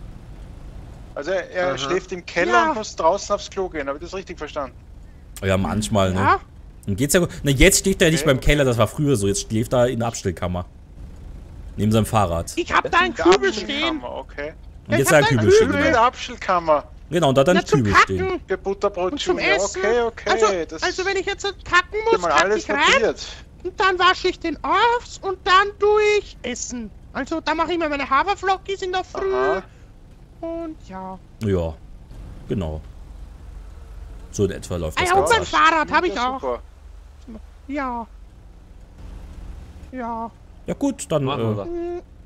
[SPEAKER 5] Also er schläft im Keller
[SPEAKER 3] Ja.
[SPEAKER 5] und muss draußen aufs Klo gehen. Habe ich das richtig verstanden?
[SPEAKER 1] Ja, manchmal, ne?
[SPEAKER 3] Ja,
[SPEAKER 1] Dann geht's ja gut. Na, jetzt steht er nicht
[SPEAKER 5] Okay.
[SPEAKER 1] beim Keller, das war früher so. Jetzt schläft er in der Abstellkammer. Neben seinem Fahrrad.
[SPEAKER 3] ich hab da einen
[SPEAKER 5] Der
[SPEAKER 3] Kübel stehen.
[SPEAKER 5] Abstellkammer, okay.
[SPEAKER 1] Und jetzt
[SPEAKER 3] hab
[SPEAKER 1] hat er einen
[SPEAKER 3] da
[SPEAKER 1] Kübel
[SPEAKER 3] einen
[SPEAKER 1] stehen.
[SPEAKER 5] In der
[SPEAKER 1] Genau.
[SPEAKER 5] Abstellkammer.
[SPEAKER 1] Genau, und da hat er einen
[SPEAKER 3] Na, zum
[SPEAKER 1] Kübel stehen.
[SPEAKER 3] Kacken
[SPEAKER 5] Für Butterbrot
[SPEAKER 3] und zum
[SPEAKER 5] Junior.
[SPEAKER 3] Essen.
[SPEAKER 5] Okay. Das
[SPEAKER 3] Also wenn ich jetzt kacken
[SPEAKER 5] ist
[SPEAKER 3] muss,
[SPEAKER 5] mal
[SPEAKER 3] kacke
[SPEAKER 5] alles
[SPEAKER 3] ich rein
[SPEAKER 5] notiert.
[SPEAKER 3] und dann wasche ich den aus und dann tue ich essen. Also da mache ich mir meine Haferflockis in der Früh
[SPEAKER 5] Aha.
[SPEAKER 3] und ja.
[SPEAKER 1] Ja, genau. So in etwa läuft
[SPEAKER 3] Ah
[SPEAKER 1] das
[SPEAKER 3] ja, und
[SPEAKER 1] Ganze.
[SPEAKER 3] mein Fahrrad habe ich
[SPEAKER 5] Ja,
[SPEAKER 3] auch.
[SPEAKER 5] super.
[SPEAKER 3] Ja. Ja.
[SPEAKER 1] Ja gut, dann
[SPEAKER 8] Machen wir das.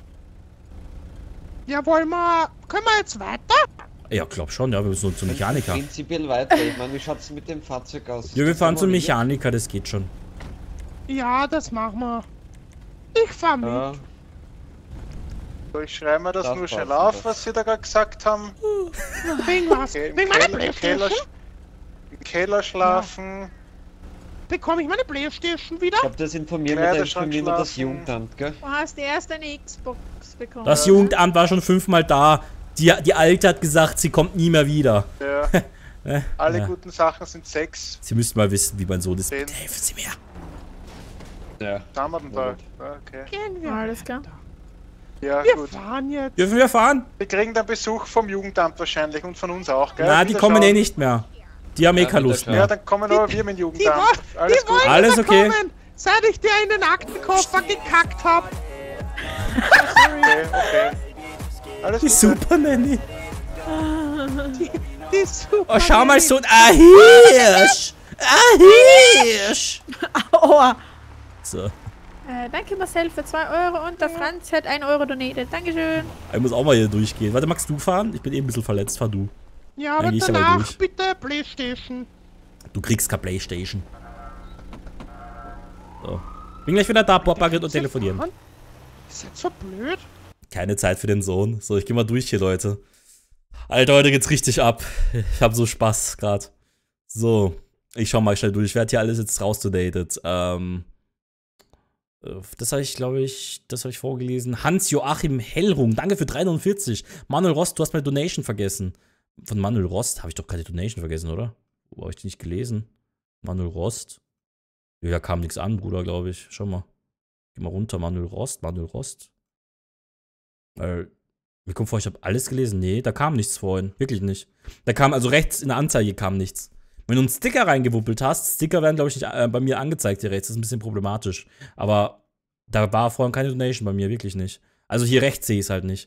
[SPEAKER 3] Ja, können wir jetzt weiter?
[SPEAKER 1] ja, glaub schon, ja, wir müssen nur zum Mechaniker.
[SPEAKER 8] Prinzipiell weiter. Ich meine, wie schaut's mit dem Fahrzeug aus?
[SPEAKER 1] Ja, wir fahren zum
[SPEAKER 8] Mechaniker.
[SPEAKER 1] Mechaniker, das geht schon.
[SPEAKER 3] Ja, das machen wir. Ich fahr mit.
[SPEAKER 8] Ja,
[SPEAKER 5] So, ich schreibe mir das
[SPEAKER 8] Das
[SPEAKER 5] nur
[SPEAKER 8] passt,
[SPEAKER 5] schnell auf,
[SPEAKER 8] das.
[SPEAKER 5] was Sie da gerade gesagt haben.
[SPEAKER 3] Wegen was?
[SPEAKER 5] Okay,
[SPEAKER 3] Wegen meiner Playstation?
[SPEAKER 5] Im Keller schlafen.
[SPEAKER 3] Bekomme ich meine Playstation wieder?
[SPEAKER 8] ich glaube, das informieren
[SPEAKER 5] Kleiderschrank
[SPEAKER 8] wir das
[SPEAKER 5] schlafen.
[SPEAKER 8] Jugendamt, gell?
[SPEAKER 2] Du hast erst eine Xbox bekommen.
[SPEAKER 1] Das Jugendamt war schon 5-mal da. Die Alte hat gesagt, sie kommt nie mehr wieder.
[SPEAKER 5] Ja. Alle
[SPEAKER 1] Ja.
[SPEAKER 5] guten Sachen sind 6.
[SPEAKER 1] Sie müssten mal wissen, wie mein Sohn ist.
[SPEAKER 5] 10.
[SPEAKER 1] Bitte helfen Sie mir.
[SPEAKER 8] Ja.
[SPEAKER 5] Da haben wir den da. Okay.
[SPEAKER 3] Gehen wir.
[SPEAKER 2] Alles klar.
[SPEAKER 5] Ja,
[SPEAKER 3] Wir
[SPEAKER 5] gut.
[SPEAKER 3] fahren jetzt.
[SPEAKER 1] Dürfen wir fahren?
[SPEAKER 5] Wir kriegen dann Besuch vom Jugendamt wahrscheinlich und von uns auch, gell?
[SPEAKER 1] Na, die kommen
[SPEAKER 5] Wiederschauen.
[SPEAKER 1] nicht mehr. Die haben eh
[SPEAKER 8] Ja,
[SPEAKER 1] keine Lust
[SPEAKER 8] wiederschauen.
[SPEAKER 5] Ja,
[SPEAKER 1] mehr.
[SPEAKER 5] dann kommen aber wir mit dem
[SPEAKER 3] Die,
[SPEAKER 5] Jugendamt.
[SPEAKER 3] wo-
[SPEAKER 5] Alles
[SPEAKER 3] die
[SPEAKER 5] gut.
[SPEAKER 3] wollen
[SPEAKER 1] Alles okay.
[SPEAKER 3] kommen, seit ich dir in den Aktenkoffer gekackt hab.
[SPEAKER 5] Okay. Alles
[SPEAKER 1] Die
[SPEAKER 5] gut.
[SPEAKER 1] Super Nanny.
[SPEAKER 3] Die ist super.
[SPEAKER 1] Oh, schau mal, so ein Ahirsch. Ahirsch.
[SPEAKER 2] Aua.
[SPEAKER 1] So.
[SPEAKER 2] Danke Marcel für 2 Euro und der Franz hat 1 Euro donated. Dankeschön.
[SPEAKER 1] Ich muss auch mal hier durchgehen. Warte, magst du fahren? Ich bin ein bisschen verletzt, fahr du.
[SPEAKER 3] Ja,
[SPEAKER 1] Dann
[SPEAKER 3] aber
[SPEAKER 1] geh ich aber
[SPEAKER 3] danach
[SPEAKER 1] durch.
[SPEAKER 3] bitte Playstation.
[SPEAKER 1] Du kriegst keine Playstation. So. Bin gleich wieder da, Bobbagget und telefonieren.
[SPEAKER 3] Ist jetzt so blöd.
[SPEAKER 1] Keine Zeit für den Sohn. So, ich geh mal durch hier, Leute. Alter, heute geht's richtig ab. Ich hab so Spaß gerade. So, ich schau mal schnell durch. Ich werde hier alles jetzt rausdonated. Das habe ich, glaube ich, vorgelesen. Hans-Joachim Hellrung, danke für 3,49. Manuel Rost, du hast meine Donation vergessen. Von Manuel Rost habe ich doch keine Donation vergessen, oder? Wo habe ich die nicht gelesen? Manuel Rost. Ja, da kam nichts an, Bruder, glaube ich. Schau mal. Geh mal runter, Manuel Rost. Mir kommt vor, ich habe alles gelesen. Nee, da kam nichts vorhin. Wirklich nicht. Da kam, also rechts in der Anzeige kam nichts. Wenn du einen Sticker reingewuppelt hast, Sticker werden, glaube ich, nicht bei mir angezeigt hier rechts. Das ist ein bisschen problematisch. Aber da war vorhin keine Donation bei mir, wirklich nicht. Also hier rechts sehe ich es halt nicht.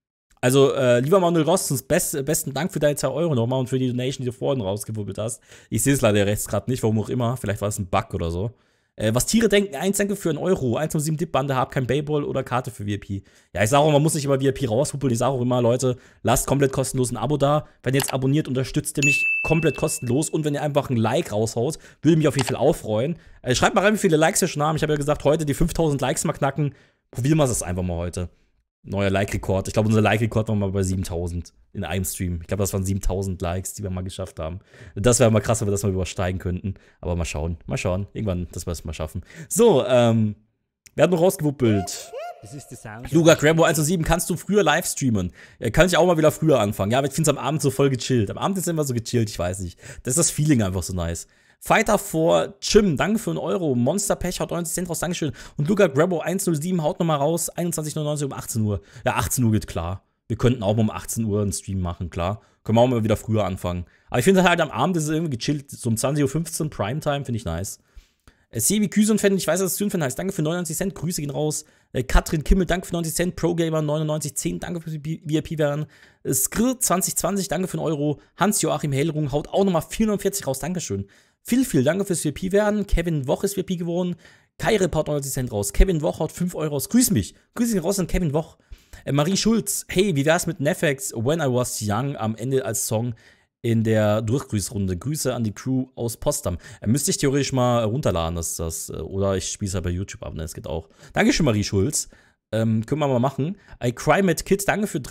[SPEAKER 1] Also, lieber Manuel Rost, besten Dank für deine 2 Euro nochmal und für die Donation, die du vorhin rausgewuppelt hast. Ich sehe es leider rechts gerade nicht, warum auch immer. Vielleicht war es ein Bug oder so. Was Tiere denken, 1 Danke für 1 Euro. 1,7 Dip-Bande, hab kein Payball oder Karte für VIP. Ja, ich sage auch, man muss nicht immer VIP raushuppeln. Ich sage auch immer, Leute, lasst komplett kostenlos ein Abo da. Wenn ihr jetzt abonniert, unterstützt ihr mich komplett kostenlos. Und wenn ihr einfach ein Like raushaut, würde mich auf jeden Fall auch freuen. Schreibt mal rein, wie viele Likes wir schon haben. Ich habe ja gesagt, heute die 5000 Likes mal knacken. Probieren wir es einfach mal heute. Neuer Like-Rekord. Ich glaube, unser Like-Rekord war mal bei 7000 in einem Stream. Ich glaube, das waren 7000 Likes, die wir mal geschafft haben. Das wäre mal krass, wenn wir das mal übersteigen könnten. Aber mal schauen. Mal schauen. Irgendwann, dass wir es mal schaffen. So, wer hat noch rausgewuppelt?
[SPEAKER 4] Das ist der Sound.
[SPEAKER 1] Luga Grambo 107, kannst du früher live streamen? Kann ich auch mal wieder früher anfangen. Ja, aber ich finde es am Abend so voll gechillt. Am Abend ist es immer so gechillt, ich weiß nicht. Das ist das Feeling einfach so nice. Fighter for Chim, danke für 1 Euro. Monster Pech haut 90 Cent raus, dankeschön. Und Luca Grabbo 107 haut nochmal raus, 21,99 um 18 Uhr. Ja, 18 Uhr geht klar. Wir könnten auch mal um 18 Uhr einen Stream machen, klar. Können wir auch mal wieder früher anfangen. Aber ich finde halt am Abend ist es irgendwie gechillt. So um 20:15 Uhr Primetime finde ich nice. Sebi Küsen-Fan, ich weiß, dass es Zünfen heißt. Danke für 99 Cent, Grüße gehen raus. Katrin Kimmel, danke für 90 Cent. ProGamer 99,10, danke für die VIP-Werden. Skr 2020, danke für 1 Euro. Hans-Joachim Hellrung haut auch nochmal 440 raus, dankeschön. Viel Danke fürs VIP-Werden. Kevin Woch ist VIP geworden. Kai Report 90 Cent raus. Kevin Woch haut 5 Euro raus. Grüß mich. Grüße gehen raus an Kevin Woch. Marie Schulz, hey, wie wär's mit Nefex When I Was Young am Ende als Song in der Durchgrüßrunde? Grüße an die Crew aus Potsdam. müsste ich theoretisch mal runterladen, oder ich spiele es halt bei YouTube ab, ne, das geht auch. Dankeschön, Marie Schulz. Können wir mal machen. I Cry Mad Kids, danke für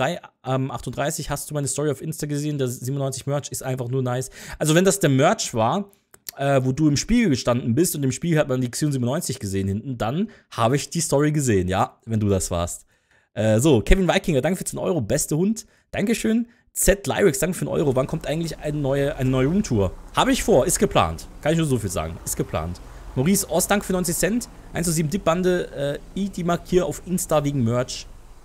[SPEAKER 1] 3,38. Hast du meine Story auf Insta gesehen? Der 97 Merch ist einfach nur nice. Also wenn das der Merch war, wo du im Spiegel gestanden bist und im Spiegel hat man die Xion 97 gesehen hinten, dann habe ich die Story gesehen, ja, wenn du das warst. So, Kevin Vikinger, danke für 10 Euro, beste Hund, dankeschön. Z Lyrics, danke für 1 Euro, wann kommt eigentlich eine neue Roomtour? Habe ich vor, ist geplant, kann ich nur so viel sagen, ist geplant. Maurice Ost, danke für 90 Cent, 1:7 Dip-Bande, die markiere auf Insta wegen Merch,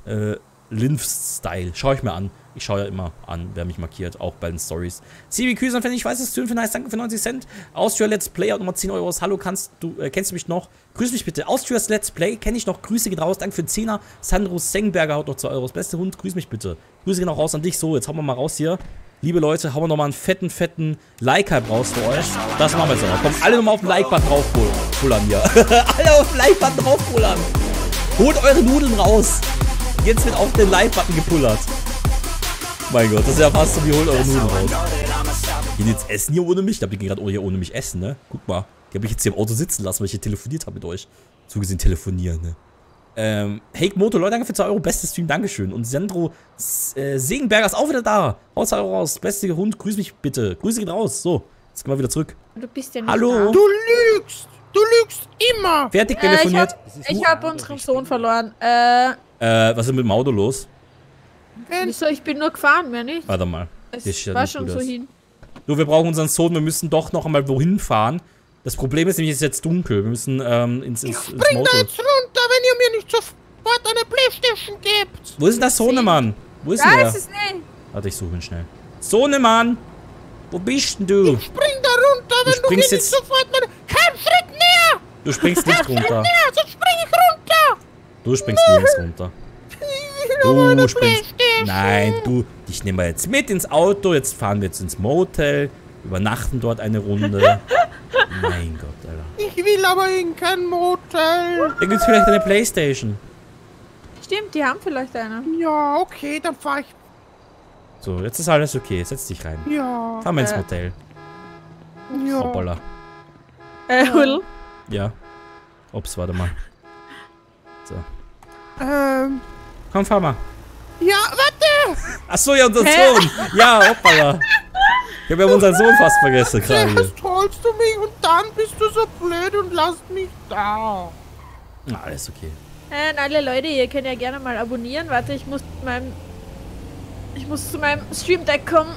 [SPEAKER 1] Linf-Style, schau ich mir an. Ich schaue ja immer an, wer mich markiert, auch bei den Stories. CB Küsen, ich weiß, es ist für nice, danke für 90 Cent. Austria Let's Play hat nochmal 10 Euro aus. Hallo, kennst du mich noch? Grüß mich bitte. Austria's Let's Play, kenne ich noch. Grüße gehen raus, danke für 10er. Sandro Sengberger haut noch 2 Euro. Beste Hund, grüß mich bitte. Grüße gehen auch raus an dich. So, jetzt hauen wir mal raus hier. Liebe Leute, hauen wir nochmal einen fetten Like-Hype raus für euch. Das machen wir jetzt noch. Kommt alle nochmal auf den Like-Button draufpullern hier. Alle auf den Like-Button draufpullern. Holt eure Nudeln raus. Jetzt wird auf den Like-Button gepullert. Mein Gott, das ist ja fast so wie holt eure Nudeln raus. Gehen jetzt essen hier ohne mich? Ich glaube, die gehen gerade hier ohne mich essen, ne? Guck mal. Die habe ich jetzt hier im Auto sitzen lassen, weil ich hier telefoniert habe mit euch. Zugesehen telefonieren, ne? Hake Moto, Leute, danke für 2 Euro. Bestes Stream, dankeschön. Und Sandro Segenberger ist auch wieder da. Haut 2 Euro raus. Beste Hund, grüß mich bitte. Grüße gehen raus. So, jetzt gehen wir wieder zurück.
[SPEAKER 2] Du bist ja nicht
[SPEAKER 1] Hallo.
[SPEAKER 2] da.
[SPEAKER 3] Du lügst! Du lügst immer!
[SPEAKER 1] Fertig telefoniert.
[SPEAKER 2] Ich hab unseren Sohn verloren.
[SPEAKER 1] Was ist mit dem Auto los?
[SPEAKER 2] Wieso? Ich bin nur gefahren, mehr nicht.
[SPEAKER 1] Warte mal.
[SPEAKER 2] Es war schon so hin.
[SPEAKER 1] Du, wir brauchen unseren Sohn. Wir müssen doch noch einmal wohin fahren. Das Problem ist nämlich, es ist jetzt dunkel. Wir müssen ins
[SPEAKER 3] Bring
[SPEAKER 1] Motor.
[SPEAKER 3] da jetzt runter, wenn ihr mir nicht sofort eine Playstation gebt!
[SPEAKER 1] Wo ist denn der Sohnemann? Wo ist denn
[SPEAKER 2] Da
[SPEAKER 1] der?
[SPEAKER 2] ist es nicht.
[SPEAKER 1] Warte, ich suche ihn schnell. Sohnemann! Wo bist denn du?
[SPEAKER 3] Spring da runter, wenn du mir
[SPEAKER 1] springst
[SPEAKER 3] nicht
[SPEAKER 1] jetzt-
[SPEAKER 3] sofort meine... Kein Schritt näher!
[SPEAKER 1] Du springst nicht runter.
[SPEAKER 3] Näher, sonst spring ich runter!
[SPEAKER 1] Du springst nirgends runter.
[SPEAKER 3] Ich will nur meine
[SPEAKER 1] Du springst.
[SPEAKER 3] Playstation!
[SPEAKER 1] Nein, du, dich nehmen wir jetzt mit ins Auto. Jetzt fahren wir jetzt ins Motel. Übernachten dort eine Runde. Mein Gott, Alter.
[SPEAKER 3] Ich will aber in kein Motel.
[SPEAKER 1] Da gibt's vielleicht eine Playstation.
[SPEAKER 2] Stimmt, die haben vielleicht eine.
[SPEAKER 3] Ja, okay, dann fahr ich.
[SPEAKER 1] So, jetzt ist alles okay. Setz dich rein.
[SPEAKER 3] Ja.
[SPEAKER 1] Fahren wir ins Motel.
[SPEAKER 3] Ja.
[SPEAKER 1] Hoppala.
[SPEAKER 2] Will?
[SPEAKER 1] Ja. Ups, warte mal. So. Komm, fahr mal.
[SPEAKER 3] Ja, warte.
[SPEAKER 1] Achso, ja, unser Sohn. Ja, hoppala. Ich hab ja unseren Sohn fast vergessen gerade.
[SPEAKER 3] Zuerst holst du mich und dann bist du so blöd und lässt mich da.
[SPEAKER 1] Na, alles okay.
[SPEAKER 2] Und alle Leute, ihr könnt ja gerne mal abonnieren. Warte, ich muss zu meinem Stream Deck kommen.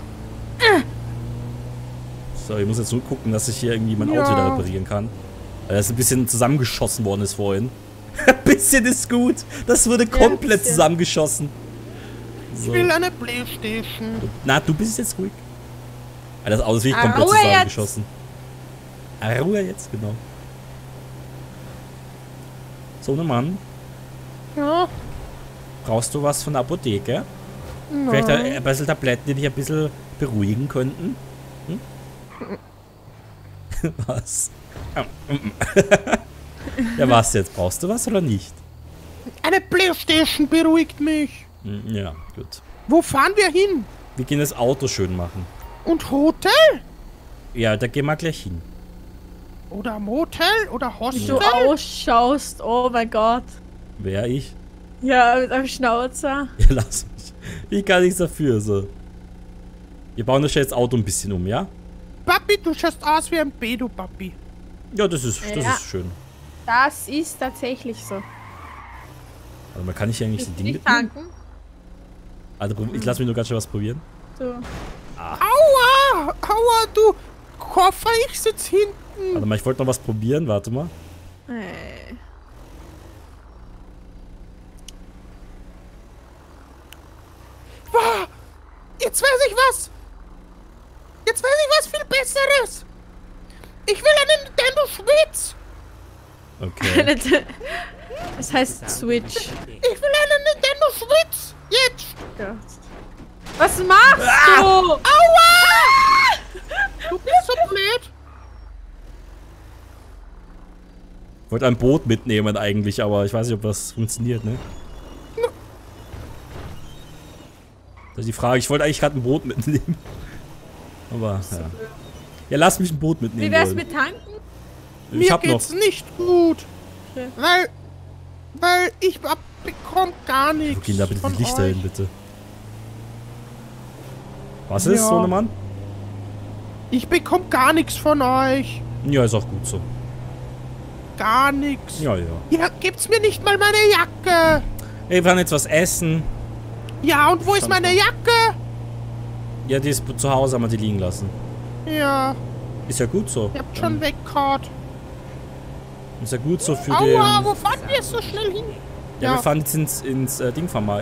[SPEAKER 1] So, ich muss jetzt nur gucken, dass ich hier irgendwie mein Auto wieder reparieren kann. Weil das ein bisschen zusammengeschossen worden ist vorhin. Ein bisschen ist gut. Das wurde komplett zusammengeschossen. So.
[SPEAKER 3] Ich will eine Playstation.
[SPEAKER 1] Na, du bist jetzt ruhig. Das Auto ist wirklich komplett
[SPEAKER 2] Ruhe
[SPEAKER 1] zusammengeschossen. Ruhe jetzt, genau. So, ne Mann.
[SPEAKER 3] Ja.
[SPEAKER 1] Brauchst du was von der Apotheke? Vielleicht ein bisschen Tabletten, die dich ein bisschen beruhigen könnten? Hm? Was? Ja, was jetzt? Brauchst du was oder nicht?
[SPEAKER 3] Eine Playstation beruhigt mich.
[SPEAKER 1] Ja, gut.
[SPEAKER 3] Wo fahren wir hin?
[SPEAKER 1] Wir gehen das Auto schön machen.
[SPEAKER 3] Und Hotel?
[SPEAKER 1] Ja, da gehen wir gleich hin.
[SPEAKER 3] Oder Motel? Oder
[SPEAKER 2] Wie
[SPEAKER 3] Hostel?
[SPEAKER 2] du ausschaust. Oh mein Gott.
[SPEAKER 1] Wer ich?
[SPEAKER 2] Ja, mit einem Schnauzer.
[SPEAKER 1] Ja, lass mich. Ich kann nichts dafür, so. Wir bauen das jetzt Auto ein bisschen um, ja?
[SPEAKER 3] Papi, du schaust aus wie ein Bedo, Papi.
[SPEAKER 1] Ja, das ist
[SPEAKER 2] Ja.
[SPEAKER 1] schön.
[SPEAKER 2] Das ist tatsächlich so.
[SPEAKER 1] Also man kann ich eigentlich
[SPEAKER 2] Willst
[SPEAKER 1] die
[SPEAKER 2] du
[SPEAKER 1] Dinge
[SPEAKER 2] nicht tanken?
[SPEAKER 1] Also ich lass mich nur ganz schön was probieren.
[SPEAKER 2] So.
[SPEAKER 3] Aua! Aua, du Koffer, ich sitz hinten.
[SPEAKER 1] Warte mal, ich wollte noch was probieren, warte mal.
[SPEAKER 3] Wow, jetzt weiß ich was. Jetzt weiß ich was viel Besseres. Ich will eine Nintendo Switch.
[SPEAKER 1] Okay.
[SPEAKER 2] Das heißt Switch.
[SPEAKER 3] Ich will eine Nintendo Switch. Jetzt.
[SPEAKER 2] Ja. Was machst du?
[SPEAKER 3] Aua! Du bist so blöd.
[SPEAKER 1] Ich wollte ein Boot mitnehmen eigentlich, aber ich weiß nicht, ob das funktioniert, ne? Das ist die Frage. Ich wollte eigentlich gerade ein Boot mitnehmen. Aber, ja. Ja, lass mich ein Boot mitnehmen.
[SPEAKER 2] Wie wär's
[SPEAKER 1] wollen.
[SPEAKER 2] mit tanken?
[SPEAKER 1] Ich
[SPEAKER 3] Mir
[SPEAKER 1] hab noch.
[SPEAKER 3] geht's nicht gut.
[SPEAKER 2] Okay.
[SPEAKER 3] Weil ich bekomme gar nichts.
[SPEAKER 1] Wo gehen da bitte
[SPEAKER 3] von
[SPEAKER 1] die Lichter
[SPEAKER 3] euch.
[SPEAKER 1] hin, bitte? Was ist,
[SPEAKER 3] Ja.
[SPEAKER 1] Sohnemann?
[SPEAKER 3] Ich bekomme gar nichts von euch.
[SPEAKER 1] Ja, ist auch gut so.
[SPEAKER 3] Gar nichts.
[SPEAKER 1] Ja, ja.
[SPEAKER 3] Ja, gibt's mir nicht mal meine Jacke.
[SPEAKER 1] Ey, wir werden jetzt was essen.
[SPEAKER 3] Ja, und wo ist meine Jacke?
[SPEAKER 1] Ja, die ist zu Hause, haben wir die liegen lassen.
[SPEAKER 3] Ja,
[SPEAKER 1] Ist ja gut so.
[SPEAKER 3] ihr habt schon weggehauen.
[SPEAKER 1] Ist ja gut so für
[SPEAKER 3] Aua,
[SPEAKER 1] den...
[SPEAKER 3] wo fahren wir so schnell hin?
[SPEAKER 1] Ja, wir fahren jetzt ins Ding fahren wir,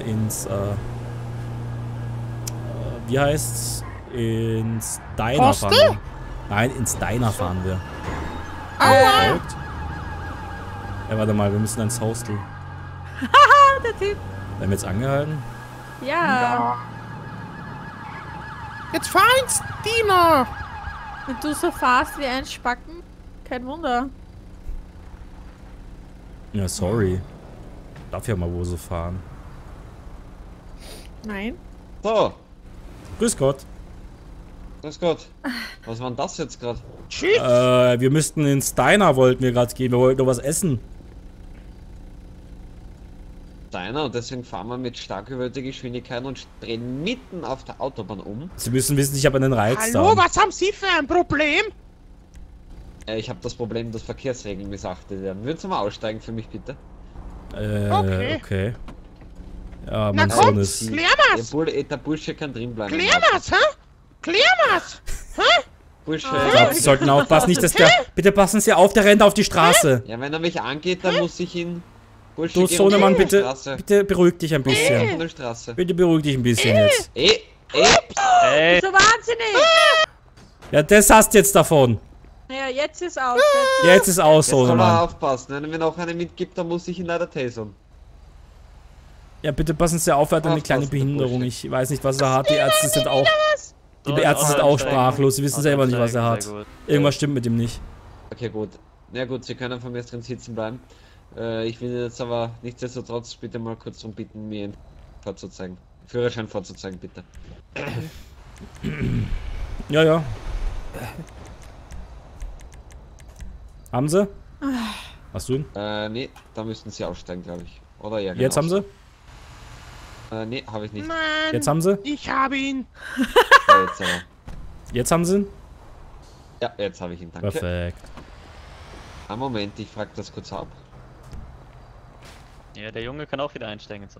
[SPEAKER 1] wie heißt's? Ins Diner
[SPEAKER 3] Hostel?
[SPEAKER 1] fahren wir. Nein, ins Diner fahren wir.
[SPEAKER 3] Aua!
[SPEAKER 1] Verrückt. Ja, warte mal, wir müssen ins Hostel.
[SPEAKER 2] Der Typ.
[SPEAKER 1] Werden wir jetzt angehalten?
[SPEAKER 2] Ja.
[SPEAKER 3] Jetzt fahr ins Diner.
[SPEAKER 2] Und du so fast wie ein Spacken? Kein Wunder.
[SPEAKER 1] Ja, sorry. Darf ja mal wo so fahren.
[SPEAKER 2] Nein.
[SPEAKER 8] So,
[SPEAKER 1] Grüß Gott.
[SPEAKER 8] grüß Gott. Was war denn das jetzt gerade?
[SPEAKER 3] Tschüss.
[SPEAKER 1] Wir müssten ins Diner, wollten wir gerade gehen. Wir wollten noch was essen.
[SPEAKER 8] Deiner, und deswegen fahren wir mit stark überhöhter Geschwindigkeit und drehen mitten auf der Autobahn um.
[SPEAKER 1] Sie müssen wissen, ich habe einen Reiz
[SPEAKER 3] Hallo,
[SPEAKER 1] da.
[SPEAKER 3] was haben Sie für ein Problem?
[SPEAKER 8] Ich habe das Problem, dass Verkehrsregeln missachtet werden. Würden Sie mal aussteigen für mich, bitte?
[SPEAKER 1] Okay. Ja,
[SPEAKER 3] Na
[SPEAKER 1] mein
[SPEAKER 3] komm,
[SPEAKER 1] Sohn ist...
[SPEAKER 3] klär das.
[SPEAKER 8] Der Bursche kann drin bleiben.
[SPEAKER 3] Klär das, hä? Klär das.
[SPEAKER 8] Bursche.
[SPEAKER 1] Ich glaube, Sie sollten aufpassen, nicht, dass der... Bitte passen Sie auf, der rennt auf die Straße.
[SPEAKER 8] Ja, wenn er mich angeht, dann muss ich ihn... Bursche,
[SPEAKER 1] Du
[SPEAKER 8] geh
[SPEAKER 1] Sohnemann,
[SPEAKER 8] runter von der
[SPEAKER 1] bitte,
[SPEAKER 8] Straße.
[SPEAKER 1] bitte beruhig dich ein
[SPEAKER 8] Von
[SPEAKER 1] bisschen.
[SPEAKER 8] der Straße.
[SPEAKER 1] Bitte beruhig dich ein bisschen jetzt.
[SPEAKER 8] Ey!
[SPEAKER 6] Ey,
[SPEAKER 2] So wahnsinnig!
[SPEAKER 1] Ja, das hast du jetzt davon.
[SPEAKER 2] Ja, jetzt ist aus.
[SPEAKER 1] Jetzt ist aus,
[SPEAKER 8] Jetzt soll er
[SPEAKER 1] Sohnemann.
[SPEAKER 8] aufpassen. Wenn er mir noch eine mitgibt, dann muss ich ihn leider tasern.
[SPEAKER 1] Ja, bitte passen Sie auf, er hat eine kleine
[SPEAKER 8] Aufpassen, der
[SPEAKER 1] Behinderung.
[SPEAKER 8] Bursche.
[SPEAKER 1] Ich weiß nicht, was er hat. Die Ärzte sind auch... Die Ärzte sind auch sprachlos. Sie wissen selber nicht, was er hat. Irgendwas stimmt mit ihm nicht.
[SPEAKER 8] Okay, gut. Na gut, Sie können von mir drin sitzen bleiben. Ich will jetzt aber nichtsdestotrotz bitte mal kurz darum bitten, mir ihn vorzuzeigen. Führerschein vorzuzeigen, bitte.
[SPEAKER 1] Ja, ja. Haben Sie? Hast du ihn?
[SPEAKER 8] Nee, da müssten Sie aussteigen, glaube ich. Oder ja, genau.
[SPEAKER 1] Jetzt haben Sie?
[SPEAKER 8] Nee, habe ich nicht.
[SPEAKER 3] Nein,
[SPEAKER 1] Jetzt haben Sie?
[SPEAKER 3] ich habe ihn.
[SPEAKER 8] Ja, jetzt aber.
[SPEAKER 1] Jetzt haben Sie ihn?
[SPEAKER 8] Ja, jetzt habe ich ihn, danke.
[SPEAKER 1] Perfekt.
[SPEAKER 8] Einen Moment, ich frage das kurz ab.
[SPEAKER 6] Ja, der Junge kann auch wieder einsteigen ins Auto.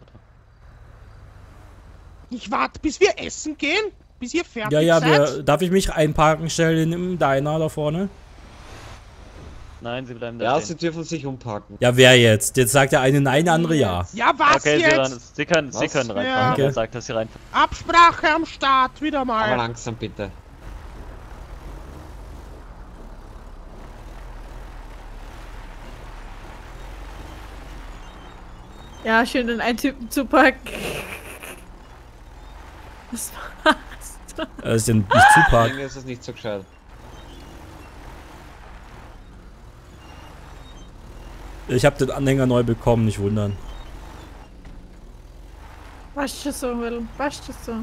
[SPEAKER 3] Ich warte, bis wir essen gehen. Bis ihr fertig
[SPEAKER 1] Ja, ja,
[SPEAKER 3] seid.
[SPEAKER 1] darf ich mich einparken stellen im Diner da vorne?
[SPEAKER 6] Nein, sie bleiben da
[SPEAKER 8] Ja,
[SPEAKER 6] stehen.
[SPEAKER 8] Sie dürfen sich umparken.
[SPEAKER 1] Ja, wer jetzt? Jetzt sagt der eine nein, der andere ja.
[SPEAKER 3] Ja, was
[SPEAKER 6] Okay,
[SPEAKER 3] jetzt?
[SPEAKER 6] sie können
[SPEAKER 8] Was?
[SPEAKER 6] reinfahren,
[SPEAKER 3] Ja.
[SPEAKER 6] wenn er sagt, dass sie reinfahren.
[SPEAKER 3] Absprache am Start, wieder
[SPEAKER 8] Aber
[SPEAKER 3] mal.
[SPEAKER 8] langsam bitte.
[SPEAKER 2] Ja, schön den einen Typen zu packen. Was war's?
[SPEAKER 1] Das ist denn nicht zuparken.
[SPEAKER 8] Irgendwie ist es nicht so gescheit.
[SPEAKER 1] Ich habe den Anhänger neu bekommen, nicht wundern.
[SPEAKER 2] Passt schon so, Will. Passt schon so.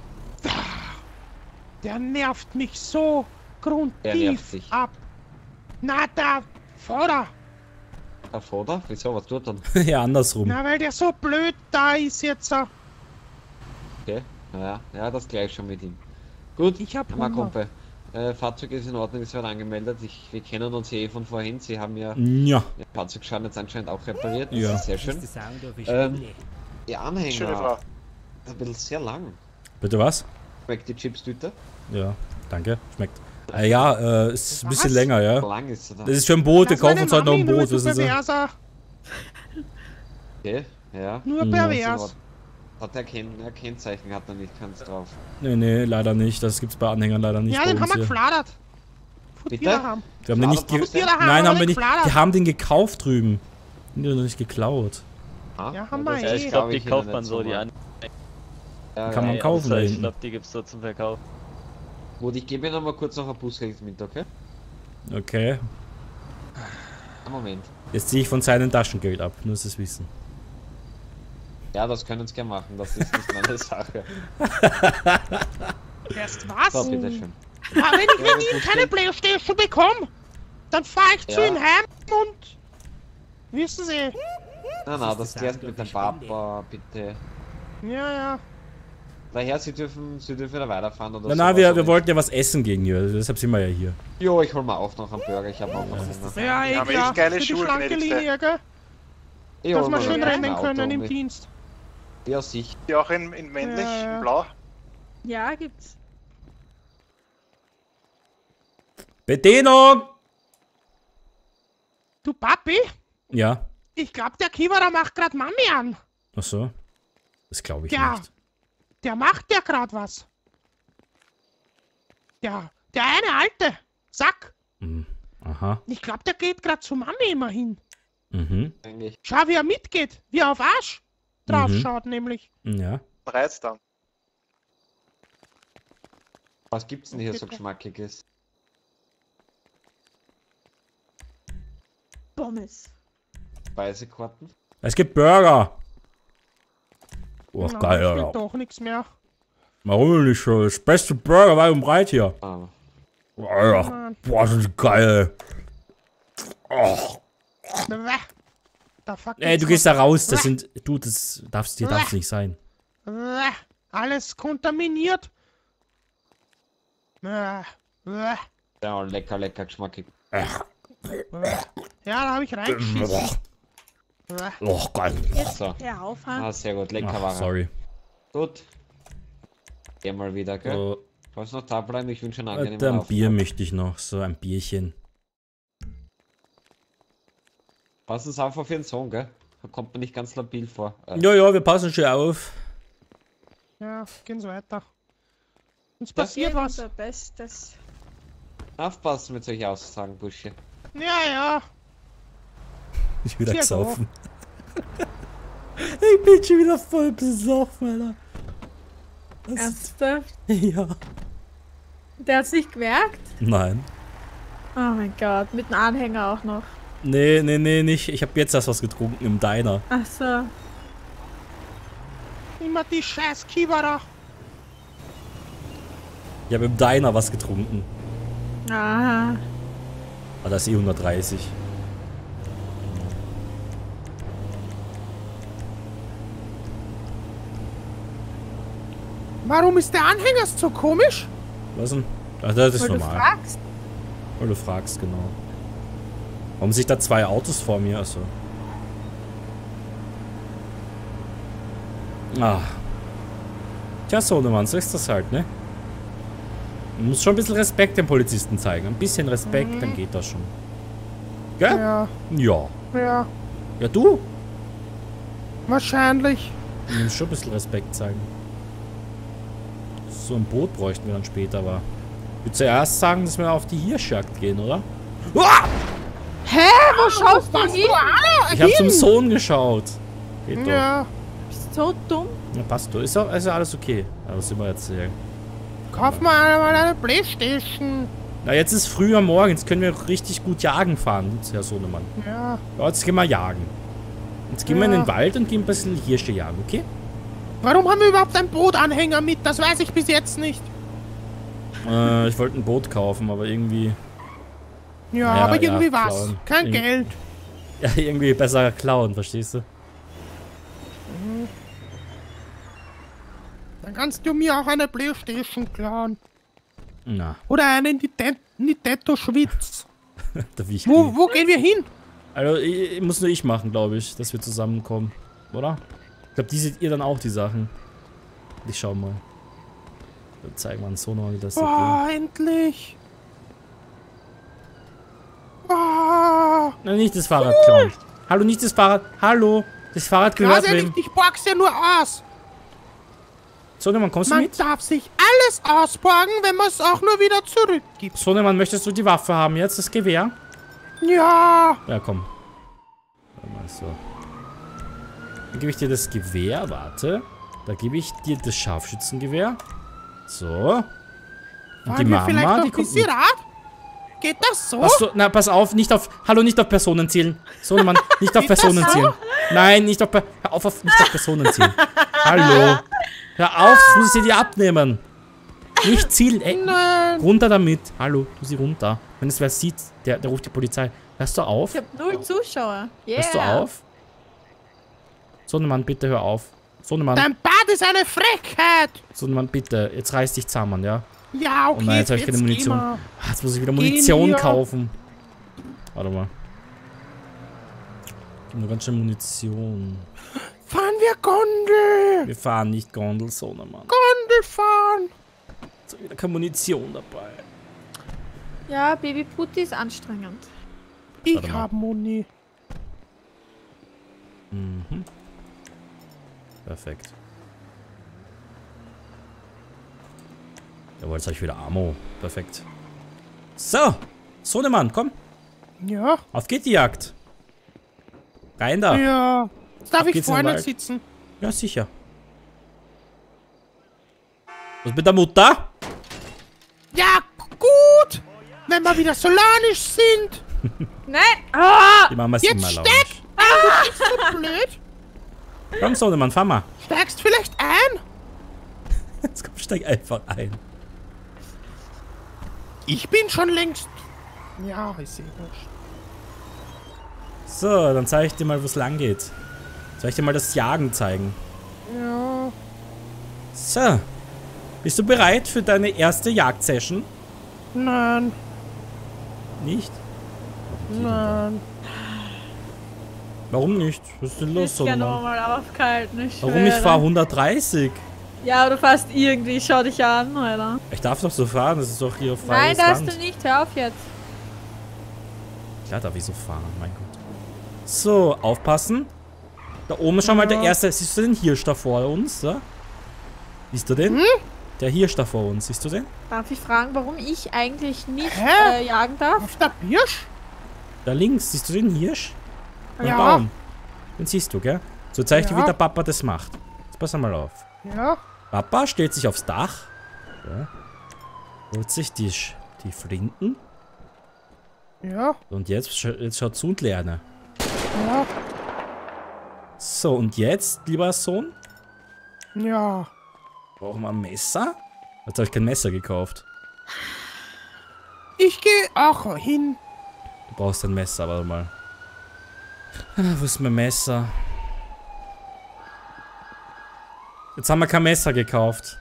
[SPEAKER 3] Der nervt mich so
[SPEAKER 8] Der nervt
[SPEAKER 3] grundtief
[SPEAKER 8] dich.
[SPEAKER 3] ab. Na, der Vorder.
[SPEAKER 8] Der Vater? Wieso? Was tut er?
[SPEAKER 1] Ja, andersrum.
[SPEAKER 3] Na, weil der so blöd da ist jetzt.
[SPEAKER 8] Okay. Naja, ja, das gleich schon mit ihm. Gut,
[SPEAKER 3] Ich hab
[SPEAKER 8] mein
[SPEAKER 3] Hunger.
[SPEAKER 8] Kumpel. Fahrzeug ist in Ordnung, es wird angemeldet. Wir kennen uns eh von vorhin. Sie haben ja
[SPEAKER 1] Ja.
[SPEAKER 8] Ihr Fahrzeugschaden jetzt anscheinend auch repariert. Das
[SPEAKER 1] Ja.
[SPEAKER 8] ist sehr
[SPEAKER 4] Das ist
[SPEAKER 8] schön.
[SPEAKER 4] der Sound of a
[SPEAKER 8] Ähm,
[SPEAKER 4] Spinne.
[SPEAKER 8] Die
[SPEAKER 5] Schöne
[SPEAKER 8] Anhänger.
[SPEAKER 5] Frau.
[SPEAKER 8] Ist ein bisschen sehr lang.
[SPEAKER 1] Bitte was?
[SPEAKER 8] Schmeckt die Chips-Tüte?
[SPEAKER 1] Ja, danke. Schmeckt. Ja, ist ein bisschen
[SPEAKER 3] Was?
[SPEAKER 1] länger, ja.
[SPEAKER 8] Lang ist sie da.
[SPEAKER 1] Das ist für ein Boot, wir
[SPEAKER 3] Lass
[SPEAKER 1] kaufen
[SPEAKER 3] meine
[SPEAKER 1] uns heute noch ein
[SPEAKER 3] Mami in Ruhe,
[SPEAKER 1] Boot,
[SPEAKER 3] du
[SPEAKER 1] wissen Sie.
[SPEAKER 3] Perverser.
[SPEAKER 8] Okay, ja.
[SPEAKER 3] Nur
[SPEAKER 1] Ja.
[SPEAKER 3] pervers.
[SPEAKER 8] Hat er kein Kennzeichen hat er nicht, kann's drauf.
[SPEAKER 1] Nee, nee, leider nicht. Das gibt's bei Anhängern leider nicht
[SPEAKER 3] Ja,
[SPEAKER 1] bei
[SPEAKER 3] den haben
[SPEAKER 1] uns
[SPEAKER 3] wir
[SPEAKER 1] hier.
[SPEAKER 3] gefladert. Gut,
[SPEAKER 8] Bitte?
[SPEAKER 3] wir haben.
[SPEAKER 1] Wir haben den nicht
[SPEAKER 8] Fladert
[SPEAKER 1] ge
[SPEAKER 8] habt ihr?
[SPEAKER 1] Nein, haben wir nicht.
[SPEAKER 3] gefladert.
[SPEAKER 1] Die haben den gekauft drüben. Die haben den nicht geklaut.
[SPEAKER 8] Ah,
[SPEAKER 3] Ja, haben wir
[SPEAKER 8] das
[SPEAKER 3] eh.
[SPEAKER 6] Ja, ich
[SPEAKER 8] glaub
[SPEAKER 6] glaube, die
[SPEAKER 8] Ihnen
[SPEAKER 6] kauft
[SPEAKER 8] nicht
[SPEAKER 6] man so, die
[SPEAKER 8] mal.
[SPEAKER 6] an.
[SPEAKER 8] Ja,
[SPEAKER 1] Kann man
[SPEAKER 8] ja,
[SPEAKER 1] kaufen da
[SPEAKER 6] Ich
[SPEAKER 1] hinten.
[SPEAKER 6] glaube, die gibt's so zum Verkauf.
[SPEAKER 8] Gut, ich gebe Ihnen mal kurz noch ein Bußgeld mit, okay?
[SPEAKER 1] Okay.
[SPEAKER 8] Einen Moment.
[SPEAKER 1] Jetzt ziehe ich von seinem Taschengeld ab, nur dass Sie es wissen.
[SPEAKER 8] Ja, das können Sie gerne machen, das ist nicht meine Sache.
[SPEAKER 3] Erst was?
[SPEAKER 8] So, bitteschön.
[SPEAKER 3] Ja, wenn ich mit ihm keine Playstation bekomme, dann fahre ich zu
[SPEAKER 8] Ja.
[SPEAKER 3] ihm heim und... Wissen Sie?
[SPEAKER 8] Na,
[SPEAKER 4] Das
[SPEAKER 8] das
[SPEAKER 4] ist der
[SPEAKER 8] klärt
[SPEAKER 4] Sound
[SPEAKER 8] mit
[SPEAKER 4] of
[SPEAKER 8] dem
[SPEAKER 4] a Spinne.
[SPEAKER 8] Papa, bitte.
[SPEAKER 3] Ja, ja.
[SPEAKER 8] Daher, Sie dürfen wieder weiterfahren oder
[SPEAKER 1] Na,
[SPEAKER 8] so.
[SPEAKER 1] na, wir wollten ja was essen gegen hier, deshalb sind wir ja hier.
[SPEAKER 8] Jo, ich hol mal auf noch einen Burger, ich habe auch noch Hunger.
[SPEAKER 3] Ja, eh
[SPEAKER 5] haben
[SPEAKER 3] klar.
[SPEAKER 5] echt geile
[SPEAKER 3] Für die
[SPEAKER 5] Schuhe,
[SPEAKER 3] schlanke
[SPEAKER 5] gnädigste.
[SPEAKER 3] Linie, gell?
[SPEAKER 8] Ich
[SPEAKER 3] Dass
[SPEAKER 8] hol
[SPEAKER 3] wir
[SPEAKER 8] mal
[SPEAKER 3] schön
[SPEAKER 8] noch ein
[SPEAKER 3] rennen
[SPEAKER 8] Auto
[SPEAKER 3] können im
[SPEAKER 8] mit.
[SPEAKER 3] Dienst.
[SPEAKER 8] Ja, sicher.
[SPEAKER 5] Die auch in männlich,
[SPEAKER 3] Ja, ja.
[SPEAKER 5] in blau.
[SPEAKER 2] Ja, gibt's.
[SPEAKER 1] Bedienung!
[SPEAKER 3] Du Papi,
[SPEAKER 1] Ja.
[SPEAKER 3] ich glaub, der Kiewerer macht grad Mami an.
[SPEAKER 1] Ach so. Das glaube ich
[SPEAKER 3] Ja.
[SPEAKER 1] nicht.
[SPEAKER 3] Der macht ja grad was. Ja, der eine Alte. Sack.
[SPEAKER 1] Mhm. Aha.
[SPEAKER 3] Ich glaub, der geht grad zu Mami immerhin.
[SPEAKER 1] Mhm.
[SPEAKER 8] Eigentlich.
[SPEAKER 3] Schau, wie er mitgeht. Wie er auf Arsch drauf schaut, nämlich.
[SPEAKER 1] Ja.
[SPEAKER 5] Reiz dann.
[SPEAKER 8] Was gibt's denn hier so Geschmackiges?
[SPEAKER 2] Pommes.
[SPEAKER 8] Speisekarten?
[SPEAKER 1] Es gibt Burger. Oh,
[SPEAKER 3] Na,
[SPEAKER 1] geil,
[SPEAKER 3] ich will
[SPEAKER 1] Alter.
[SPEAKER 3] doch nichts mehr.
[SPEAKER 1] Warum nicht schon? Das beste Burger weit und breit hier.
[SPEAKER 8] Ah,
[SPEAKER 1] Alter.
[SPEAKER 3] Mann.
[SPEAKER 1] Boah, sind die geil. Oh.
[SPEAKER 3] Bäh. Da fuck
[SPEAKER 1] Ey,
[SPEAKER 3] jetzt
[SPEAKER 1] du gehst da raus. Das
[SPEAKER 3] Bäh.
[SPEAKER 1] sind. Du, das darf's nicht sein.
[SPEAKER 3] Bäh. Alles kontaminiert. Bäh. Bäh.
[SPEAKER 8] ja, lecker geschmackig.
[SPEAKER 3] Bäh. Ja, da hab ich reingeschissen. Bäh.
[SPEAKER 1] Oh, geil.
[SPEAKER 8] So.
[SPEAKER 2] Hör auf, ha?
[SPEAKER 8] Ah, sehr gut, lecker
[SPEAKER 1] Ach,
[SPEAKER 8] war er.
[SPEAKER 1] sorry.
[SPEAKER 8] Gut. Geh mal wieder, gell?
[SPEAKER 1] So,
[SPEAKER 8] Kannst noch da bleiben, ich wünsche einen angenehmen
[SPEAKER 1] Alter, ein
[SPEAKER 8] Aufenthalt.
[SPEAKER 1] Bier möchte ich noch. So ein Bierchen.
[SPEAKER 8] Passen Sie auf den Sohn, gell? Da kommt mir nicht ganz labil vor.
[SPEAKER 1] Ja, ja, wir passen schon auf.
[SPEAKER 3] Ja, gehen Sie weiter. Uns passiert was.
[SPEAKER 2] Unser Bestes.
[SPEAKER 8] Aufpassen mit solchen Aussagen, Busche.
[SPEAKER 3] Ja, ja.
[SPEAKER 1] Ich will da
[SPEAKER 3] Sehr
[SPEAKER 1] saufen. Ich bin schon wieder voll besoffen, Alter.
[SPEAKER 2] Ernsthaft?
[SPEAKER 1] Ja.
[SPEAKER 2] Der hat's nicht gemerkt?
[SPEAKER 1] Nein.
[SPEAKER 2] Oh mein Gott, mit dem Anhänger auch noch.
[SPEAKER 1] Nee, nicht. Ich habe jetzt erst was getrunken im Diner.
[SPEAKER 2] Ach so.
[SPEAKER 3] Immer die scheiß Kieberer.
[SPEAKER 1] Ich habe im Diner was getrunken.
[SPEAKER 2] Ah.
[SPEAKER 1] Ah, das ist eh 130.
[SPEAKER 3] Warum ist der Anhänger so komisch?
[SPEAKER 1] Was denn? Ach, das ist
[SPEAKER 2] Weil du
[SPEAKER 1] normal.
[SPEAKER 2] fragst.
[SPEAKER 1] Weil du fragst, genau. Warum sind da zwei Autos vor mir? Achso. Ah. Tja, Sohnemann, so ist das halt, ne? Man muss schon ein bisschen Respekt den Polizisten zeigen. Ein bisschen Respekt, dann geht das schon. Gell?
[SPEAKER 3] Ja,
[SPEAKER 1] Ja.
[SPEAKER 3] ja,
[SPEAKER 1] Ja, du?
[SPEAKER 3] wahrscheinlich.
[SPEAKER 1] Du musst schon ein bisschen Respekt zeigen. So ein Boot bräuchten wir dann später, aber... Ich würde zuerst sagen, dass wir auf die Hirschjagd gehen, oder? Ah!
[SPEAKER 2] Hä? Wo schaust du hin?
[SPEAKER 1] Ich habe zum Sohn geschaut. Geht doch.
[SPEAKER 3] Ja,
[SPEAKER 2] Bist du so dumm?
[SPEAKER 1] Ja, passt doch. Ist ja alles okay. Aber was sind wir jetzt hier?
[SPEAKER 3] kauf mal eine Playstation.
[SPEAKER 1] Na, jetzt ist früh am Morgen. Jetzt können wir richtig gut jagen fahren, Herr Sohnemann.
[SPEAKER 3] Ja,
[SPEAKER 1] Ja, jetzt gehen wir jagen. Jetzt gehen wir in den Wald und gehen ein bisschen Hirsche jagen, okay?
[SPEAKER 3] warum haben wir überhaupt einen Bootanhänger mit? Das weiß ich bis jetzt nicht.
[SPEAKER 1] Ich wollte ein Boot kaufen, aber irgendwie...
[SPEAKER 3] Ja,
[SPEAKER 1] Ja,
[SPEAKER 3] aber irgendwie
[SPEAKER 1] ja,
[SPEAKER 3] was.
[SPEAKER 1] klauen.
[SPEAKER 3] Kein
[SPEAKER 1] Irgendwie-
[SPEAKER 3] Geld.
[SPEAKER 1] Ja, irgendwie besser klauen, verstehst du?
[SPEAKER 3] Dann kannst du mir auch eine Playstation klauen.
[SPEAKER 1] Na,
[SPEAKER 3] Oder einen Nintendo Schwitz.
[SPEAKER 1] der Wichtige.
[SPEAKER 3] Wo gehen wir hin?
[SPEAKER 1] Also, muss nur ich machen, glaube ich, dass wir zusammenkommen. Oder? Ich glaube, die seht ihr dann auch, die Sachen. Ich schau mal. Dann zeigen wir uns so noch, wie das so geht.
[SPEAKER 3] Oh, endlich. Oh,
[SPEAKER 1] Na, nicht das Fahrrad klauen. Hallo, nicht das Fahrrad. Hallo. Das Fahrrad gehört
[SPEAKER 3] weiß ja
[SPEAKER 1] wem.
[SPEAKER 3] nicht, ich borg's ja nur aus.
[SPEAKER 1] Sohnemann, kommst du
[SPEAKER 3] Man
[SPEAKER 1] mit?
[SPEAKER 3] darf sich alles ausborgen, wenn man es auch nur wieder zurückgibt.
[SPEAKER 1] Sohnemann, möchtest du die Waffe haben jetzt? Das Gewehr?
[SPEAKER 3] Ja,
[SPEAKER 1] Ja, komm. Warte mal, so. Dann gebe ich dir das Gewehr, warte. Da gebe ich dir das Scharfschützengewehr. So. Und die
[SPEAKER 3] fahren wir vielleicht
[SPEAKER 1] Mama,
[SPEAKER 3] noch
[SPEAKER 1] die
[SPEAKER 3] ein
[SPEAKER 1] kommt
[SPEAKER 3] bisschen
[SPEAKER 1] mit.
[SPEAKER 3] Rad? Geht das so?
[SPEAKER 1] Achso, na, pass auf, nicht auf... Hallo, nicht auf Personen zielen. Sohnemann, nicht auf
[SPEAKER 3] Geht das
[SPEAKER 1] Personen
[SPEAKER 3] so?
[SPEAKER 1] zielen. Nein, nicht auf... Hör auf, nicht auf Personen zielen. Hallo. Hör auf, das muss ich dir abnehmen. Nicht zielen, ey.
[SPEAKER 3] Nein.
[SPEAKER 1] Runter damit. Hallo, tu sie runter. Wenn es wer sieht, der ruft die Polizei. Hörst du auf?
[SPEAKER 2] Ich hab 0 Zuschauer. Yeah.
[SPEAKER 1] Hörst du auf? Sohnemann, bitte hör auf. Sohnemann,
[SPEAKER 3] Dein Bad ist eine Frechheit.
[SPEAKER 1] Sohnemann, bitte. Jetzt reiß dich zusammen, ja?
[SPEAKER 3] Ja, okay,
[SPEAKER 1] Oh nein, jetzt habe ich keine Munition.
[SPEAKER 3] gehen wir.
[SPEAKER 1] Ah, jetzt muss ich wieder Munition
[SPEAKER 3] wir.
[SPEAKER 1] kaufen. Warte mal. Gib mir ganz schön Munition.
[SPEAKER 3] Fahren wir Gondel.
[SPEAKER 1] Wir fahren nicht Gondel, Sohnemann.
[SPEAKER 3] Gondel fahren.
[SPEAKER 1] Jetzt wieder keine Munition dabei.
[SPEAKER 2] Ja, Baby Putti ist anstrengend.
[SPEAKER 3] Ich
[SPEAKER 1] Warte mal.
[SPEAKER 3] hab Muni.
[SPEAKER 1] Mhm. Perfekt. Jawohl, jetzt habe ich wieder Ammo. Perfekt. So. Sohnemann, komm.
[SPEAKER 3] Ja,
[SPEAKER 1] Auf geht die Jagd. Rein da.
[SPEAKER 3] ja. Jetzt darf
[SPEAKER 1] Auf
[SPEAKER 3] ich
[SPEAKER 1] geht's in den
[SPEAKER 3] vorne
[SPEAKER 1] Wald.
[SPEAKER 3] sitzen.
[SPEAKER 1] Ja, sicher. Was mit der Mutter?
[SPEAKER 3] Ja, gut. Wenn wir wieder solanisch sind.
[SPEAKER 2] Nein! Ah!
[SPEAKER 1] Die Mama ist
[SPEAKER 3] Jetzt
[SPEAKER 1] immer
[SPEAKER 3] steck!
[SPEAKER 1] launisch.
[SPEAKER 3] Du bist so blöd.
[SPEAKER 1] Komm, Sohnemann, fahr mal.
[SPEAKER 3] Steigst vielleicht ein?
[SPEAKER 1] Jetzt komm, steig einfach ein.
[SPEAKER 3] Ich bin schon längst... Ja, ich sehe wurscht.
[SPEAKER 1] So, dann zeige ich dir mal, wo es lang geht. Soll ich dir mal das Jagen zeigen?
[SPEAKER 3] Ja.
[SPEAKER 1] So. Bist du bereit für deine erste Jagdsession?
[SPEAKER 3] Nein,
[SPEAKER 1] Nicht?
[SPEAKER 3] nein.
[SPEAKER 1] Warum nicht? Was ist denn
[SPEAKER 2] Ich
[SPEAKER 1] los,
[SPEAKER 2] kann
[SPEAKER 1] Sohnemann?
[SPEAKER 2] mal aufkalten, ich
[SPEAKER 1] Warum ich
[SPEAKER 2] schwöre.
[SPEAKER 1] fahre 130?
[SPEAKER 2] Ja, aber du fährst irgendwie, schau dich an, Alter.
[SPEAKER 1] Ich darf doch so fahren, das ist doch hier
[SPEAKER 2] Nein,
[SPEAKER 1] freies
[SPEAKER 2] darfst
[SPEAKER 1] Land.
[SPEAKER 2] du nicht, hör auf jetzt.
[SPEAKER 1] Klar darf ich so fahren, mein Gott. So, aufpassen. Da oben ist schon mal der erste. Siehst du den Hirsch da vor uns? Ja? Siehst du den? Der Hirsch da vor uns, siehst du den?
[SPEAKER 2] Darf ich fragen, warum ich eigentlich nicht
[SPEAKER 3] Hä?
[SPEAKER 2] jagen darf?
[SPEAKER 3] Auf der Birsch?
[SPEAKER 1] Da links, siehst du den Hirsch? Am
[SPEAKER 3] Ja.
[SPEAKER 1] Baum. Den siehst du, gell? So zeige ich dir,
[SPEAKER 3] Ja.
[SPEAKER 1] wie der Papa das macht. Jetzt pass mal auf.
[SPEAKER 3] Ja.
[SPEAKER 1] Papa stellt sich aufs Dach. Ja. Holt sich die Flinten.
[SPEAKER 3] Ja.
[SPEAKER 1] Und jetzt schaut zu und lerne.
[SPEAKER 3] Ja.
[SPEAKER 1] So, und jetzt, lieber Sohn,
[SPEAKER 3] Ja.
[SPEAKER 1] brauchen wir ein Messer? Jetzt habe ich kein Messer gekauft.
[SPEAKER 3] Ich gehe auch hin.
[SPEAKER 1] Du brauchst ein Messer, warte mal. Wo ist mein Messer? Jetzt haben wir kein Messer gekauft.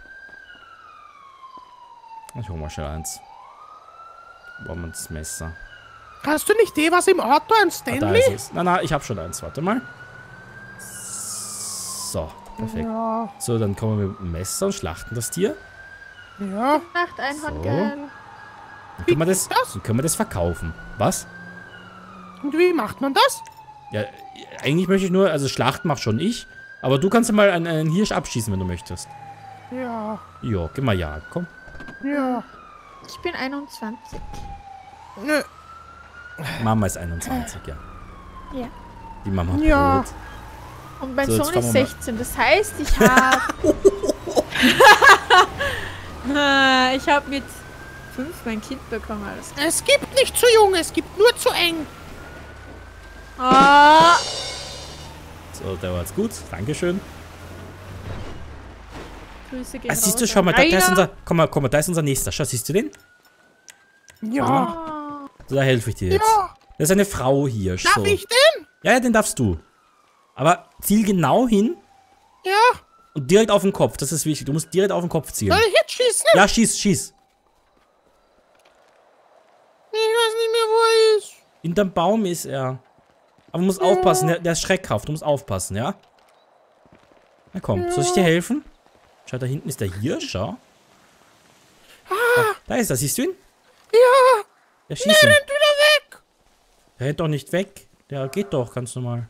[SPEAKER 1] Ich hol mal schnell eins. Brauchen wir das Messer.
[SPEAKER 3] Hast du nicht was im Auto, ein
[SPEAKER 1] Ah, da
[SPEAKER 3] Stanley?
[SPEAKER 1] ist es. Na, ich habe schon eins. Warte mal. So, perfekt.
[SPEAKER 3] Ja.
[SPEAKER 1] So, dann kommen wir mit dem Messer und schlachten das Tier.
[SPEAKER 3] Ja.
[SPEAKER 2] Nacht, Einhorn,
[SPEAKER 1] So.
[SPEAKER 2] geil.
[SPEAKER 1] Dann können wir das verkaufen. Was?
[SPEAKER 3] Und wie macht man das?
[SPEAKER 1] Ja, eigentlich möchte ich nur, also Schlachten macht schon ich. Aber du kannst ja mal einen Hirsch abschießen, wenn du möchtest.
[SPEAKER 3] Ja.
[SPEAKER 1] Jo, geh mal jagen, komm.
[SPEAKER 3] Ja.
[SPEAKER 2] Ich bin 21.
[SPEAKER 3] Nö.
[SPEAKER 1] Mama ist 21, ja.
[SPEAKER 2] Ja.
[SPEAKER 1] Die Mama
[SPEAKER 3] Ja.
[SPEAKER 1] Brot.
[SPEAKER 2] Und mein
[SPEAKER 1] So, jetzt
[SPEAKER 2] Sohn
[SPEAKER 1] fangen
[SPEAKER 2] ist
[SPEAKER 1] wir mal-
[SPEAKER 2] 16. Das heißt, ich habe... ich habe mit 5 mein Kind bekommen. Alles.
[SPEAKER 3] Es gibt nicht zu jung, es gibt nur zu eng.
[SPEAKER 2] Ah,
[SPEAKER 1] So, der war jetzt gut. Dankeschön.
[SPEAKER 2] Grüße gehen
[SPEAKER 1] Ah, siehst du,
[SPEAKER 2] raus
[SPEAKER 1] schau mal, da ist
[SPEAKER 2] Rainer.
[SPEAKER 1] unser... Komm mal, da ist unser nächster. Schau, siehst du den?
[SPEAKER 3] Ja.
[SPEAKER 2] Ah,
[SPEAKER 1] So, da helfe ich dir jetzt.
[SPEAKER 3] Ja.
[SPEAKER 1] Da ist eine Frau hier.
[SPEAKER 3] Darf
[SPEAKER 1] So.
[SPEAKER 3] ich denn?
[SPEAKER 1] Ja, den darfst du. Aber ziel genau hin
[SPEAKER 3] Ja.
[SPEAKER 1] und direkt auf den Kopf. Das ist wichtig. Du musst direkt auf den Kopf zielen.
[SPEAKER 3] Soll ich jetzt schießen?
[SPEAKER 1] Ja, schieß.
[SPEAKER 3] Ich weiß nicht mehr, wo er ist.
[SPEAKER 1] Hinterm Baum ist er. Aber du musst aufpassen, der ist schreckhaft. Du musst aufpassen, ja? Na komm, soll ich dir helfen? Schau, da hinten ist der Hirsch, schau. Da ist er, siehst du ihn?
[SPEAKER 3] Ja.
[SPEAKER 1] Der schießt ihn.
[SPEAKER 3] Rennt wieder weg.
[SPEAKER 1] Der rennt doch nicht weg. Der geht doch ganz normal.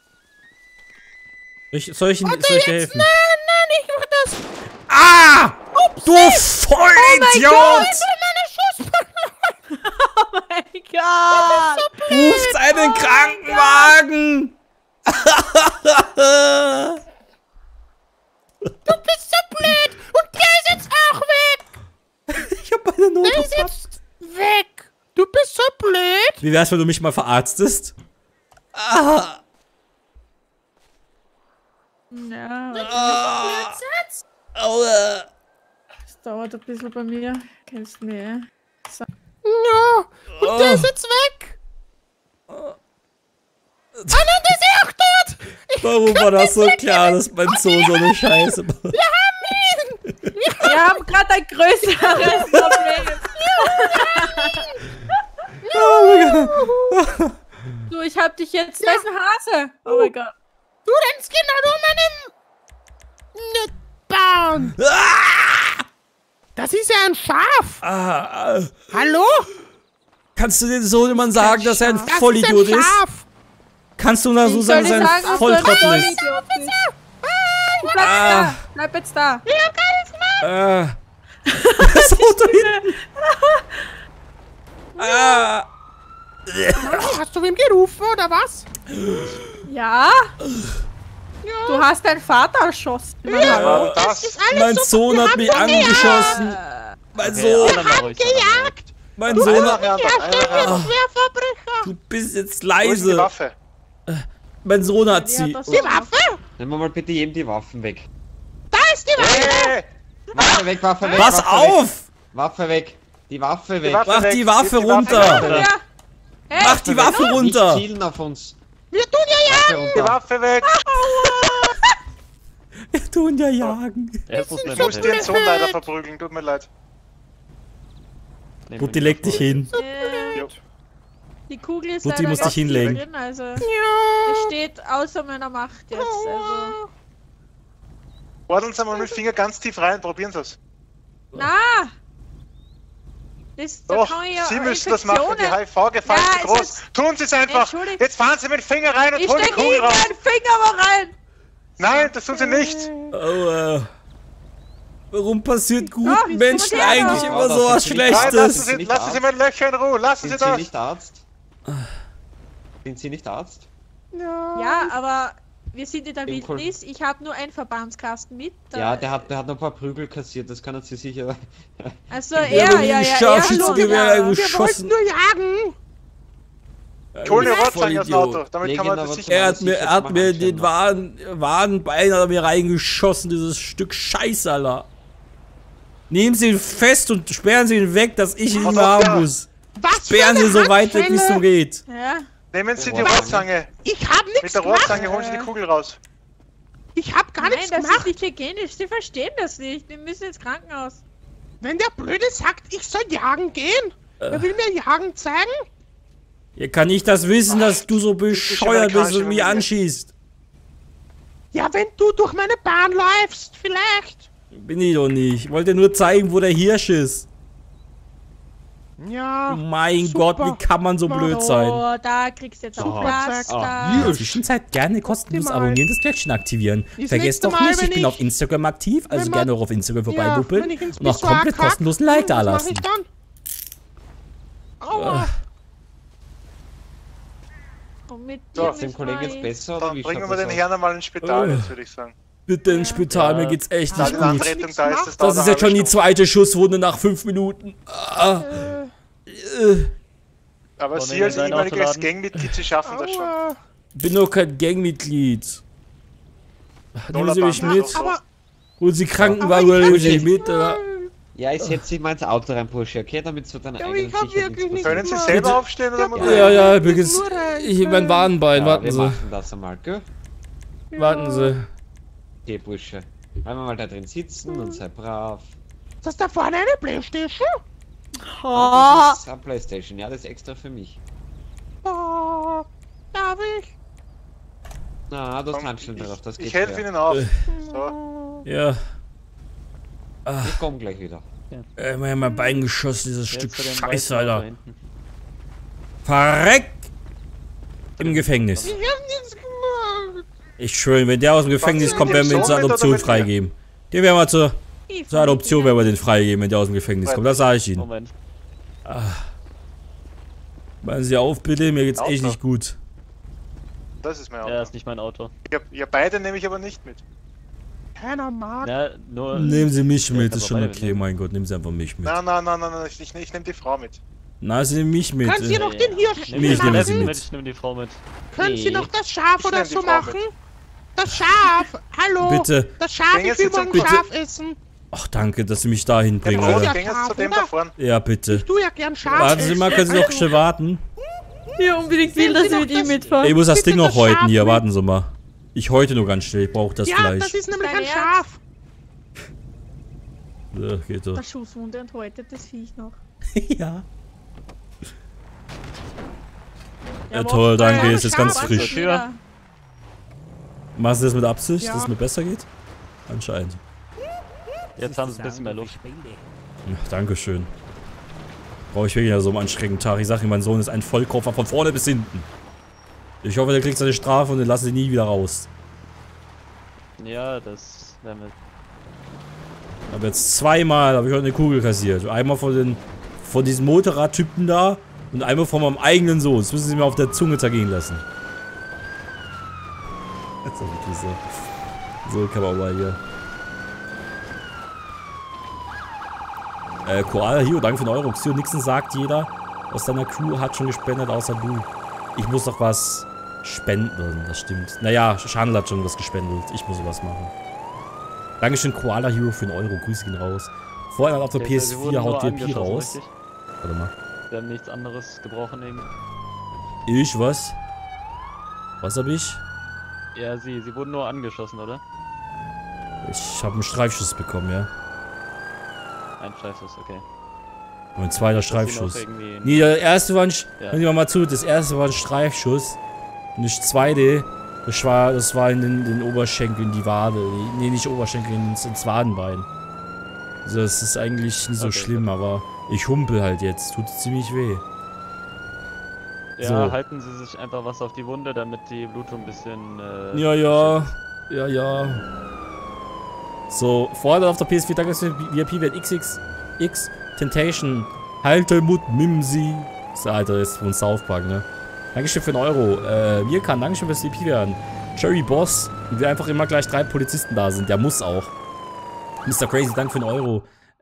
[SPEAKER 1] Soll ich dir helfen?
[SPEAKER 3] Nein, ich mach das.
[SPEAKER 1] Ah! Du Vollidiot!
[SPEAKER 2] oh mein Gott!
[SPEAKER 1] Ruft einen Krankenwagen!
[SPEAKER 3] Du bist so blöd. Und der ist jetzt auch weg.
[SPEAKER 1] Ich hab meine Not
[SPEAKER 3] Der ist jetzt weg. Du bist so blöd.
[SPEAKER 1] Wie wär's, wenn du mich mal verarztest? Ah!
[SPEAKER 2] Ja,
[SPEAKER 1] Aua!
[SPEAKER 2] das dauert ein bisschen bei mir. Kennst du mich, so.
[SPEAKER 3] Ja. Und der ist jetzt weg. Ah nein, der ist eh auch tot.
[SPEAKER 1] Warum war das so klar, dass mein Sohn so eine Scheiße macht?
[SPEAKER 2] Wir haben gerade ein größeres Problem. Du, ich hab dich jetzt. Da ist ein Hase. Oh mein Gott.
[SPEAKER 3] Du rennst genau um meinen Baum. Das ist ja ein Schaf. Hallo?
[SPEAKER 1] Kannst du den Sohnemann sagen, dass er ein
[SPEAKER 3] Das
[SPEAKER 1] Vollidiot
[SPEAKER 3] ist ein
[SPEAKER 1] ist?
[SPEAKER 3] Schaf.
[SPEAKER 1] Kannst du da so
[SPEAKER 2] Ich
[SPEAKER 1] sagen,
[SPEAKER 2] soll
[SPEAKER 1] dass
[SPEAKER 2] dir
[SPEAKER 1] er
[SPEAKER 2] sagen,
[SPEAKER 1] ein Volltrottel ist?
[SPEAKER 2] Vollidiot bist. Bleib da. Bleib jetzt da.
[SPEAKER 1] Das Auto hinten.
[SPEAKER 3] Hast du wem gerufen oder was?
[SPEAKER 2] Ja? Du hast deinen Vater erschossen.
[SPEAKER 5] War das?
[SPEAKER 1] Mein Sohn hat mich angeschossen. Mein Sohn.
[SPEAKER 6] alle mal ruhig sein.
[SPEAKER 1] Mein Sohn
[SPEAKER 5] Einer
[SPEAKER 1] hat...
[SPEAKER 5] rennt, einer rennt.
[SPEAKER 3] Schwerverbrecher.
[SPEAKER 1] Du bist jetzt
[SPEAKER 5] Wo ist die
[SPEAKER 1] leise.
[SPEAKER 5] Waffe?
[SPEAKER 1] Mein Sohn hat
[SPEAKER 2] Die hat
[SPEAKER 1] sie.
[SPEAKER 2] das
[SPEAKER 3] Die Waffe?
[SPEAKER 8] Nehmen wir mal bitte jedem die Waffen weg.
[SPEAKER 3] Da ist die Waffe.
[SPEAKER 5] Hey!
[SPEAKER 8] Waffe weg, Waffe weg.
[SPEAKER 1] Pass
[SPEAKER 8] Waffe
[SPEAKER 1] auf!
[SPEAKER 8] Weg. Waffe weg. Die Waffe weg.
[SPEAKER 5] Waffe
[SPEAKER 1] Mach
[SPEAKER 5] weg,
[SPEAKER 1] die Waffe
[SPEAKER 5] gib die
[SPEAKER 1] runter.
[SPEAKER 8] Waffe weg.
[SPEAKER 2] Ja. Hey,
[SPEAKER 1] Mach die Waffe
[SPEAKER 8] Nicht
[SPEAKER 1] runter!
[SPEAKER 8] zielen auf uns.
[SPEAKER 3] Wir tun ja
[SPEAKER 8] Waffe
[SPEAKER 5] Die
[SPEAKER 8] runter.
[SPEAKER 5] Waffe weg!
[SPEAKER 1] Wir tun ja jagen.
[SPEAKER 6] Er muss
[SPEAKER 5] Ich muss den Sohn leider verprügeln, tut mir leid.
[SPEAKER 1] Gut, die leg dich hin.
[SPEAKER 5] Jo.
[SPEAKER 2] Die Kugel ist
[SPEAKER 1] Gut, die
[SPEAKER 2] leider
[SPEAKER 1] muss
[SPEAKER 2] ganz
[SPEAKER 1] dich hinlegen.
[SPEAKER 2] tief drin, also
[SPEAKER 3] Ja.
[SPEAKER 2] das steht außer meiner Macht jetzt. Also.
[SPEAKER 5] Bordeln Sie mal mit dem Finger ganz tief rein, probieren Sie es.
[SPEAKER 2] Na! Da
[SPEAKER 5] Doch,
[SPEAKER 2] kann ich ja
[SPEAKER 5] Sie müssen das machen, die
[SPEAKER 2] Infektionen.
[SPEAKER 5] HIV-Gefahr ist
[SPEAKER 2] Ja,
[SPEAKER 5] zu
[SPEAKER 2] es
[SPEAKER 5] groß.
[SPEAKER 2] ist-
[SPEAKER 5] Tun Sie es einfach.
[SPEAKER 2] Entschuldigung.
[SPEAKER 5] Jetzt fahren Sie mit dem Finger rein und
[SPEAKER 2] Ich
[SPEAKER 5] holen die
[SPEAKER 2] stecke
[SPEAKER 5] Kugel
[SPEAKER 2] ihm
[SPEAKER 5] raus.
[SPEAKER 2] meinen Finger mal rein!
[SPEAKER 5] Nein, das tun Sie nicht.
[SPEAKER 1] Aua. Warum passiert guten
[SPEAKER 2] Ja, wie
[SPEAKER 1] Menschen
[SPEAKER 2] soll der
[SPEAKER 1] eigentlich
[SPEAKER 2] da?
[SPEAKER 1] immer so was
[SPEAKER 8] Nein,
[SPEAKER 5] Nein,
[SPEAKER 1] Schlechtes?
[SPEAKER 5] lassen Sie mein Löcher in Ruhe. Lassen Sie
[SPEAKER 8] Sind Sie
[SPEAKER 5] das.
[SPEAKER 8] nicht Arzt? Sind Sie nicht Arzt?
[SPEAKER 2] Ja, aber Wir sind in der
[SPEAKER 8] Im Kol-
[SPEAKER 2] Wildnis. Ich habe nur einen Verbandskasten mit.
[SPEAKER 8] Ja, der hat noch ein paar Prügel kassiert, das kann er sich sicher...
[SPEAKER 2] Also
[SPEAKER 1] Ja, Scharfschützengewehr
[SPEAKER 2] hallo,
[SPEAKER 1] geschossen.
[SPEAKER 3] Nur jagen!
[SPEAKER 5] Ich hol die
[SPEAKER 1] Voll
[SPEAKER 5] Rohrzange aus dem Auto,
[SPEAKER 1] Idiot.
[SPEAKER 5] damit
[SPEAKER 8] Leg
[SPEAKER 5] kann
[SPEAKER 8] ihn
[SPEAKER 5] man
[SPEAKER 8] aber
[SPEAKER 5] das
[SPEAKER 8] zum
[SPEAKER 5] sicher...
[SPEAKER 8] Auto.
[SPEAKER 1] Er hat mir den Wadenbein hat er mir reingeschossen, dieses Stück Scheiße, Alter. Nehmen Sie ihn fest und sperren Sie ihn weg, dass ich ihn nicht mehr haben muss.
[SPEAKER 3] Was
[SPEAKER 1] Sperren
[SPEAKER 3] für
[SPEAKER 1] Sie
[SPEAKER 3] eine
[SPEAKER 1] so weit weg, wie es
[SPEAKER 3] Handschelle?
[SPEAKER 1] nur geht.
[SPEAKER 2] Ja.
[SPEAKER 5] Nehmen Sie die
[SPEAKER 8] Was?
[SPEAKER 5] Rohrzange.
[SPEAKER 3] Ich hab
[SPEAKER 5] Mit
[SPEAKER 3] nichts
[SPEAKER 5] der
[SPEAKER 3] gemacht.
[SPEAKER 5] Rohrzange holen Sie die Kugel raus.
[SPEAKER 3] Ich hab gar
[SPEAKER 2] Nein,
[SPEAKER 3] nichts
[SPEAKER 2] das
[SPEAKER 3] gemacht.
[SPEAKER 2] ist nicht hygienisch. Sie verstehen das nicht. Wir müssen ins Krankenhaus.
[SPEAKER 3] Wenn der Blöde sagt, ich soll jagen gehen, er will mir Jagen zeigen.
[SPEAKER 1] Ja, kann ich das wissen, dass du so bescheuert bist und mich
[SPEAKER 5] amerikanische
[SPEAKER 1] anschießt?
[SPEAKER 3] Ja, wenn du durch meine Bahn läufst, vielleicht.
[SPEAKER 1] Bin ich doch nicht. Ich wollte nur zeigen, wo der Hirsch ist.
[SPEAKER 3] Ja.
[SPEAKER 1] Mein
[SPEAKER 3] Super.
[SPEAKER 1] Gott, wie kann man so blöd sein?
[SPEAKER 2] Oh, da kriegst du jetzt auch
[SPEAKER 3] Zack.
[SPEAKER 2] Pflaster.
[SPEAKER 1] In der Zwischenzeit gerne kostenlos
[SPEAKER 3] Optimal.
[SPEAKER 1] abonnieren, das Glöckchen aktivieren.
[SPEAKER 3] Das
[SPEAKER 1] Vergesst
[SPEAKER 3] nächste
[SPEAKER 1] doch
[SPEAKER 3] Mal,
[SPEAKER 1] nicht, ich
[SPEAKER 3] wenn
[SPEAKER 1] bin
[SPEAKER 3] ich-
[SPEAKER 1] auf Instagram aktiv, also
[SPEAKER 3] wenn man-
[SPEAKER 1] gerne auch auf Instagram
[SPEAKER 3] Ja,
[SPEAKER 1] vorbeibuppeln
[SPEAKER 3] wenn ich ins
[SPEAKER 1] und auch
[SPEAKER 3] Pissoir
[SPEAKER 1] komplett
[SPEAKER 3] kack,
[SPEAKER 1] kostenlos ein Like
[SPEAKER 3] was
[SPEAKER 1] da
[SPEAKER 3] mach
[SPEAKER 1] lassen.
[SPEAKER 3] ich dann? Aua.
[SPEAKER 2] Und mit
[SPEAKER 5] So,
[SPEAKER 2] dir
[SPEAKER 8] Ist dem
[SPEAKER 2] mich
[SPEAKER 8] Kollegen jetzt
[SPEAKER 2] frei.
[SPEAKER 8] besser oder
[SPEAKER 5] Dann
[SPEAKER 8] wie
[SPEAKER 5] bringen
[SPEAKER 8] schaut
[SPEAKER 5] wir
[SPEAKER 8] das
[SPEAKER 5] den
[SPEAKER 8] aus?
[SPEAKER 5] Herrn einmal ins Spital, jetzt würde ich sagen.
[SPEAKER 1] Bitte ins Spital,
[SPEAKER 6] Ja.
[SPEAKER 1] mir geht's echt
[SPEAKER 5] Da
[SPEAKER 1] nicht
[SPEAKER 5] die
[SPEAKER 1] gut.
[SPEAKER 5] Anrettung da ist, das
[SPEAKER 1] Das
[SPEAKER 5] dauert
[SPEAKER 1] ist
[SPEAKER 5] eine
[SPEAKER 1] jetzt schon
[SPEAKER 5] halbe
[SPEAKER 1] die
[SPEAKER 5] Stunde.
[SPEAKER 1] zweite Schusswunde nach 5 Minuten.
[SPEAKER 5] Aber
[SPEAKER 6] Wollen
[SPEAKER 5] Sie
[SPEAKER 6] wir
[SPEAKER 5] als
[SPEAKER 6] in sein Auto
[SPEAKER 5] ehemaliges
[SPEAKER 6] laden?
[SPEAKER 5] Gangmitglied, Sie schaffen das schon.
[SPEAKER 3] Aua.
[SPEAKER 1] Bin doch kein Gangmitglied. Nehmen Sie mich
[SPEAKER 5] Dollarbank,
[SPEAKER 1] mit.
[SPEAKER 5] so.
[SPEAKER 3] Aber
[SPEAKER 1] Holen Sie Krankenwagen
[SPEAKER 3] Aber
[SPEAKER 1] oder
[SPEAKER 3] ich
[SPEAKER 1] nehmen
[SPEAKER 3] hab
[SPEAKER 1] Sie mich
[SPEAKER 3] nicht
[SPEAKER 1] mit, oder?
[SPEAKER 8] Ja, ich setze dich mal ins Auto rein, Bursche, okay? Damit du deine
[SPEAKER 3] Ja,
[SPEAKER 8] eigenen
[SPEAKER 3] ich hab wirklich nicht
[SPEAKER 5] Können Sie
[SPEAKER 3] Bitte.
[SPEAKER 5] selber aufstehen oder muss
[SPEAKER 1] Ja, ja, mir
[SPEAKER 3] Nur
[SPEAKER 1] geht's.
[SPEAKER 3] rein.
[SPEAKER 1] Ich mein Wadenbein,
[SPEAKER 8] Ja,
[SPEAKER 1] warten
[SPEAKER 8] wir
[SPEAKER 1] Sie.
[SPEAKER 8] machen das einmal, gell?
[SPEAKER 1] Warten Sie.
[SPEAKER 8] Okay, Bursche. Bleiben wir mal da drin sitzen und sei brav.
[SPEAKER 3] Ist das da vorne eine Playstation?
[SPEAKER 8] Ah, das ist eine Playstation, ja, das ist extra für mich.
[SPEAKER 3] Oh, darf ich?
[SPEAKER 8] Na, du hast
[SPEAKER 5] Komm,
[SPEAKER 8] Handschellen drauf, das geht
[SPEAKER 5] ich helfe
[SPEAKER 8] schwer.
[SPEAKER 5] Ihnen auf. So.
[SPEAKER 1] Ja.
[SPEAKER 8] Ich komm gleich wieder.
[SPEAKER 1] Mir hat mein Bein geschossen, dieses Stück
[SPEAKER 6] Jetzt zu dem
[SPEAKER 1] Scheiße,
[SPEAKER 6] weißen Auto
[SPEAKER 1] Alter.
[SPEAKER 6] hinten.
[SPEAKER 1] Verreck! Im Gefängnis.
[SPEAKER 3] Ich hab nichts gemacht.
[SPEAKER 1] Ich schwöre, wenn der aus dem Gefängnis
[SPEAKER 5] Sie
[SPEAKER 1] kommt,
[SPEAKER 5] mit
[SPEAKER 1] werden wir
[SPEAKER 5] dem
[SPEAKER 1] ihn zur
[SPEAKER 5] Sohn mit oder
[SPEAKER 1] Adoption
[SPEAKER 5] mit mir?
[SPEAKER 1] freigeben. Den werden wir zur
[SPEAKER 2] Ich
[SPEAKER 1] Adoption,
[SPEAKER 2] fand
[SPEAKER 1] werden wir den freigeben, wenn der aus dem Gefängnis kommt. Das sage ich Ihnen.
[SPEAKER 6] Moment.
[SPEAKER 1] Machen Sie auf, bitte, mir geht's echt
[SPEAKER 5] Auto.
[SPEAKER 1] nicht gut.
[SPEAKER 5] Das ist mein Auto.
[SPEAKER 6] Ja, ist nicht mein Auto.
[SPEAKER 5] Ja, beide nehme ich aber nicht mit.
[SPEAKER 3] Keiner mag.
[SPEAKER 6] Ja, nur.
[SPEAKER 1] Nehmen Sie mich
[SPEAKER 6] Ja,
[SPEAKER 1] mit,
[SPEAKER 6] kann
[SPEAKER 1] ist schon
[SPEAKER 6] man
[SPEAKER 1] okay,
[SPEAKER 6] beide
[SPEAKER 1] mein Gott, nehmen Sie einfach mich mit.
[SPEAKER 5] Nein, ich nehme die Frau mit.
[SPEAKER 1] Na, Sie nehmen mich mit.
[SPEAKER 3] Können Sie noch den Hirsch
[SPEAKER 6] Nimm
[SPEAKER 1] Mich
[SPEAKER 6] den
[SPEAKER 1] nehmen Sie
[SPEAKER 6] Rest
[SPEAKER 1] mit.
[SPEAKER 6] Ich nehme die Frau mit.
[SPEAKER 3] Können Sie
[SPEAKER 8] Nee.
[SPEAKER 3] noch das Schaf
[SPEAKER 5] Ich
[SPEAKER 3] oder
[SPEAKER 5] nehm die
[SPEAKER 3] so
[SPEAKER 5] Frau
[SPEAKER 3] machen?
[SPEAKER 5] mit.
[SPEAKER 3] Das Schaf! Hallo!
[SPEAKER 1] Bitte.
[SPEAKER 3] Das Schaf,
[SPEAKER 5] Gehen
[SPEAKER 3] ich will
[SPEAKER 5] Sie zum
[SPEAKER 3] morgen
[SPEAKER 1] Bitte.
[SPEAKER 3] Schaf essen.
[SPEAKER 1] Ach, danke, dass Sie mich dahin bringen,
[SPEAKER 3] braucht
[SPEAKER 1] Alter.
[SPEAKER 3] ja
[SPEAKER 5] Gehen jetzt zu dem
[SPEAKER 3] oder?
[SPEAKER 5] da vorne.
[SPEAKER 1] Ja, bitte.
[SPEAKER 3] Du ja gern Schaf
[SPEAKER 1] Warten Sie mal, können Sie noch schnell warten?
[SPEAKER 2] Ja, unbedingt will,
[SPEAKER 3] Sehen
[SPEAKER 2] dass
[SPEAKER 3] Sie
[SPEAKER 2] ich
[SPEAKER 3] noch
[SPEAKER 2] mit ihm
[SPEAKER 3] das-
[SPEAKER 2] mitfahre.
[SPEAKER 1] Ich muss das
[SPEAKER 3] Bitte
[SPEAKER 1] Ding noch
[SPEAKER 3] das
[SPEAKER 1] häuten
[SPEAKER 3] Schaf
[SPEAKER 1] hier,
[SPEAKER 3] mit.
[SPEAKER 1] warten Sie mal. Ich häute nur ganz schnell, ich brauche das
[SPEAKER 3] Ja,
[SPEAKER 1] Fleisch.
[SPEAKER 3] das ist nämlich
[SPEAKER 2] Dein
[SPEAKER 3] ein
[SPEAKER 2] Ernst?
[SPEAKER 3] Schaf.
[SPEAKER 1] Ja, geht doch.
[SPEAKER 2] Der Schusswunde und häutet das Viech noch.
[SPEAKER 1] Ja. Ja, toll, danke, ist jetzt ganz
[SPEAKER 3] Schaf,
[SPEAKER 1] frisch.
[SPEAKER 6] Tür.
[SPEAKER 2] Ja.
[SPEAKER 1] Machen Sie das mit Absicht,
[SPEAKER 3] Ja.
[SPEAKER 1] dass es mir besser geht? Anscheinend.
[SPEAKER 6] Jetzt haben sie ein bisschen mehr Luft.
[SPEAKER 1] Ja, Dankeschön. Brauche ich wirklich ja so einen anstrengenden Tag. Ich sage Ihnen, mein Sohn ist ein Vollkoffer von vorne bis hinten. Ich hoffe, der kriegt seine Strafe und den lassen Sie nie wieder raus.
[SPEAKER 6] Ja, das werden wir.
[SPEAKER 1] Aber jetzt zweimal habe ich heute eine Kugel kassiert. Einmal von diesem Motorradtypen da und einmal von meinem eigenen Sohn. Das müssen Sie mir auf der Zunge zergehen lassen. Das ist doch wirklich so. So kann man mal hier. Koala Hio, danke für den Euro. Xio Nixon sagt, jeder aus deiner Crew hat schon gespendet, außer du. Ich muss doch was spenden, das stimmt. Naja, Chandler hat schon was gespendet. Ich muss sowas machen. Dankeschön, Koala Hero, für den Euro. Grüße gehen raus. Vorher auf der
[SPEAKER 6] Ja, sie wurden
[SPEAKER 1] PS4 haut
[SPEAKER 6] nur
[SPEAKER 1] DP
[SPEAKER 6] angeschossen,
[SPEAKER 1] raus.
[SPEAKER 6] richtig?
[SPEAKER 1] Warte mal.
[SPEAKER 6] Wir haben nichts anderes gebrochen eben.
[SPEAKER 1] Ich, was? Was hab ich?
[SPEAKER 6] Ja, sie wurden nur angeschossen, oder?
[SPEAKER 1] Ich habe einen Streifschuss bekommen, ja.
[SPEAKER 6] Ein Streifschuss, okay.
[SPEAKER 1] Mein zweiter
[SPEAKER 6] Dass sie noch
[SPEAKER 1] Streifschuss.
[SPEAKER 6] irgendwie-
[SPEAKER 1] Nee, der erste war ein...
[SPEAKER 6] Ja.
[SPEAKER 1] Hören Sie mal zu, das erste war ein Streifschuss. Und das zweite, das war in den Oberschenkel, in die Wade. Nee, nicht Oberschenkel, ins Wadenbein. Also das ist eigentlich nicht so
[SPEAKER 6] Okay,
[SPEAKER 1] schlimm, aber ich humpel halt jetzt. Tut ziemlich weh.
[SPEAKER 6] Ja,
[SPEAKER 1] So.
[SPEAKER 6] halten Sie sich einfach was auf die Wunde, damit die Blutung ein bisschen.
[SPEAKER 1] Ja, ja. Ja, ja. So, vorher auf der PS4, danke für VIP-Wert XXX Temptation. Halte Mut, Mimsi. Das Alter ist von South Park, ne? Dankeschön für den Euro. Mirkan, Dankeschön fürs VIP werden. Cherry Boss. Wie einfach immer gleich 3 Polizisten da sind. Der muss auch. Mr. Crazy, danke für den Euro.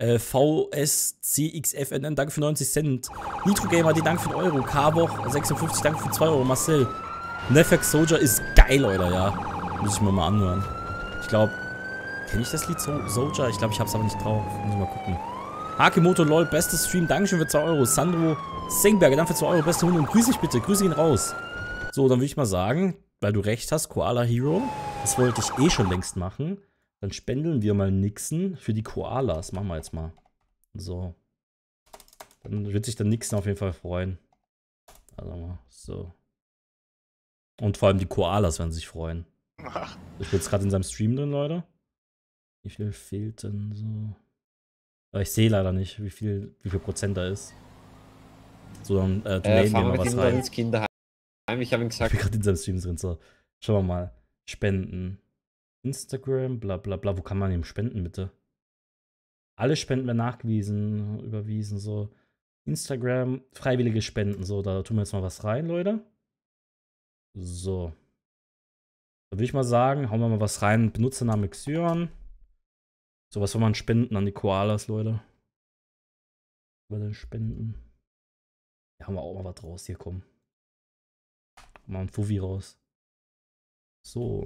[SPEAKER 1] VSCXFNN, danke für 90 Cent. Nitro Gamer, die danke für den Euro. Carboch, 56, danke für 2 Euro. Marcel. Nefex Soldier ist geil, Leute, ja. Muss ich mir mal anhören. Ich glaube, kenne ich das Lied Soldier? Ich glaube, ich habe es aber nicht drauf. Muss ich mal gucken. Hakemoto LOL, bestes Stream, Dankeschön für 2 Euro. Sandro Sengberger, danke für 2 Euro, beste Hunde und grüß dich bitte, grüße ihn raus. So, dann würde ich mal sagen, weil du recht hast, Koala Hero, das wollte ich eh schon längst machen. Dann spendeln wir mal Nixon für die Koalas. Machen wir jetzt mal. So. Dann wird sich der Nixon auf jeden Fall freuen. Also mal so. Und vor allem die Koalas werden sich freuen. Ich bin jetzt gerade in seinem Stream drin, Leute. Wie viel fehlt denn so? Aber ich sehe leider nicht, wie viel Prozent da ist. So, dann donaten wir mal was rein.
[SPEAKER 8] Ins Kinderheim. Ich habe ihm gesagt.
[SPEAKER 1] Ich bin gerade in seinem Stream drin. So, schauen wir mal. Spenden. Instagram, bla bla bla. Wo kann man ihm spenden, bitte? Alle Spenden werden nachgewiesen, überwiesen, so. Instagram, freiwillige Spenden, so. Da tun wir jetzt mal was rein, Leute. So. Da würde ich mal sagen, hauen wir mal was rein. Benutzername Xyon. So, was soll man spenden an die Koalas, Leute? Was denn spenden? Ja, haben wir auch mal was raus. Hier, komm. Mal ein Fuffi raus. So.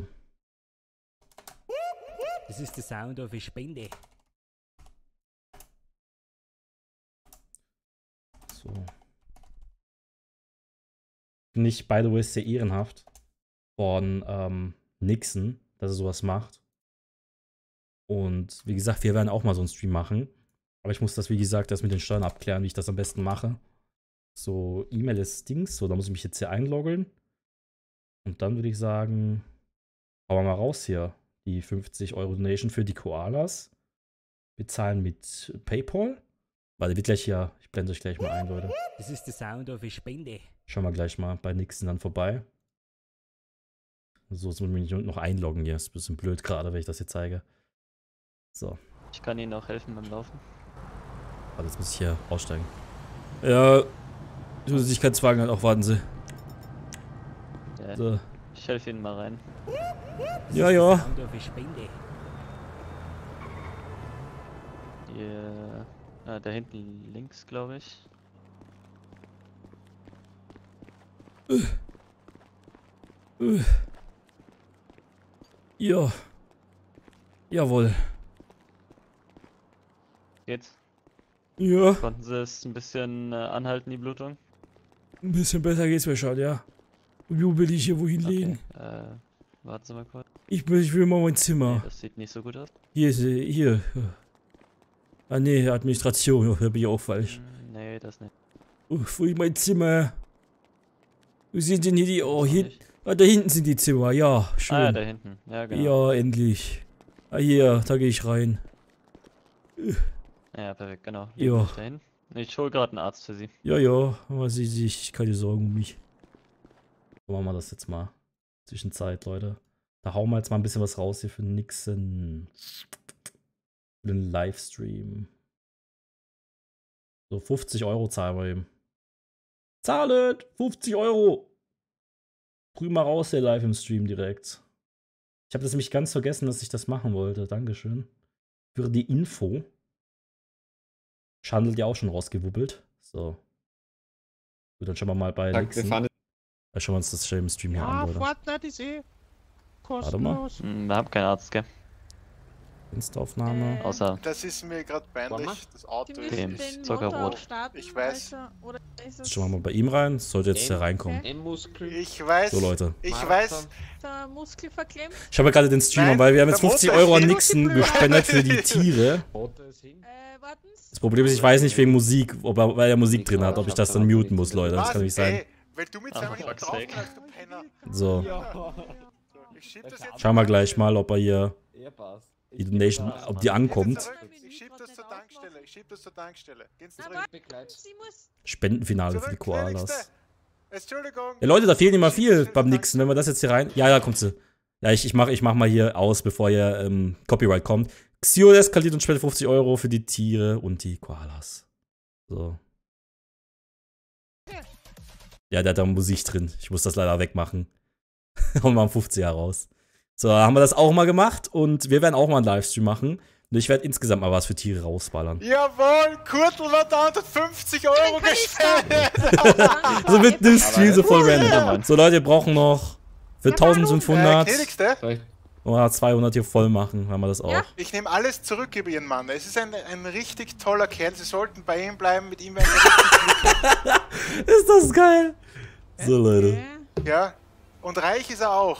[SPEAKER 4] Das ist der Sound of a Spende.
[SPEAKER 1] So. Finde ich, by the way, sehr ehrenhaft von Nixon, dass er sowas macht. Und wie gesagt, wir werden auch mal so einen Stream machen. Aber ich muss das, wie gesagt, erst mit den Steuern abklären, wie ich das am besten mache. So, E-Mail ist Dings. So, da muss ich mich jetzt hier einloggen. Und dann würde ich sagen, hauen wir mal raus hier. Die 50 Euro Donation für die Koalas. Wir zahlen mit PayPal. Weil der wird gleich hier, ich blende euch gleich mal ein, Leute.
[SPEAKER 4] Das ist der Sound of a Spende.
[SPEAKER 1] Schauen wir gleich mal bei Nixon dann vorbei. So, jetzt muss ich mich noch einloggen hier. Ist ein bisschen blöd gerade, wenn ich das hier zeige. So.
[SPEAKER 6] Ich kann Ihnen auch helfen beim Laufen.
[SPEAKER 1] Warte, jetzt muss ich hier aussteigen. Ja, Zusätzlichkeitswagen auch, warten Sie.
[SPEAKER 6] Ja,
[SPEAKER 1] So.
[SPEAKER 6] ich helfe Ihnen mal rein.
[SPEAKER 1] Ja, ja.
[SPEAKER 4] Sound of a Spende.
[SPEAKER 6] Hier, da hinten links, glaube ich.
[SPEAKER 1] Ja. Jawohl.
[SPEAKER 6] Geht's?
[SPEAKER 1] Ja.
[SPEAKER 6] Konnten Sie es ein bisschen anhalten, die Blutung?
[SPEAKER 1] Ein bisschen besser geht's mir schon, ja. Und wo will ich hier wohin legen?
[SPEAKER 6] Okay, warten Sie mal kurz.
[SPEAKER 1] Ich will mal mein Zimmer.
[SPEAKER 6] Nee, das sieht nicht so gut aus.
[SPEAKER 1] Hier. Ah nee, Administration, da bin ich auch falsch.
[SPEAKER 6] Nee, das nicht.
[SPEAKER 1] Wo ist mein Zimmer? Wo sind denn hier die... Oh,
[SPEAKER 6] Das
[SPEAKER 1] hier...
[SPEAKER 6] nicht.
[SPEAKER 1] Ah, da hinten sind die Zimmer, ja, schön.
[SPEAKER 6] Ah, ja, da hinten. Ja, genau.
[SPEAKER 1] Ja, endlich. Ah, hier, da gehe ich rein.
[SPEAKER 6] Ja, perfekt, genau.
[SPEAKER 1] Ja.
[SPEAKER 6] Legen Sie sich dahin. Ich hole gerade einen Arzt für Sie.
[SPEAKER 1] Ja, aber Sie sich keine Sorgen um mich. So machen wir das jetzt mal. Zwischenzeit, Leute. Da hauen wir jetzt mal ein bisschen was raus hier für Nixon. Für den Livestream. So, 50 Euro zahlen wir eben. Zahlet! 50 Euro! Prüf mal raus, der live im Stream direkt. Ich habe das nämlich ganz vergessen, dass ich das machen wollte. Dankeschön. Für die Info. Schandelt ja auch schon rausgewubbelt. So. Gut, dann schauen wir mal bei
[SPEAKER 8] Wir
[SPEAKER 1] Nixon.
[SPEAKER 8] fahren
[SPEAKER 1] Da schauen wir uns das schon im Stream hier an, Leute.
[SPEAKER 3] Fortnite ist eh
[SPEAKER 1] Warte mal.
[SPEAKER 3] kostenlos.
[SPEAKER 6] Wir haben keinen Arzt, gell?
[SPEAKER 1] Instaufnahme.
[SPEAKER 6] Außer
[SPEAKER 5] Das ist mir gerade peinlich. Das Auto
[SPEAKER 2] Die
[SPEAKER 5] ist.
[SPEAKER 2] müssen
[SPEAKER 6] Dem
[SPEAKER 2] den
[SPEAKER 6] Zuckerbrot.
[SPEAKER 2] Motor starten,
[SPEAKER 5] Ich weiß.
[SPEAKER 2] also, oder ist das
[SPEAKER 1] Schauen wir mal bei ihm rein. Sollte jetzt hier reinkommen.
[SPEAKER 8] M-Muskel.
[SPEAKER 5] Ich weiß.
[SPEAKER 1] So, Leute.
[SPEAKER 5] Ich
[SPEAKER 8] Marathon.
[SPEAKER 5] weiß.
[SPEAKER 2] der Muskel verklemmt?
[SPEAKER 1] Ich habe gerade den Stream an,
[SPEAKER 5] Nein,
[SPEAKER 1] weil wir haben jetzt
[SPEAKER 5] der
[SPEAKER 1] 50
[SPEAKER 5] Motor
[SPEAKER 1] Euro an
[SPEAKER 5] ist
[SPEAKER 1] Nixon gespendet für die Tiere.
[SPEAKER 8] Motor ist hin.
[SPEAKER 2] Warten
[SPEAKER 1] Das Problem ist, ich weiß nicht wegen Musik, weil er Musik drin hat, ob ich das dann muten muss, Leute. Das kann nicht sein.
[SPEAKER 5] Ey, weil du mit seinem
[SPEAKER 6] fuck's
[SPEAKER 5] drauf
[SPEAKER 6] sake.
[SPEAKER 5] hast, du Penner.
[SPEAKER 1] So.
[SPEAKER 5] Ich schieb das jetzt.
[SPEAKER 1] Schauen wir gleich mal, ob er hier
[SPEAKER 8] Ja, passt.
[SPEAKER 1] die Donation, ob die
[SPEAKER 5] Geht
[SPEAKER 1] ankommt.
[SPEAKER 5] zurück. Ich schieb das zur Tankstelle. Ich schieb das zur Tankstelle. Gehen Sie
[SPEAKER 2] Na,
[SPEAKER 5] zurück.
[SPEAKER 8] Begleit.
[SPEAKER 2] Sie muss.
[SPEAKER 1] Spendenfinale für die
[SPEAKER 5] Zurück,
[SPEAKER 1] Koalas.
[SPEAKER 5] gnädigste. Entschuldigung.
[SPEAKER 1] Ja, Leute, da fehlt nicht mal viel beim Nixon. Wenn wir das jetzt hier rein... Ja, da kommt sie. Ja, ich mach mal hier aus, bevor hier Copyright kommt. Xio eskaliert und spendet 50 Euro für die Tiere und die Koalas. So. Ja, der hat da Musik drin. Ich muss das leider wegmachen. Hauen wir am 50er raus. So, haben wir das auch mal gemacht und wir werden auch mal einen Livestream machen. Und ich werde insgesamt mal was für Tiere rausballern.
[SPEAKER 5] Jawohl, Kurtel hat 150 Euro gespendet.
[SPEAKER 1] So mit dem Stream so voll
[SPEAKER 6] Ja,
[SPEAKER 1] random.
[SPEAKER 6] Mann.
[SPEAKER 1] So Leute, wir brauchen noch für 1500
[SPEAKER 5] Gnädigste,
[SPEAKER 1] oder 200 hier voll machen, haben wir das auch.
[SPEAKER 2] Ja.
[SPEAKER 5] ich nehme alles zurück über Ihren Mann. Es ist ein richtig toller Kerl. Sie sollten bei ihm bleiben, mit ihm werden Sie richtig
[SPEAKER 1] Ist das geil? So Leute.
[SPEAKER 5] glücklich. Ja, und reich ist er auch.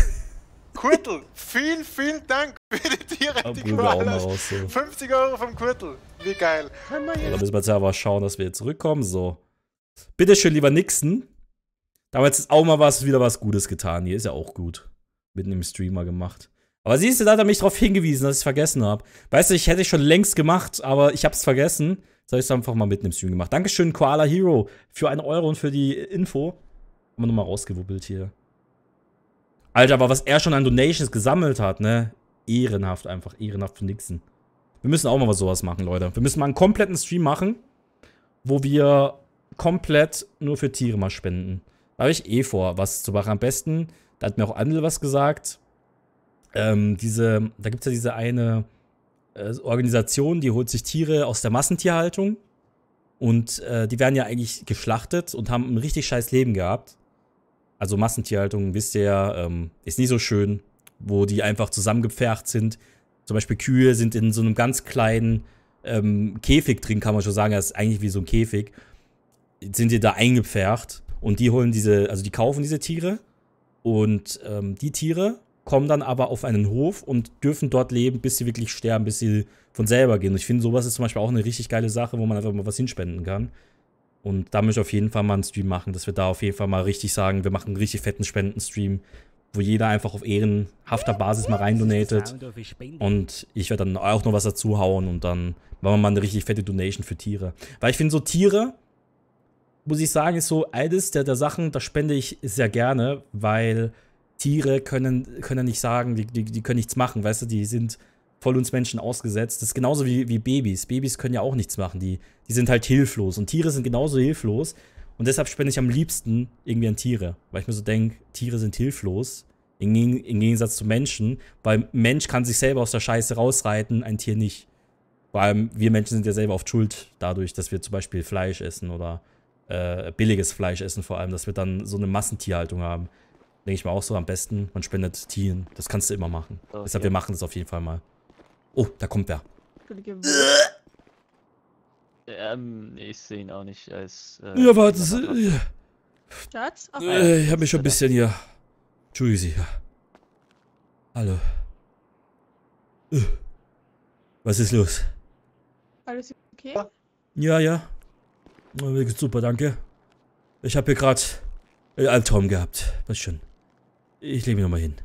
[SPEAKER 5] Kurtel, vielen Dank für die Tiere,
[SPEAKER 1] Da
[SPEAKER 5] die
[SPEAKER 1] bringen wir auch mal
[SPEAKER 5] Koalas.
[SPEAKER 1] raus. So.
[SPEAKER 5] 50 Euro vom Kurtel. Wie geil.
[SPEAKER 1] Da müssen wir jetzt aber schauen, dass wir jetzt zurückkommen. So. Bitteschön, lieber Nixon. Da haben wir jetzt auch mal wieder was Gutes getan. Hier ist ja auch gut. Mitten im Streamer gemacht. Aber siehst du, da hat er mich darauf hingewiesen, dass ich es vergessen habe. Weißt du, ich hätte es schon längst gemacht, aber ich habe es vergessen. Jetzt habe ich es einfach mal mitten im Stream gemacht. Dankeschön, Koala Hero, für 1 Euro und für die Info. Haben wir nochmal rausgewuppelt hier. Alter, aber was er schon an Donations gesammelt hat, ne? Ehrenhaft einfach, ehrenhaft für Nixon. Wir müssen auch mal was sowas machen, Leute. Wir müssen mal einen kompletten Stream machen, wo wir komplett nur für Tiere mal spenden. Da habe ich eh vor, was zu machen. Am besten, da hat mir auch Andel was gesagt. Da gibt es ja diese eine Organisation, die holt sich Tiere aus der Massentierhaltung. Und die werden ja eigentlich geschlachtet und haben ein richtig scheiß Leben gehabt. Also Massentierhaltung, wisst ihr ja, ist nicht so schön, wo die einfach zusammengepfercht sind. Zum Beispiel Kühe sind in so einem ganz kleinen Käfig drin, kann man schon sagen. Das ist eigentlich wie so ein Käfig. Sind die da eingepfercht und die holen die kaufen diese Tiere. Und die Tiere kommen dann aber auf einen Hof und dürfen dort leben, bis sie wirklich sterben, bis sie von selber gehen. Und ich finde, sowas ist zum Beispiel auch eine richtig geile Sache, wo man einfach mal was hinspenden kann. Und da möchte ich auf jeden Fall mal einen Stream machen, dass wir da auf jeden Fall mal richtig sagen, wir machen einen richtig fetten Spendenstream, wo jeder einfach auf ehrenhafter Basis mal reindonatet.
[SPEAKER 4] Sound of a Spende.
[SPEAKER 1] Und ich werde dann auch noch was dazu hauen und dann machen wir mal eine richtig fette Donation für Tiere. Weil ich finde, so Tiere, muss ich sagen, ist so eines der Sachen, da spende ich sehr gerne, weil Tiere können nicht sagen, die können nichts machen, weißt du, die sind voll uns Menschen ausgesetzt. Das ist genauso wie Babys. Babys können ja auch nichts machen, die sind halt hilflos und Tiere sind genauso hilflos und deshalb spende ich am liebsten irgendwie an Tiere, weil ich mir so denke, Tiere sind hilflos, im Gegensatz zu Menschen, weil ein Mensch kann sich selber aus der Scheiße rausreiten, ein Tier nicht. Vor allem, wir Menschen sind ja selber oft schuld dadurch, dass wir zum Beispiel Fleisch essen oder billiges Fleisch essen, vor allem, dass wir dann so eine Massentierhaltung haben. Denke ich mir auch so, am besten, man spendet Tieren. Das kannst du immer machen.
[SPEAKER 6] Okay.
[SPEAKER 1] Deshalb, wir machen das auf jeden Fall mal. Oh, da kommt wer.
[SPEAKER 6] Ich sehe ihn auch nicht als.
[SPEAKER 1] Ja, warte.
[SPEAKER 2] Schatz? Ach,
[SPEAKER 1] Ich habe mich schon ein bisschen hier. Entschuldigen Sie. Ja. Hallo. Was ist los?
[SPEAKER 2] alles okay?
[SPEAKER 1] Ja. Mir geht's super, danke. Ich habe hier gerade einen Albtraum gehabt. Was schon. Ich lege mich nochmal hin.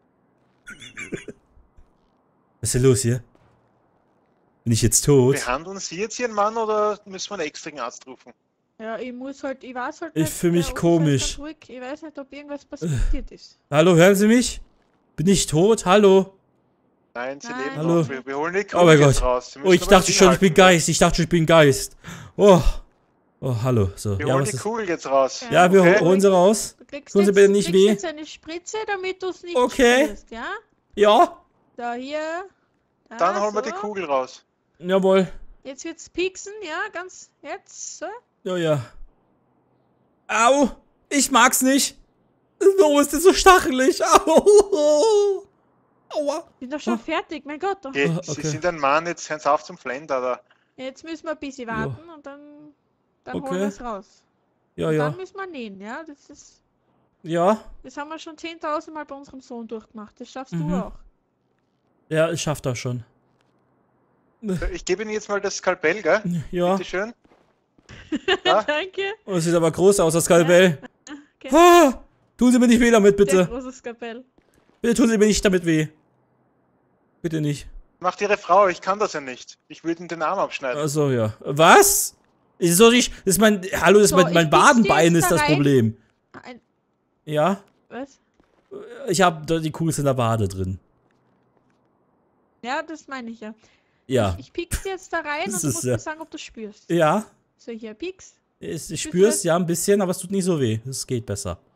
[SPEAKER 1] Was ist denn los hier? Bin ich jetzt tot?
[SPEAKER 5] Behandeln Sie jetzt Ihren Mann oder müssen wir einen extra Arzt rufen?
[SPEAKER 2] Ja, ich weiß halt
[SPEAKER 1] Ich fühl mich
[SPEAKER 2] der Ulf ist
[SPEAKER 1] komisch.
[SPEAKER 2] ganz ruhig. Ich weiß nicht, ob irgendwas passiert ist.
[SPEAKER 1] Hallo, hören Sie mich? Bin ich tot? Hallo?
[SPEAKER 5] Nein, Sie
[SPEAKER 2] Nein.
[SPEAKER 5] leben
[SPEAKER 1] Hallo?
[SPEAKER 5] noch. Wir holen die
[SPEAKER 1] Oh mein
[SPEAKER 5] Kugel jetzt
[SPEAKER 1] Gott.
[SPEAKER 5] raus. Sie
[SPEAKER 1] Oh,
[SPEAKER 5] müssen
[SPEAKER 1] ich
[SPEAKER 5] aber
[SPEAKER 1] dachte schon, ich bin
[SPEAKER 5] hinhalten,
[SPEAKER 1] Geist. Ich dachte schon, ich bin Geist. Oh, hallo. So,
[SPEAKER 5] Wir
[SPEAKER 1] ja,
[SPEAKER 5] holen
[SPEAKER 1] was
[SPEAKER 5] die
[SPEAKER 1] ist?
[SPEAKER 5] Kugel jetzt raus.
[SPEAKER 1] Ja, wir
[SPEAKER 5] Okay.
[SPEAKER 1] holen sie raus.
[SPEAKER 2] Du kriegst
[SPEAKER 1] Tun Sie bitte nicht weh?
[SPEAKER 2] jetzt eine Spritze, damit du es nicht
[SPEAKER 1] Okay.
[SPEAKER 2] spürst, ja?
[SPEAKER 1] Ja,
[SPEAKER 2] Da, hier. Da,
[SPEAKER 5] Dann holen wir
[SPEAKER 2] so.
[SPEAKER 5] die Kugel raus.
[SPEAKER 1] jawohl.
[SPEAKER 2] Jetzt wird's pieksen, ja, ganz, jetzt, so.
[SPEAKER 1] Ja. Au, ich mag's nicht. Warum ist das so stachelig? Au. Aua.
[SPEAKER 2] Bin doch schon fertig, mein Gott. Doch.
[SPEAKER 5] Okay,
[SPEAKER 1] Ah,
[SPEAKER 5] Sie
[SPEAKER 1] okay.
[SPEAKER 5] sind ein Mann, jetzt hören Sie auf zum Flender da.
[SPEAKER 2] Jetzt müssen wir ein bisschen warten und dann
[SPEAKER 1] Okay.
[SPEAKER 2] holen wir es raus.
[SPEAKER 1] Ja,
[SPEAKER 2] Und
[SPEAKER 1] ja.
[SPEAKER 2] dann müssen wir nähen, ja?
[SPEAKER 1] Ja.
[SPEAKER 2] Das haben wir schon 10.000 Mal bei unserem Sohn durchgemacht. Das schaffst
[SPEAKER 1] Mhm.
[SPEAKER 2] du auch.
[SPEAKER 1] Ja, ich schaff das schon.
[SPEAKER 5] Ich gebe Ihnen jetzt mal das Skalpell, gell?
[SPEAKER 1] Ja.
[SPEAKER 5] Bitte schön. Ja,
[SPEAKER 2] Danke.
[SPEAKER 1] Oh, das sieht aber groß aus, das Skalpell.
[SPEAKER 2] Okay.
[SPEAKER 1] Ah, tun Sie mir nicht weh damit,
[SPEAKER 2] Der
[SPEAKER 1] bitte.
[SPEAKER 2] große Skapell.
[SPEAKER 1] Bitte tun Sie mir nicht damit weh. Bitte nicht.
[SPEAKER 5] macht Ihre Frau, ich kann das ja nicht. Ich würde Ihnen den Arm abschneiden.
[SPEAKER 1] Achso, ja. Was? Ist so nicht. Das ist mein. Hallo, das ist
[SPEAKER 2] So,
[SPEAKER 1] mein
[SPEAKER 2] ich piek's
[SPEAKER 1] Wadenbein
[SPEAKER 2] dir
[SPEAKER 1] ist
[SPEAKER 2] jetzt da
[SPEAKER 1] das
[SPEAKER 2] rein.
[SPEAKER 1] Problem.
[SPEAKER 2] Ein,
[SPEAKER 1] Ja?
[SPEAKER 2] was?
[SPEAKER 1] Ich hab da die Kugel ist in der Wade drin.
[SPEAKER 2] Ja, das meine ich ja.
[SPEAKER 1] Ja.
[SPEAKER 2] Ich piek's dir jetzt da rein
[SPEAKER 1] Das
[SPEAKER 2] und du
[SPEAKER 1] ist
[SPEAKER 2] musst
[SPEAKER 1] ja-
[SPEAKER 2] mir sagen, ob du spürst.
[SPEAKER 1] Ja.
[SPEAKER 2] So, hier, pieks.
[SPEAKER 1] Ich
[SPEAKER 2] du
[SPEAKER 1] spür's,
[SPEAKER 2] das?
[SPEAKER 1] ja, ein bisschen, aber es tut nicht so weh. Es geht besser.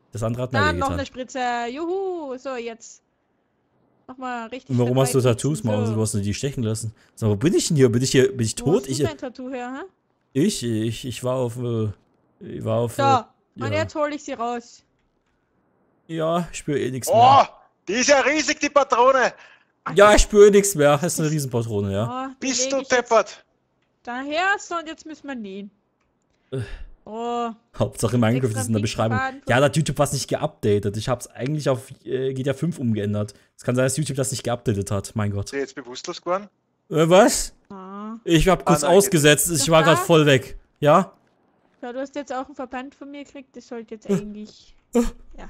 [SPEAKER 1] Das andere hat mir
[SPEAKER 2] Dann noch
[SPEAKER 1] wehgetan.
[SPEAKER 2] eine Spritze. Juhu. So, jetzt. Nochmal richtig.
[SPEAKER 1] Und warum hast du Tattoos,
[SPEAKER 2] so.
[SPEAKER 1] Maus? Du hast die stechen lassen. Sag mal, wo bin ich denn hier? Bin ich
[SPEAKER 2] Wo
[SPEAKER 1] tot?
[SPEAKER 2] hast du dein Tattoo her, hä?
[SPEAKER 1] Ich war auf,
[SPEAKER 2] So, und jetzt hole ich sie raus.
[SPEAKER 1] ja, ich spüre eh nichts
[SPEAKER 5] Oh,
[SPEAKER 1] mehr.
[SPEAKER 5] die ist ja riesig, die Patrone.
[SPEAKER 1] Ja, ich spüre nichts mehr. Das ist eine Riesenpatrone, ja.
[SPEAKER 2] Oh, die
[SPEAKER 5] Bist
[SPEAKER 2] leg
[SPEAKER 5] du
[SPEAKER 2] ich jetzt
[SPEAKER 5] deppert?
[SPEAKER 2] daher, so, und jetzt müssen wir nähen. Oh,
[SPEAKER 1] Hauptsache Minecraft
[SPEAKER 2] extra
[SPEAKER 1] ist in der
[SPEAKER 2] pinken
[SPEAKER 1] Beschreibung.
[SPEAKER 2] Faden.
[SPEAKER 1] Ja, da hat YouTube was nicht geupdatet. Ich hab's eigentlich auf GTA 5 umgeändert. Es kann sein, dass YouTube das nicht geupdatet hat. Mein Gott.
[SPEAKER 5] Ist sie jetzt bewusstlos geworden?
[SPEAKER 1] Was?
[SPEAKER 2] Ah.
[SPEAKER 1] Ich hab kurz
[SPEAKER 5] nein,
[SPEAKER 1] ausgesetzt. Ich war
[SPEAKER 2] Aha.
[SPEAKER 1] gerade voll weg. Ja?
[SPEAKER 2] Ja, du hast jetzt auch einen Verband von mir gekriegt, das sollte jetzt eigentlich. Ja.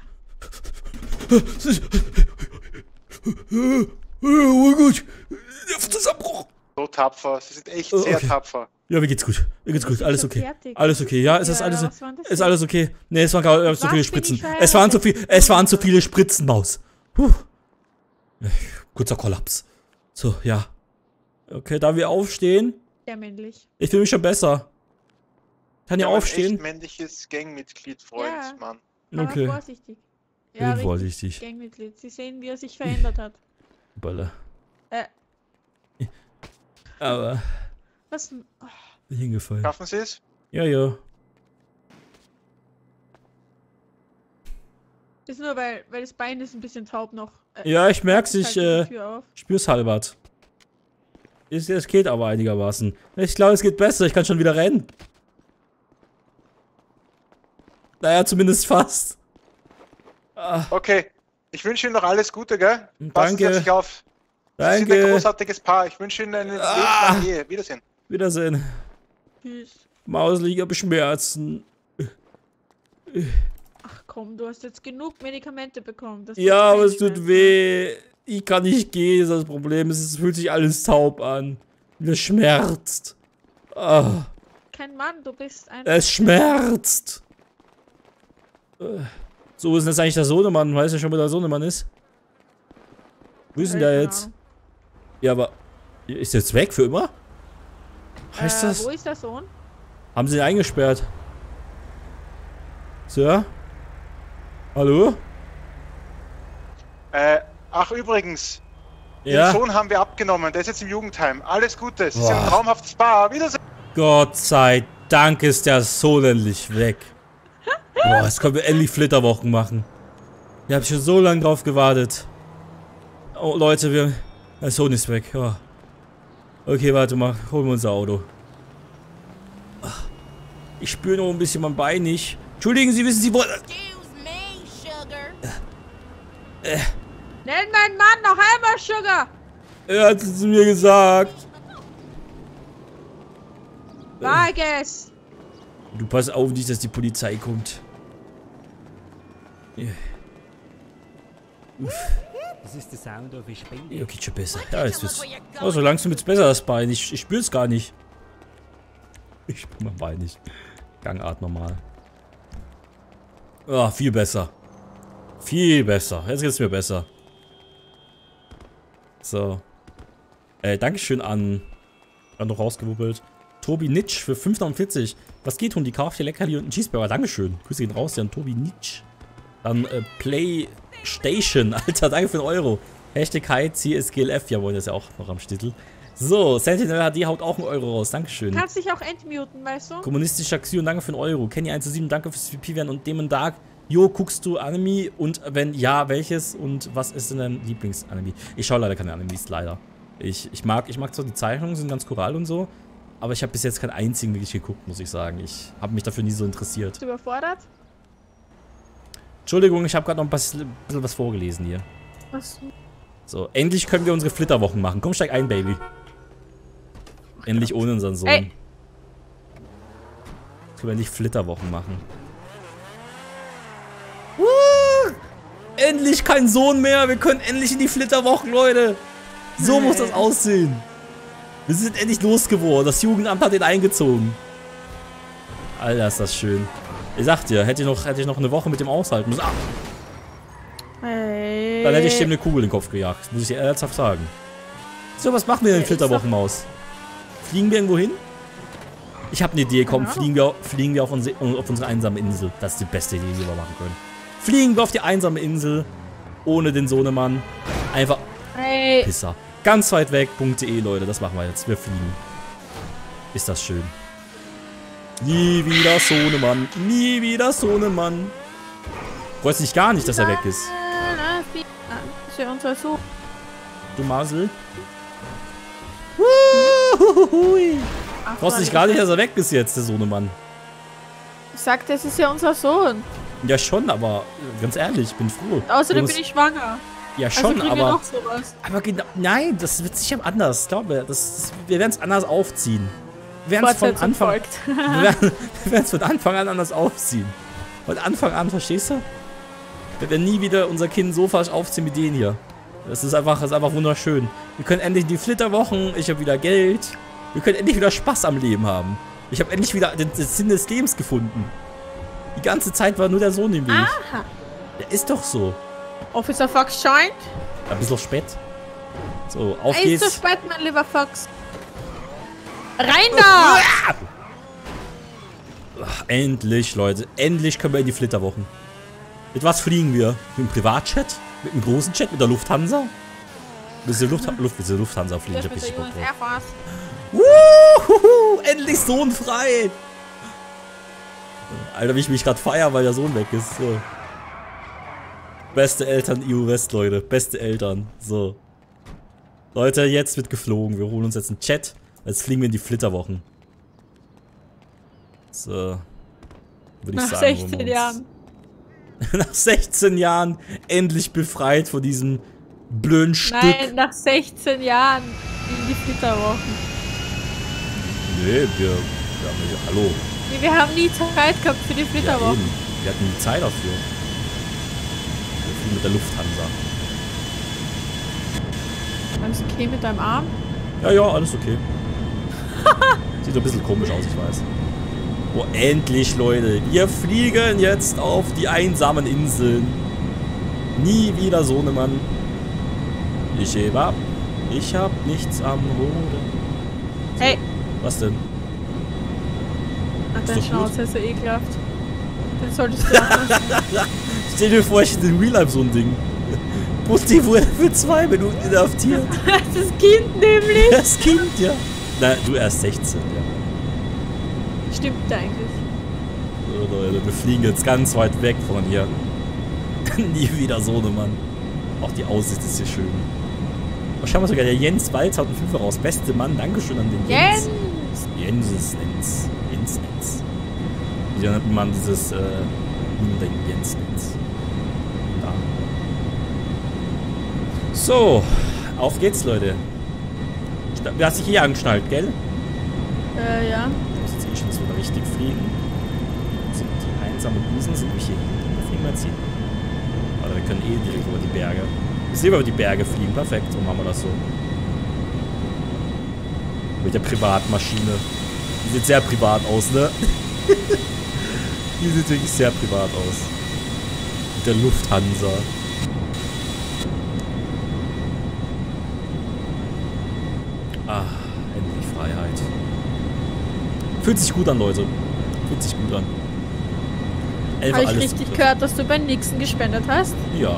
[SPEAKER 1] Oh gut. Zusammenbruch.
[SPEAKER 5] So tapfer, sie sind echt
[SPEAKER 1] Oh,
[SPEAKER 5] sehr
[SPEAKER 1] okay.
[SPEAKER 5] tapfer.
[SPEAKER 1] Ja, mir geht's gut. Mir geht's
[SPEAKER 2] Wir
[SPEAKER 1] gut.
[SPEAKER 2] sind
[SPEAKER 1] Alles
[SPEAKER 2] schon
[SPEAKER 1] okay.
[SPEAKER 2] fertig.
[SPEAKER 1] Alles okay. Ja, es ist
[SPEAKER 2] Ja,
[SPEAKER 1] alles,
[SPEAKER 2] was war das
[SPEAKER 1] ist
[SPEAKER 2] denn?
[SPEAKER 1] alles okay. Nee, es waren gerade zu
[SPEAKER 2] Was
[SPEAKER 1] viele
[SPEAKER 2] bin
[SPEAKER 1] Spritzen.
[SPEAKER 2] ich
[SPEAKER 1] Es waren
[SPEAKER 2] verheiratet?
[SPEAKER 1] zu viele Spritzen, Maus. Puh. Kurzer Kollaps. So, ja. Okay, da wir aufstehen.
[SPEAKER 2] Sehr männlich.
[SPEAKER 1] Ich fühle mich schon besser. Kann ja
[SPEAKER 5] Ja, ein
[SPEAKER 1] aufstehen?
[SPEAKER 5] echt männliches Gangmitglied, Freund,
[SPEAKER 2] Ja.
[SPEAKER 5] Mann.
[SPEAKER 2] Aber
[SPEAKER 1] Okay.
[SPEAKER 2] vorsichtig. Ja, richtig.
[SPEAKER 1] Vorsichtig.
[SPEAKER 2] Gangmitglied. Sie sehen, wie er sich verändert hat.
[SPEAKER 1] Baller.
[SPEAKER 2] Äh.
[SPEAKER 1] Aber
[SPEAKER 2] Was? Oh,
[SPEAKER 1] hingefallen.
[SPEAKER 5] Schaffen sie es?
[SPEAKER 1] Ja, ja.
[SPEAKER 2] ist nur, weil das Bein ist ein bisschen taub noch.
[SPEAKER 1] Ja, ich merk's,
[SPEAKER 2] halt
[SPEAKER 1] ich
[SPEAKER 2] die Tür auf.
[SPEAKER 1] spür's halbert. Es geht aber einigermaßen. Ich glaube, es geht besser. Ich kann schon wieder rennen. Naja, zumindest fast.
[SPEAKER 5] Okay. Ich wünsche Ihnen noch alles Gute, gell? Passen Sie
[SPEAKER 1] Danke.
[SPEAKER 5] auf sich auf. Sie sind ein
[SPEAKER 1] Danke.
[SPEAKER 5] großartiges Paar. Ich wünsche Ihnen eine lebenslange Ehe. Wiedersehen.
[SPEAKER 1] Wiedersehen.
[SPEAKER 2] Tschüss.
[SPEAKER 1] Maus liegt aber Schmerzen.
[SPEAKER 2] Ach komm, du hast jetzt genug Medikamente bekommen. Das
[SPEAKER 1] Ja,
[SPEAKER 2] tut
[SPEAKER 1] aber es
[SPEAKER 2] keinen
[SPEAKER 1] tut
[SPEAKER 2] Schmerz
[SPEAKER 1] weh. Ich kann nicht gehen, ist das Problem. Es fühlt sich alles taub an. Das schmerzt. Ah,
[SPEAKER 2] mehr. Kein Mann, du bist ein.
[SPEAKER 1] es schmerzt. So ist denn jetzt eigentlich der Sohnemann. Weißt du schon, wo der Sohnemann ist? Wo ist denn der jetzt? Ja, aber ist der jetzt weg für immer? Heißt das?
[SPEAKER 2] Wo ist der Sohn?
[SPEAKER 1] Haben sie ihn eingesperrt? Sir? Hallo?
[SPEAKER 5] Ach, übrigens.
[SPEAKER 1] Ja?
[SPEAKER 5] Den Sohn haben wir abgenommen. Der ist jetzt im Jugendheim. Alles Gute. Sie sind
[SPEAKER 1] Boah.
[SPEAKER 5] ein traumhaftes Paar. Wiedersehen.
[SPEAKER 1] Gott sei Dank ist der Sohn endlich weg. Boah, jetzt können wir endlich Flitterwochen machen. Ich habe schon so lange drauf gewartet. Oh, Leute, der Sohn ist weg. Oh. Okay, warte mal. Holen wir unser Auto. Ach, ich spüre noch ein bisschen mein Bein nicht. Entschuldigen Sie, wissen Sie, wo...
[SPEAKER 2] Nenn meinen Mann noch einmal Sugar!
[SPEAKER 1] Er hat es zu mir gesagt.
[SPEAKER 2] Wag es!
[SPEAKER 1] Du pass auf nicht, dass die Polizei kommt. Ja.
[SPEAKER 4] Das ist der Sound of a Spende.
[SPEAKER 1] Ja, geht schon besser. Ja, jetzt wird's. Oh, so langsam wird's besser, das Bein. Ich spür's gar nicht. Ich spür mein Bein nicht. Gangart normal. Ah, viel besser. Viel besser. Jetzt geht's mir besser. So. Dankeschön an noch rausgewuppelt. Tobi Nitsch für 5,40. Was geht, Hundi? Kauf dir Leckerli und einen Cheeseburger. Dankeschön. Grüße gehen raus, an Tobi Nitsch. Dann PlayStation. Alter, danke für einen Euro. Hashtag Hi CSGLF. Jawohl, das ist ja auch noch am Stittel. So, Sentinel HD haut auch einen Euro raus. Dankeschön.
[SPEAKER 2] Kannst dich auch entmuten, weißt du?
[SPEAKER 1] Kommunistischer Xion, danke für einen Euro. Kenny107, danke fürs VP-Werden und Demon Dark. Jo, guckst du Anime? Und wenn ja, welches? Und was ist denn dein Lieblingsanime? Ich schaue leider keine Animes, leider. Ich mag zwar die Zeichnungen, sind ganz choral und so, aber ich habe bis jetzt keinen einzigen wirklich geguckt, muss ich sagen. Ich habe mich dafür nie so interessiert.
[SPEAKER 2] Bist du überfordert?
[SPEAKER 1] Entschuldigung, ich habe gerade noch ein bisschen was vorgelesen hier.
[SPEAKER 2] Was?
[SPEAKER 1] So, endlich können wir unsere Flitterwochen machen. Komm, steig ein, Baby. Endlich ohne unseren Sohn.
[SPEAKER 2] Ey.
[SPEAKER 1] Können wir endlich Flitterwochen machen. Endlich kein Sohn mehr. Wir können endlich in die Flitterwochen, Leute. So muss das aussehen. Wir sind endlich losgeworden. Das Jugendamt hat ihn eingezogen. Alter, ist das schön. Ich sag dir, hätte ich noch eine Woche mit dem aushalten müssen. Ah,
[SPEAKER 2] Hey.
[SPEAKER 1] dann hätte ich dem eine Kugel in den Kopf gejagt. Muss ich dir ernsthaft sagen. So, was machen wir denn in Flitterwochenmaus? Fliegen wir irgendwo hin? Ich habe eine Idee. Komm,
[SPEAKER 2] Keine
[SPEAKER 1] fliegen wir auf unsere einsame Insel. Das ist die beste Idee, die wir machen können. Fliegen wir auf die einsame Insel. Ohne den Sohnemann. Einfach...
[SPEAKER 2] Hey.
[SPEAKER 1] Pisser. Ganz weit weg.de, Leute. Das machen wir jetzt. Wir fliegen. Ist das schön. Nie wieder Sohnemann. Nie wieder Sohnemann. Freust dich gar nicht, dass er weg ist.
[SPEAKER 2] Ist ja unser Sohn.
[SPEAKER 1] Du Masel. Freust dich gar nicht, dass er weg ist jetzt, der Sohnemann.
[SPEAKER 2] Ich sagte, es ist ja unser Sohn.
[SPEAKER 1] Ja schon, aber ganz ehrlich, ich bin froh.
[SPEAKER 2] Außerdem bin ich schwanger.
[SPEAKER 1] Ja schon,
[SPEAKER 2] also
[SPEAKER 1] aber...
[SPEAKER 2] noch sowas.
[SPEAKER 1] Aber genau... Nein, das wird sicher anders. Ich glaube, wir werden es anders aufziehen. Wir werden es von Anfang... wir werden es von Anfang an anders aufziehen. Von Anfang an, verstehst du? Wir werden nie wieder unser Kind so falsch aufziehen wie den hier. Das ist einfach wunderschön. Wir können endlich die Flitterwochen, ich habe wieder Geld. Wir können endlich wieder Spaß am Leben haben. Ich habe endlich wieder den Sinn des Lebens gefunden. Die ganze Zeit war nur der Sohn im Weg.
[SPEAKER 2] Aha.
[SPEAKER 1] Ja, ist doch so.
[SPEAKER 2] Officer Fox scheint.
[SPEAKER 1] Ein bisschen spät. So, auf
[SPEAKER 2] Ist
[SPEAKER 1] geht's.
[SPEAKER 2] zu spät, mein lieber Fox. Rein da!
[SPEAKER 1] Ach, endlich, Leute. Endlich können wir in die Flitterwochen. Mit was fliegen wir? Mit dem Privatjet? Mit einem großen Jet? Mit der Lufthansa? Mit der Lufthansa fliegen. Ich hab richtig Bock drauf. Endlich Sohn frei! Alter, wie ich mich gerade feier, weil der Sohn weg ist. So. Beste Eltern EU West, Leute. Beste Eltern. So. Leute, jetzt wird geflogen. Wir holen uns jetzt einen Jet. Jetzt fliegen wir in die Flitterwochen. So. Würde ich
[SPEAKER 2] Nach
[SPEAKER 1] sagen.
[SPEAKER 2] 16 Jahren.
[SPEAKER 1] Nach 16 Jahren endlich befreit von diesem blöden Stück.
[SPEAKER 2] Nein, nach 16 Jahren in die Flitterwochen.
[SPEAKER 1] Nee, hallo.
[SPEAKER 2] Nee, wir haben nie Zeit gehabt für die
[SPEAKER 1] Ja,
[SPEAKER 2] Flitterwochen.
[SPEAKER 1] eben. Wir hatten nie Zeit dafür. Wir fliegen mit der Lufthansa.
[SPEAKER 2] Alles okay mit deinem Arm?
[SPEAKER 1] Ja, alles okay. Sieht ein bisschen komisch aus, ich weiß. Oh, endlich, Leute. Wir fliegen jetzt auf die einsamen Inseln. Nie wieder Sohnemann. Ich hebe ab. Ich hab nichts am Hoden.
[SPEAKER 2] Hey!
[SPEAKER 1] Was denn?
[SPEAKER 2] Ach,
[SPEAKER 1] Ist
[SPEAKER 2] dein
[SPEAKER 1] doch gut.
[SPEAKER 2] Schnauze ist so ekelhaft. Den solltest du lassen.
[SPEAKER 1] Stell dir vor, ich hätte in Real Life so ein Ding. Putti wurde für 2 Minuten inhaftiert.
[SPEAKER 2] Das Kind nämlich.
[SPEAKER 1] Das Kind, ja. Na, du erst 16, ja.
[SPEAKER 2] Stimmt eigentlich.
[SPEAKER 1] So, Leute, wir fliegen jetzt ganz weit weg von hier. Nie wieder Sohnemann. Auch die Aussicht ist hier schön. Oh, schau mal, sogar der Jens Walz haut einen Fünfer raus. Beste Mann, Dankeschön an den Jens. Jens. Wie nennt man dieses, Denken Jens. Da. So, auf geht's, Leute. Du hast dich hier angeschnallt, gell?
[SPEAKER 2] Ja.
[SPEAKER 1] Du musst jetzt eh schon so richtig fliegen. So, die einsamen Inseln sind nämlich hier hinten. Da fliegen wir jetzt hin. Oder wir können eh direkt über die Berge. Wir sehen über die Berge fliegen. Perfekt, so machen wir das so. Mit der Privatmaschine. Die sieht sehr privat aus, ne? Die sieht wirklich sehr privat aus. Mit der Lufthansa. Ah, endlich Freiheit. Fühlt sich gut an, Leute. Fühlt sich gut an.
[SPEAKER 2] Habe ich richtig gehört, dass du bei Nixon gespendet hast?
[SPEAKER 1] Ja.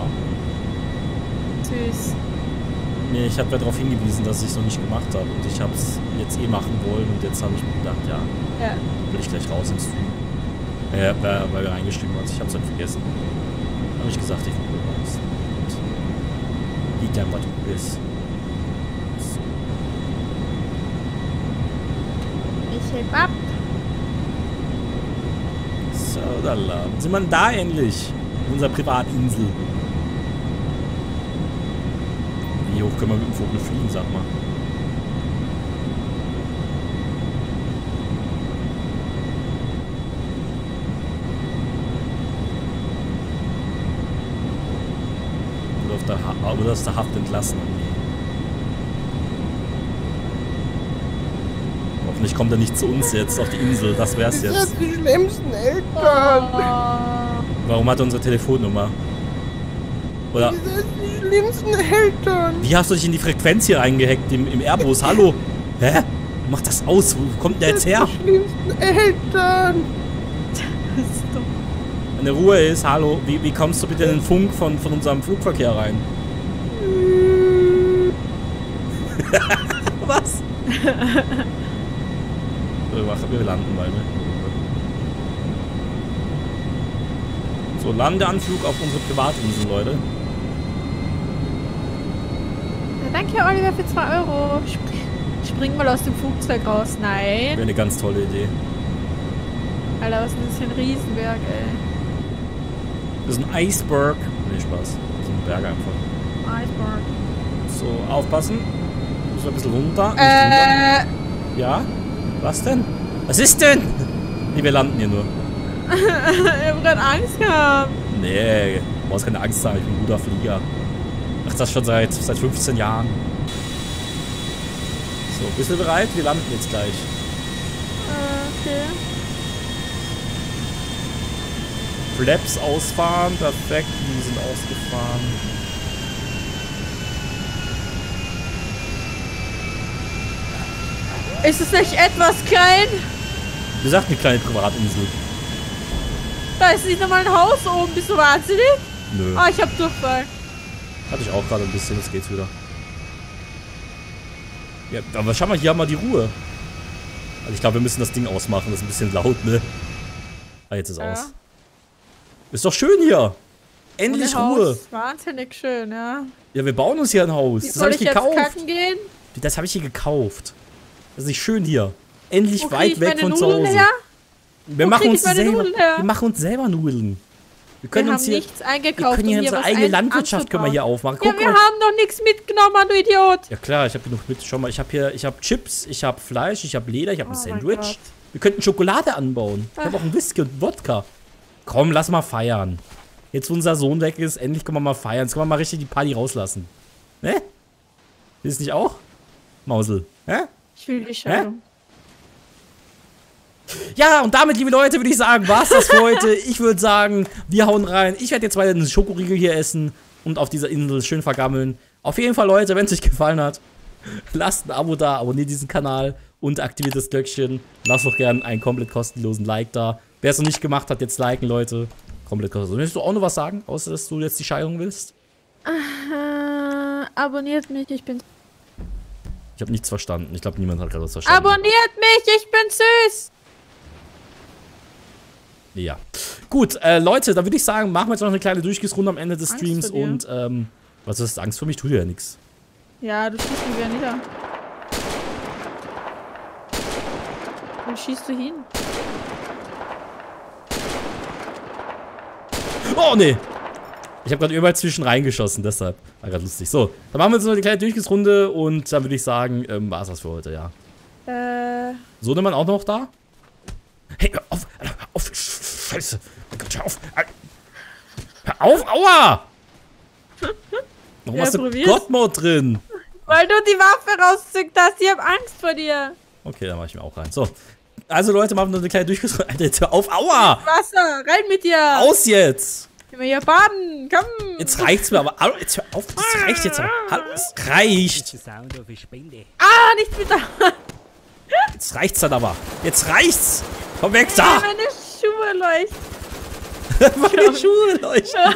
[SPEAKER 2] Süß.
[SPEAKER 1] Nee, ich habe ja darauf hingewiesen, dass ich es noch nicht gemacht habe. Und ich habe es jetzt eh machen wollen. Und jetzt habe ich mir gedacht, ja,
[SPEAKER 2] Ja.
[SPEAKER 1] will ich gleich raus im Stream. Weil er reingeschrieben hat. Ich habe es halt vergessen. Habe ich gesagt, ich will raus. Und liegt ja, was du bist. So.
[SPEAKER 2] Ich heb ab.
[SPEAKER 1] So, lala. Sind wir da endlich? In unserer Privatinsel. Wie hoch können wir mit dem Vogel fliegen, sag mal? Oder aus der Haft entlassen. Hoffentlich kommt er nicht zu uns jetzt auf die Insel. Das wär's
[SPEAKER 3] Das
[SPEAKER 1] jetzt.
[SPEAKER 3] sind die schlimmsten Eltern.
[SPEAKER 1] Warum hat er unsere Telefonnummer? Oder
[SPEAKER 3] Das sind die schlimmsten Eltern.
[SPEAKER 1] wie hast du dich in die Frequenz hier reingehackt im Airbus? Hallo? Hä? Mach das aus. Wo kommt der jetzt her?
[SPEAKER 3] Die schlimmsten Eltern.
[SPEAKER 2] Das ist dumm.
[SPEAKER 1] Wenn eine Ruhe ist, hallo, wie kommst du bitte in den Funk von unserem Flugverkehr rein? Was? Wir landen mal, ne? So, Landeanflug auf unsere Privatinsel, Leute.
[SPEAKER 2] Ja, danke, Oliver, für 2 Euro. Spring mal aus dem Flugzeug raus. Nein.
[SPEAKER 1] Wäre eine ganz tolle Idee.
[SPEAKER 2] Alter, was ist das für ein Riesenberg, ey.
[SPEAKER 1] Das ist ein Iceberg. Nee, Spaß. Das ist ein Berg einfach.
[SPEAKER 2] Iceberg.
[SPEAKER 1] So, aufpassen. Muss ein bisschen runter. Nicht runter. Ja? Was denn? Was ist denn? Nee, wir landen hier nur.
[SPEAKER 2] Ich hab grad Angst gehabt.
[SPEAKER 1] Nee, du brauchst keine Angst haben, ich bin ein guter Flieger. Ach, das schon seit 15 Jahren. So, bist du bereit? Wir landen jetzt gleich.
[SPEAKER 2] Okay.
[SPEAKER 1] Flaps ausfahren, perfekt, die sind ausgefahren.
[SPEAKER 2] Ist es nicht etwas klein?
[SPEAKER 1] Wie gesagt, eine kleine Privatinsel.
[SPEAKER 2] Da ist nicht nochmal ein Haus oben. Bist du wahnsinnig?
[SPEAKER 1] Nö.
[SPEAKER 2] Ah, ich hab Durchfall.
[SPEAKER 1] Hatte ich auch gerade ein bisschen, jetzt geht's wieder. Ja, aber schau mal, hier haben wir die Ruhe. Also ich glaube, wir müssen das Ding ausmachen, das ist ein bisschen laut, ne? Ah, jetzt ist aus. Ist doch schön hier. Endlich Ruhe.
[SPEAKER 2] Haus. Wahnsinnig schön, ja.
[SPEAKER 1] Ja, wir bauen uns hier ein Haus. Das habe ich gekauft.
[SPEAKER 2] Jetzt kacken gehen?
[SPEAKER 1] Das habe ich hier gekauft. Das ist nicht schön hier. Endlich
[SPEAKER 2] Wo
[SPEAKER 1] weit weg von zu
[SPEAKER 2] Nudeln
[SPEAKER 1] Hause.
[SPEAKER 2] her?
[SPEAKER 1] Wir machen uns selber Nudeln. Wir können
[SPEAKER 2] wir
[SPEAKER 1] uns
[SPEAKER 2] haben
[SPEAKER 1] hier,
[SPEAKER 2] nichts eingekauft.
[SPEAKER 1] wir können hier unsere eigene Landwirtschaft können wir hier aufmachen. Guck,
[SPEAKER 2] ja, wir haben doch nichts mitgenommen, du Idiot.
[SPEAKER 1] Ja klar, ich habe genug mit. Schau mal, ich habe Chips, ich habe Fleisch, ich habe Leder, ich habe ein Sandwich. Wir könnten Schokolade anbauen. Ich habe auch einen Whisky und Wodka. Komm, lass mal feiern. Jetzt, wo unser Sohn weg ist, endlich können wir mal feiern. Jetzt können wir mal richtig die Party rauslassen. Ne? Willst du nicht auch? Mausel. Hä?
[SPEAKER 2] Ich will die Scheidung.
[SPEAKER 1] Ja, und damit, liebe Leute, würde ich sagen, war's das für heute. Ich würde sagen, wir hauen rein. Ich werde jetzt weiter einen Schokoriegel hier essen und auf dieser Insel schön vergammeln. Auf jeden Fall, Leute, wenn es euch gefallen hat, lasst ein Abo da, abonniert diesen Kanal und aktiviert das Glöckchen. Lasst doch gerne einen komplett kostenlosen Like da. Wer es noch nicht gemacht hat, jetzt liken, Leute. Komplett kostenlos. Willst du auch noch was sagen, außer dass du jetzt die Scheidung willst?
[SPEAKER 2] Abonniert mich, ich bin...
[SPEAKER 1] Ich habe nichts verstanden. Ich glaube, niemand hat gerade was verstanden.
[SPEAKER 2] Abonniert mich, ich bin süß!
[SPEAKER 1] Ja. Gut, Leute, da würde ich sagen, machen wir jetzt noch eine kleine Durchgehensrunde am Ende des Streams und, was ist Angst vor mich? Tut ja nichts.
[SPEAKER 2] Ja, du schießt mich wieder nieder. Wo schießt du hin?
[SPEAKER 1] Oh, nee. Ich habe gerade überall zwischen reingeschossen, deshalb. War gerade lustig. So, dann machen wir jetzt noch eine kleine Durchgehensrunde und dann würde ich sagen, war's das für heute, ja. So, nimmt man auch noch da? Hey, hör auf, Scheiße. Oh Gott, hör auf. Hör auf, aua! Warum hast du God-Mode drin?
[SPEAKER 2] Weil du die Waffe rauszückt hast, ich hab Angst vor dir.
[SPEAKER 1] Okay, dann mach ich mir auch rein. So. Also Leute, machen wir noch eine kleine Durchgehensrunde. Alter, jetzt hör auf, aua!
[SPEAKER 2] Wasser, rein mit dir!
[SPEAKER 1] Aus jetzt!
[SPEAKER 2] Gehen wir hier baden, komm!
[SPEAKER 1] Jetzt reicht's mir aber. Hallo, jetzt hör auf, das reicht jetzt aber. Hallo, es reicht!
[SPEAKER 2] Ah, nicht wieder!
[SPEAKER 1] Jetzt reicht's dann aber. Jetzt reicht's! Komm weg da!
[SPEAKER 2] Meine Schuhe leuchten.
[SPEAKER 1] Meine Schuhe leuchten.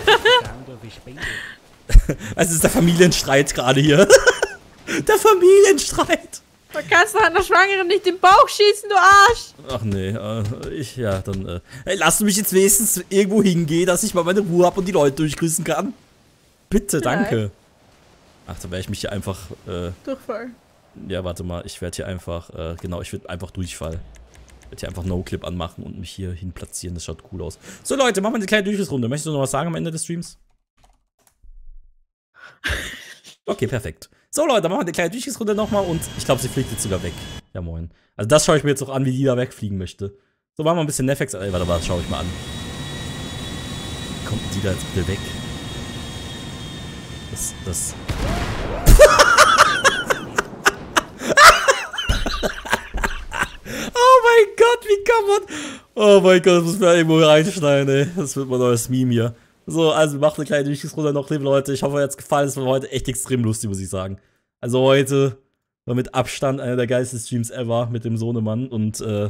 [SPEAKER 1] Es ist der Familienstreit gerade hier. Der Familienstreit.
[SPEAKER 2] Du kannst doch einer Schwangeren nicht im Bauch schießen, du Arsch!
[SPEAKER 1] Ach nee, hey, lass mich jetzt wenigstens irgendwo hingehen, dass ich mal meine Ruhe habe und die Leute durchgrüßen kann. Bitte, danke. Ach, da werde ich mich hier einfach,
[SPEAKER 2] Durchfall.
[SPEAKER 1] Ja, warte mal, ich werde hier einfach, genau, ich werde einfach Durchfall. Ich werde hier einfach No-Clip anmachen und mich hier hin platzieren, das schaut cool aus. So Leute, machen wir eine kleine Durchgehensrunde. Möchtest du noch was sagen am Ende des Streams? Okay, perfekt. So Leute, dann machen wir eine kleine Durchgehensrunde nochmal und ich glaube, sie fliegt jetzt sogar weg. Ja moin. Also das schaue ich mir jetzt auch an, wie die da wegfliegen möchte. So, machen wir ein bisschen Nefex. Ey, warte mal, das schaue ich mal an. Kommt die da jetzt bitte weg? Das... Oh mein Gott, wie kann man... Oh mein Gott, das muss man irgendwo reinschneiden, ey. Das wird mein neues Meme hier. So, also macht eine kleine Durchgehensrunde noch, liebe Leute. Ich hoffe, euch hat's gefallen. Es war heute echt extrem lustig, muss ich sagen. Also heute war mit Abstand einer der geilsten Streams ever mit dem Sohnemann. Und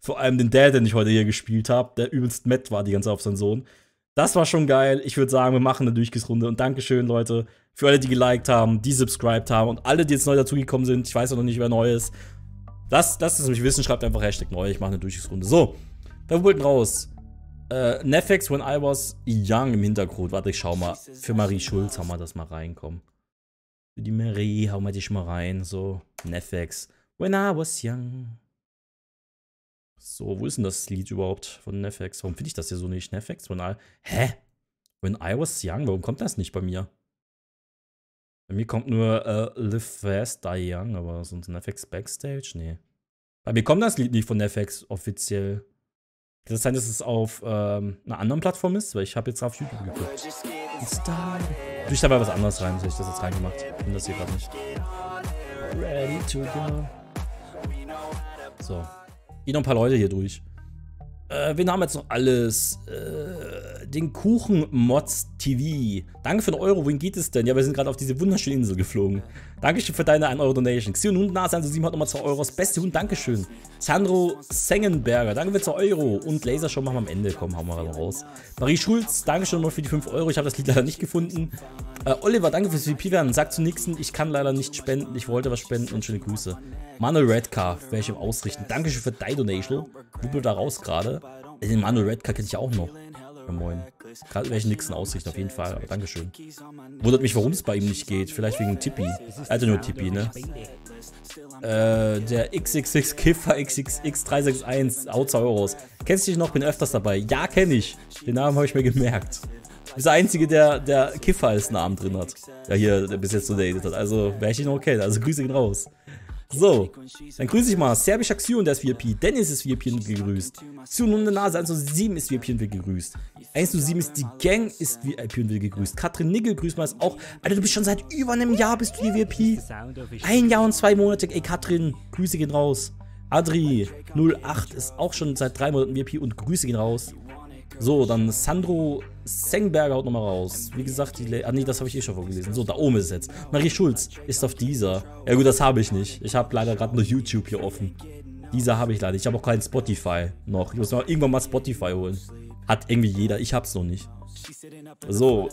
[SPEAKER 1] Vor allem den Dad, den ich heute hier gespielt habe, der übelst matt war die ganze Zeit auf seinen Sohn. Das war schon geil. Ich würde sagen, wir machen eine Durchgehensrunde. Und Dankeschön, Leute, für alle, die geliked haben, die subscribed haben und alle, die jetzt neu dazugekommen sind. Ich weiß auch noch nicht, wer neu ist. Das ist mich wissen, schreibt einfach Hashtag neu. Ich mache eine Durchgehensrunde. So, wir wollten raus. Netflix, when I was young im Hintergrund. Warte, ich schau mal. Für Marie Schulz haben wir das mal reinkommen. Für die Marie hauen wir dich mal rein. So, Netflix, when I was young. So, wo ist denn das Lied überhaupt von Netflix? Warum finde ich das hier so nicht? Netflix, when I... Hä? When I was young? Warum kommt das nicht bei mir? Bei mir kommt nur Live Fast, Die Young, aber sonst Netflix Backstage? Nee. Bei mir kommt das Lied nicht von Netflix offiziell. Kann das sein, dass es auf einer anderen Plattform ist? Weil ich habe jetzt auf YouTube geguckt. Tue ich dabei was anderes rein, so ich das jetzt reingemacht. Ich finde das hier gerade nicht. Ready to go. So. Gehen noch ein paar Leute hier durch. Wen haben wir jetzt noch alles? Den Kuchen-Mods TV. Danke für den Euro. Wohin geht es denn? Ja, wir sind gerade auf diese wunderschöne Insel geflogen. Dankeschön für deine 1 Euro Donation. Xion Hundnase 107 hat nochmal 2 Euro. Das beste Hund, Dankeschön. Sandro Sengenberger, danke für 2 Euro. Und Lasershow machen wir am Ende. Komm, hauen wir raus. Marie Schulz, Dankeschön noch für die 5 Euro. Ich habe das Lied leider nicht gefunden. Oliver, danke fürs VP werden. Sag zu Nixon, ich kann leider nicht spenden. Ich wollte was spenden und schöne Grüße. Manuel Redcar, werde ich ihm ausrichten. Dankeschön für deine Donation. Wuppel da raus gerade. Den Manuel Redcar kenne ich ja auch noch. Ja, moin. Gerade werde ich Nixon ausrichten, auf jeden Fall. Aber Dankeschön. Wundert mich, warum es bei ihm nicht geht. Vielleicht wegen Tippi. Also nur Tippi, ne? Der XXX Kiffer XXX361 haut 2 Euros. Kennst du dich noch? Bin öfters dabei. Ja, kenne ich. Den Namen habe ich mir gemerkt. Du bist der Einzige, der Kiffer als Namen drin hat. Ja, hier, der bis jetzt so datet hat. Also, wer ich ihn noch kennt. Also, Grüße ihn raus. So, dann grüße ich mal Serbisch Axion, der ist VIP. Dennis ist VIP und gegrüßt. Xion und Nase 107 ist VIP und will gegrüßt. 107 ist die Gang, ist VIP und will gegrüßt. Katrin Nickel grüßt mal auch. Alter, du bist schon seit über einem Jahr bist du hier VIP. 1 Jahr und 2 Monate. Ey, Katrin, Grüße gehen raus. Adri 08 ist auch schon seit 3 Monaten VIP und Grüße gehen raus. So, dann Sandro Sengberger haut nochmal raus. Wie gesagt, nee, das habe ich eh schon vorgelesen. So, da oben ist es jetzt. Marie Schulz ist auf dieser. Ja gut, das habe ich nicht. Ich habe leider gerade nur YouTube hier offen. Dieser habe ich leider. Ich habe auch keinen Spotify noch. Ich muss mal irgendwann mal Spotify holen. Hat irgendwie jeder. Ich hab's noch nicht. So,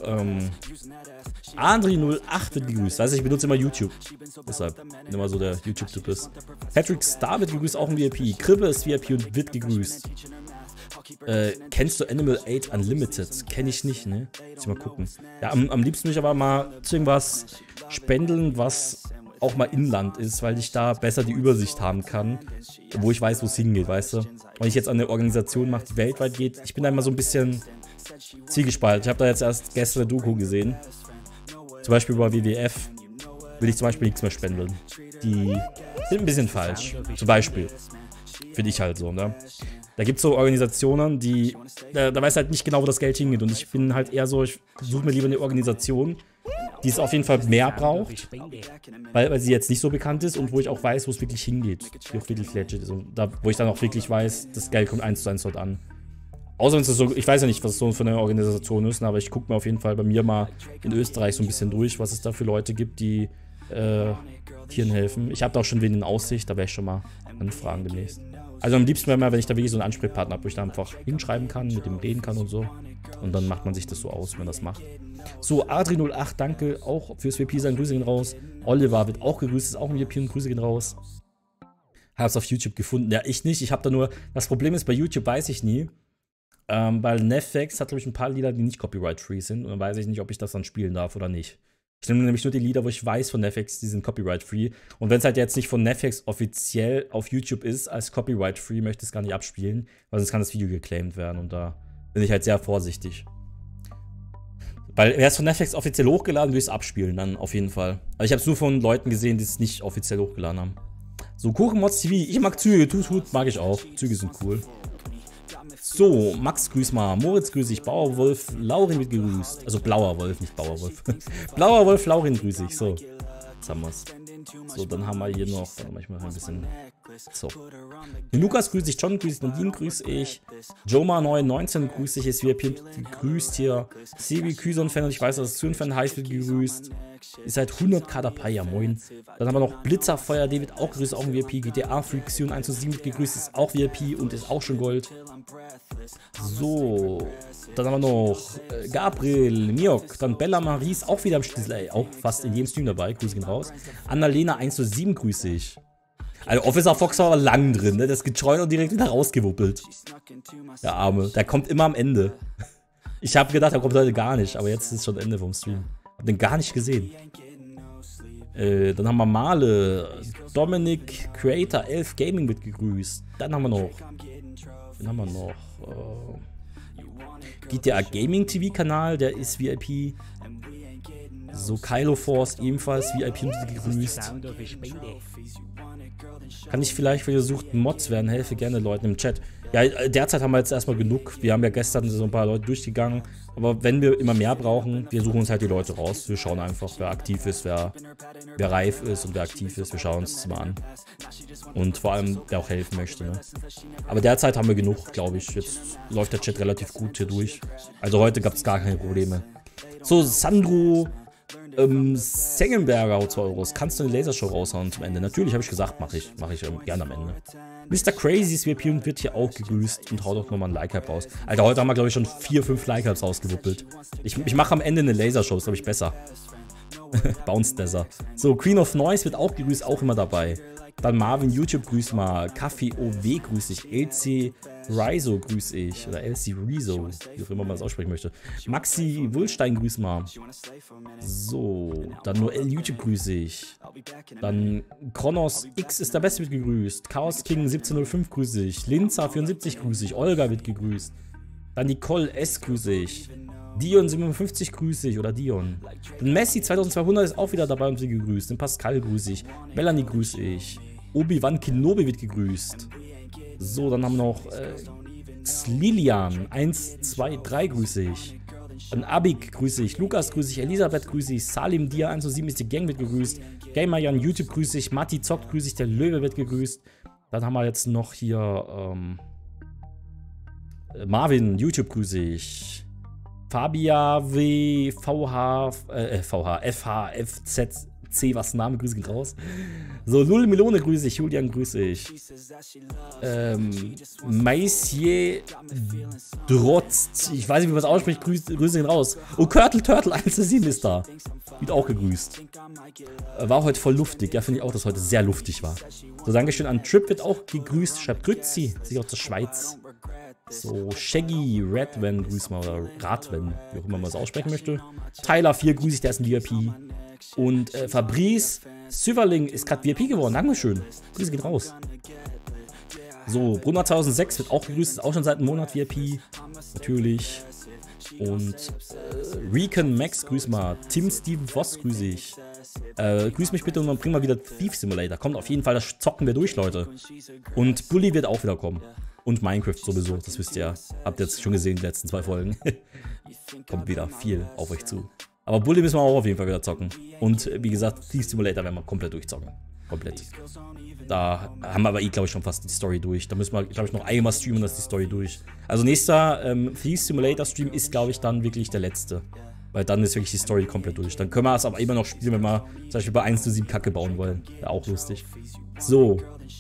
[SPEAKER 1] Andri08 wird gegrüßt. Also ich benutze immer YouTube. Deshalb, wenn immer so der YouTube-Typ ist. Patrick Star wird gegrüßt, auch ein VIP. Kribbe ist VIP und wird gegrüßt. Kennst du Animal Aid Unlimited? Kenn ich nicht, ne? Muss ich mal gucken. Ja, am liebsten will ich aber mal zu irgendwas spendeln, was auch mal Inland ist, weil ich da besser die Übersicht haben kann, wo ich weiß, wo es hingeht, weißt du? Wenn ich jetzt an eine Organisation mache, die weltweit geht, ich bin da immer so ein bisschen zielgespalten. Ich habe da jetzt erst gestern eine Doku gesehen. Zum Beispiel bei WWF will ich zum Beispiel nichts mehr spendeln. Die sind ein bisschen falsch. Zum Beispiel. Finde ich halt so, ne? Da gibt es so Organisationen, die, da weiß halt nicht genau, wo das Geld hingeht. Und ich bin halt eher so, ich suche mir lieber eine Organisation, die es auf jeden Fall mehr braucht, weil sie jetzt nicht so bekannt ist und wo ich auch weiß, wo es wirklich hingeht. Die auch wirklich legit ist. Und da, wo ich dann auch wirklich weiß, das Geld kommt 1:1 dort an. Außer wenn es so, ich weiß ja nicht, was es so für eine Organisation ist, aber ich gucke mir auf jeden Fall bei mir mal in Österreich so ein bisschen durch, was es da für Leute gibt, die Tieren helfen. Ich habe da auch schon wen in Aussicht, da werde ich schon mal anfragen demnächst. Also am liebsten wäre mal, wenn ich da wirklich so einen Ansprechpartner habe, wo ich da einfach hinschreiben kann, mit dem reden kann und so. Und dann macht man sich das so aus, wenn man das macht. So, Adri08, danke auch fürs VP sein, Grüße gehen raus. Oliver wird auch gegrüßt, ist auch ein VP und Grüße gehen raus. Hab's auf YouTube gefunden. Ja, ich nicht. Ich habe da nur, das Problem ist, bei YouTube weiß ich nie. Weil Netflix hat, glaube ich, ein paar Lieder, die nicht copyright-free sind. Und dann weiß ich nicht, ob ich das dann spielen darf oder nicht. Ich nehme nämlich nur die Lieder, wo ich weiß von Netflix, die sind copyright-free. Und wenn es halt jetzt nicht von Netflix offiziell auf YouTube ist, als copyright-free, möchte ich es gar nicht abspielen, weil sonst kann das Video geclaimed werden. Und da bin ich halt sehr vorsichtig. Weil wäre es von Netflix offiziell hochgeladen, würde ich es abspielen, dann auf jeden Fall. Aber ich habe es nur von Leuten gesehen, die es nicht offiziell hochgeladen haben. So, Kuchenmods TV, ich mag Züge, Tut, mag ich auch. Züge sind cool. So, Max grüß mal, Moritz grüß ich, Bauer Wolf, Laurin wird gegrüßt. Also Blauer Wolf, nicht Bauer Wolf. Blauer Wolf, Laurin grüß ich, so. Jetzt haben wir's. So, dann haben wir hier noch, warte mal, ich mache ein bisschen So. Den Lukas grüße ich, John grüße ich, Nadine grüße ich, Joma919 grüße ich, ist VIP grüßt hier, Sebi Küson-Fan und ich weiß, dass Zürn-Fan heißt, wird gegrüßt. Ist halt 100k dabei, ja moin. Dann haben wir noch Blitzerfeuer, David auch grüßt, auch ein VIP, GTA Friction 107 wird gegrüßt, ist auch VIP und ist auch schon Gold. So, dann haben wir noch Gabriel, Miok, dann Bella Marie ist auch wieder am Schlüssel, auch fast in jedem Stream dabei, grüße ihn raus. Annalena 107 grüße ich. Also Officer Fox war aber lang drin, ne? Das Getreut und direkt wieder rausgewuppelt. Der Arme, der kommt immer am Ende. Ich habe gedacht, er kommt heute gar nicht, aber jetzt ist schon Ende vom Stream. Hab den gar nicht gesehen. Dann haben wir Male, Dominic Creator 11 Gaming wird gegrüßt. Dann haben wir noch GTA Gaming TV Kanal, der ist VIP. So, Kylo Force ebenfalls VIP und gegrüßt.
[SPEAKER 4] Sound of a Spende.
[SPEAKER 1] Kann ich vielleicht, wenn ihr sucht, Mods werden, helfe gerne Leuten im Chat. Ja, derzeit haben wir jetzt erstmal genug. Wir haben ja gestern so ein paar Leute durchgegangen. Aber wenn wir immer mehr brauchen, wir suchen uns halt die Leute raus. Wir schauen einfach, wer aktiv ist, wer reif ist und wer aktiv ist. Wir schauen uns das mal an. Und vor allem, wer auch helfen möchte. Ne? Aber derzeit haben wir genug, glaube ich. Jetzt läuft der Chat relativ gut hier durch. Also heute gab es gar keine Probleme. So, Sandro Sengenberger haut 2 Euros. Kannst du eine Lasershow raushauen zum Ende? Natürlich, habe ich gesagt, mache ich gerne am Ende. Mr. Crazy ist VIP und wird hier auch gegrüßt und haut auch nochmal ein Like-Hype raus. Alter, heute haben wir, glaube ich, schon 4, 5 Like-Hypes rausgewuppelt. Ich mache am Ende eine Lasershow, ist, glaube ich, besser. Bounce Desser. So, Queen of Noise wird auch gegrüßt, auch immer dabei. Dann Marvin YouTube grüßt mal. Kaffee OW grüße ich. LC Rizo grüße ich. Oder LC Rizo, wie auch immer man das aussprechen möchte. Maxi Wulstein grüßt mal. So, dann Noel YouTube grüße ich. Dann Kronos X ist der Beste, wird gegrüßt. Chaos King 1705 grüße ich. Linza 74 grüße ich. Olga wird gegrüßt. Dann Nicole S grüße ich. Dion 57 grüße ich, oder Dion. Dann Messi 2200 ist auch wieder dabei und wird gegrüßt. Den Pascal grüße ich. Melanie grüße ich. Obi-Wan Kenobi wird gegrüßt. So, dann haben wir noch Lilian 1, 2, 3 grüße ich. Dann Abik grüße ich. Lukas grüße ich. Elisabeth grüße ich. Salim Dia 107 ist die Gang wird gegrüßt. Gamer Jan YouTube grüße ich. Matti zockt grüße ich. Der Löwe wird gegrüßt. Dann haben wir jetzt noch hier Marvin YouTube grüße ich. Fabia W, FHFZC, was Name, Grüße geht raus. So, Lul Melone grüße ich, Julian grüße ich. Maisie Drotzt, ich weiß nicht, wie man es ausspricht, Grüße gehen raus. Oh, Turtle 107 ist da. Wird auch gegrüßt. War heute voll luftig, ja, finde ich auch, dass heute sehr luftig war. So, Dankeschön an Trip wird auch gegrüßt, schreibt Grützi, sich aus der Schweiz. So, Shaggy, Redvan, grüß mal, oder Radvan, wie auch immer man es aussprechen möchte. Tyler 4, grüß ich, der ist ein VIP. Und Fabrice Süverling ist gerade VIP geworden, Dankeschön. Grüße geht raus. So, Brunner 2006 wird auch gegrüßt, ist auch schon seit einem Monat VIP. Natürlich. Und Recon Max, grüß mal. Tim Steven Voss, grüße ich. Grüß mich bitte und dann bring mal wieder Thief Simulator. Kommt auf jeden Fall, das zocken wir durch, Leute. Und Bully wird auch wieder kommen. Und Minecraft sowieso, das wisst ihr ja. Habt ihr jetzt schon gesehen, die letzten 2 Folgen. Kommt wieder viel auf euch zu. Aber Bully müssen wir auch auf jeden Fall wieder zocken. Und wie gesagt, Thief Simulator werden wir komplett durchzocken. Komplett. Da haben wir aber glaube ich, schon fast die Story durch. Da müssen wir, glaube ich, noch einmal streamen, das ist die Story durch. Also nächster Thief Simulator Stream ist, glaube ich, dann wirklich der letzte. Weil dann ist wirklich die Story komplett durch. Dann können wir es aber immer noch spielen, wenn wir zum Beispiel bei 1:7 Kacke bauen wollen. Wäre auch lustig. So.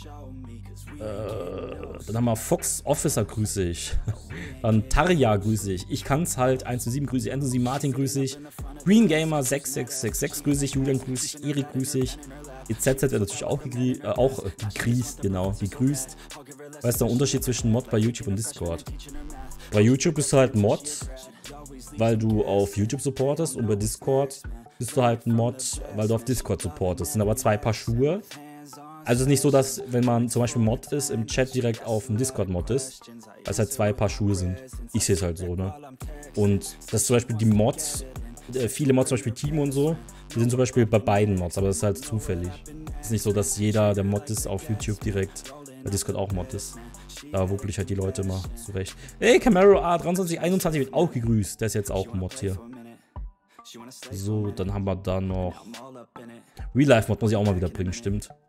[SPEAKER 1] Dann haben wir Fox Officer, grüße ich. Dann Tarja, grüße ich. Ich kann's halt, 1:7 grüße ich. 1:7 Martin, grüße ich. Green Gamer 6666 grüße ich. Julian grüße ich. Erik grüße ich. EZZ wird natürlich auch gegrüßt, genau, gegrüßt. Was ist der Unterschied zwischen Mod bei YouTube und Discord? Bei YouTube bist du halt Mod, weil du auf YouTube supportest, und bei Discord bist du halt ein Mod, weil du auf Discord supportest. Das sind aber 2 Paar Schuhe. Also es ist nicht so, dass, wenn man zum Beispiel Mod ist, im Chat direkt auf dem Discord-Mod ist, weil es halt 2 Paar Schuhe sind. Ich sehe es halt so, ne? Und das ist zum Beispiel die Mods, viele Mods, zum Beispiel Timo und so, die sind zum Beispiel bei beiden Mods, aber das ist halt zufällig. Es ist nicht so, dass jeder, der Mod ist, auf YouTube direkt bei Discord auch Mod ist. Da wuppel ich halt die Leute mal zurecht. Hey, Camaro A2321 wird auch gegrüßt. Der ist jetzt auch Mod hier. So, dann haben wir da noch Real Life Mod, muss ich auch mal wieder bringen, stimmt.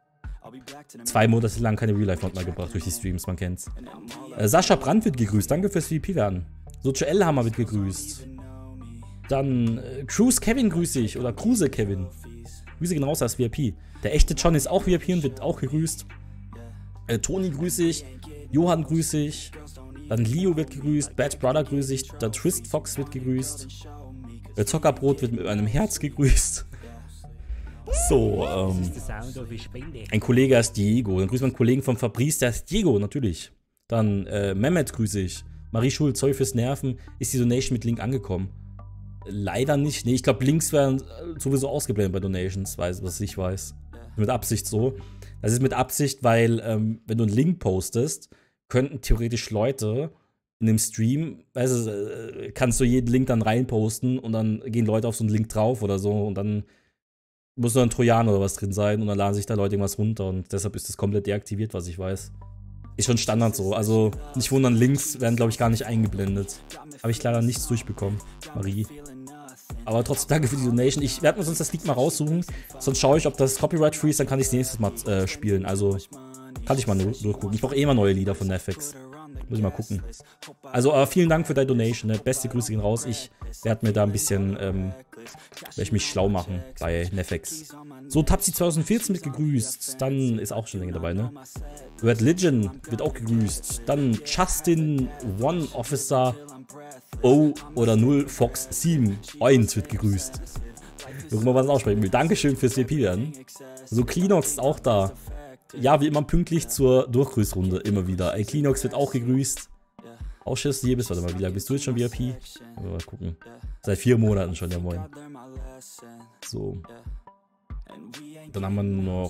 [SPEAKER 1] 2 Monate lang keine Real-Life-Mod mehr gebracht durch die Streams, man kennt's. Sascha Brandt wird gegrüßt, danke fürs VP werden. Socho Elhammer wird gegrüßt. Dann Cruise Kevin grüße ich, oder Kruse Kevin. Grüße gehen raus als VIP. Der echte John ist auch VIP und wird auch gegrüßt. Toni grüße ich, Johann grüße ich. Dann Leo wird gegrüßt, Bad Brother grüße ich, der Twist Fox wird gegrüßt. Zockerbrot wird mit einem Herz gegrüßt. So, ein Kollege ist Diego. Dann grüßt man einen Kollegen vom Fabrice, der ist Diego, natürlich. Dann Mehmet grüße ich. Marie Schulz, sorry fürs Nerven. Ist die Donation mit Link angekommen? Leider nicht. Nee, ich glaube, Links werden sowieso ausgeblendet bei Donations, was ich weiß. Mit Absicht so. Das ist mit Absicht, weil, wenn du einen Link postest, könnten theoretisch Leute in dem Stream, weißt du, kannst du jeden Link dann reinposten und dann gehen Leute auf so einen Link drauf oder so und dann muss nur ein Trojaner oder was drin sein und dann laden sich da Leute irgendwas runter und deshalb ist das komplett deaktiviert, was ich weiß. Ist schon Standard so, also nicht wundern, Links werden glaube ich gar nicht eingeblendet. Habe ich leider nichts durchbekommen, Marie. Aber trotzdem danke für die Donation. Ich werde mir sonst das Lied mal raussuchen, sonst schaue ich, ob das Copyright-free ist, dann kann ich es nächstes Mal spielen, also kann ich mal durchgucken. Ich brauche eh mal neue Lieder von Netflix. Muss ich mal gucken. Also vielen Dank für deine Donation, ne? Beste Grüße gehen raus. Ich werde mir da ein bisschen, werde ich mich schlau machen bei Netflix. So, Tapsi 2014 wird gegrüßt. Dann ist auch schon länger dabei, ne? Red Legion wird auch gegrüßt. Dann Justin One Officer O oder 0 Fox 7 Oins wird gegrüßt. Gucken wir mal, was aussprechen will. Dankeschön fürs VP werden. So, Klinox ist auch da. Ja, wie immer pünktlich zur Durchgrüßrunde, immer wieder. Ey, Klinox wird auch gegrüßt. Ausschuss hier bist, warte mal, wie lange bist du jetzt schon VIP? Mal gucken. Seit 4 Monaten schon, ja moin. So. Dann haben wir noch,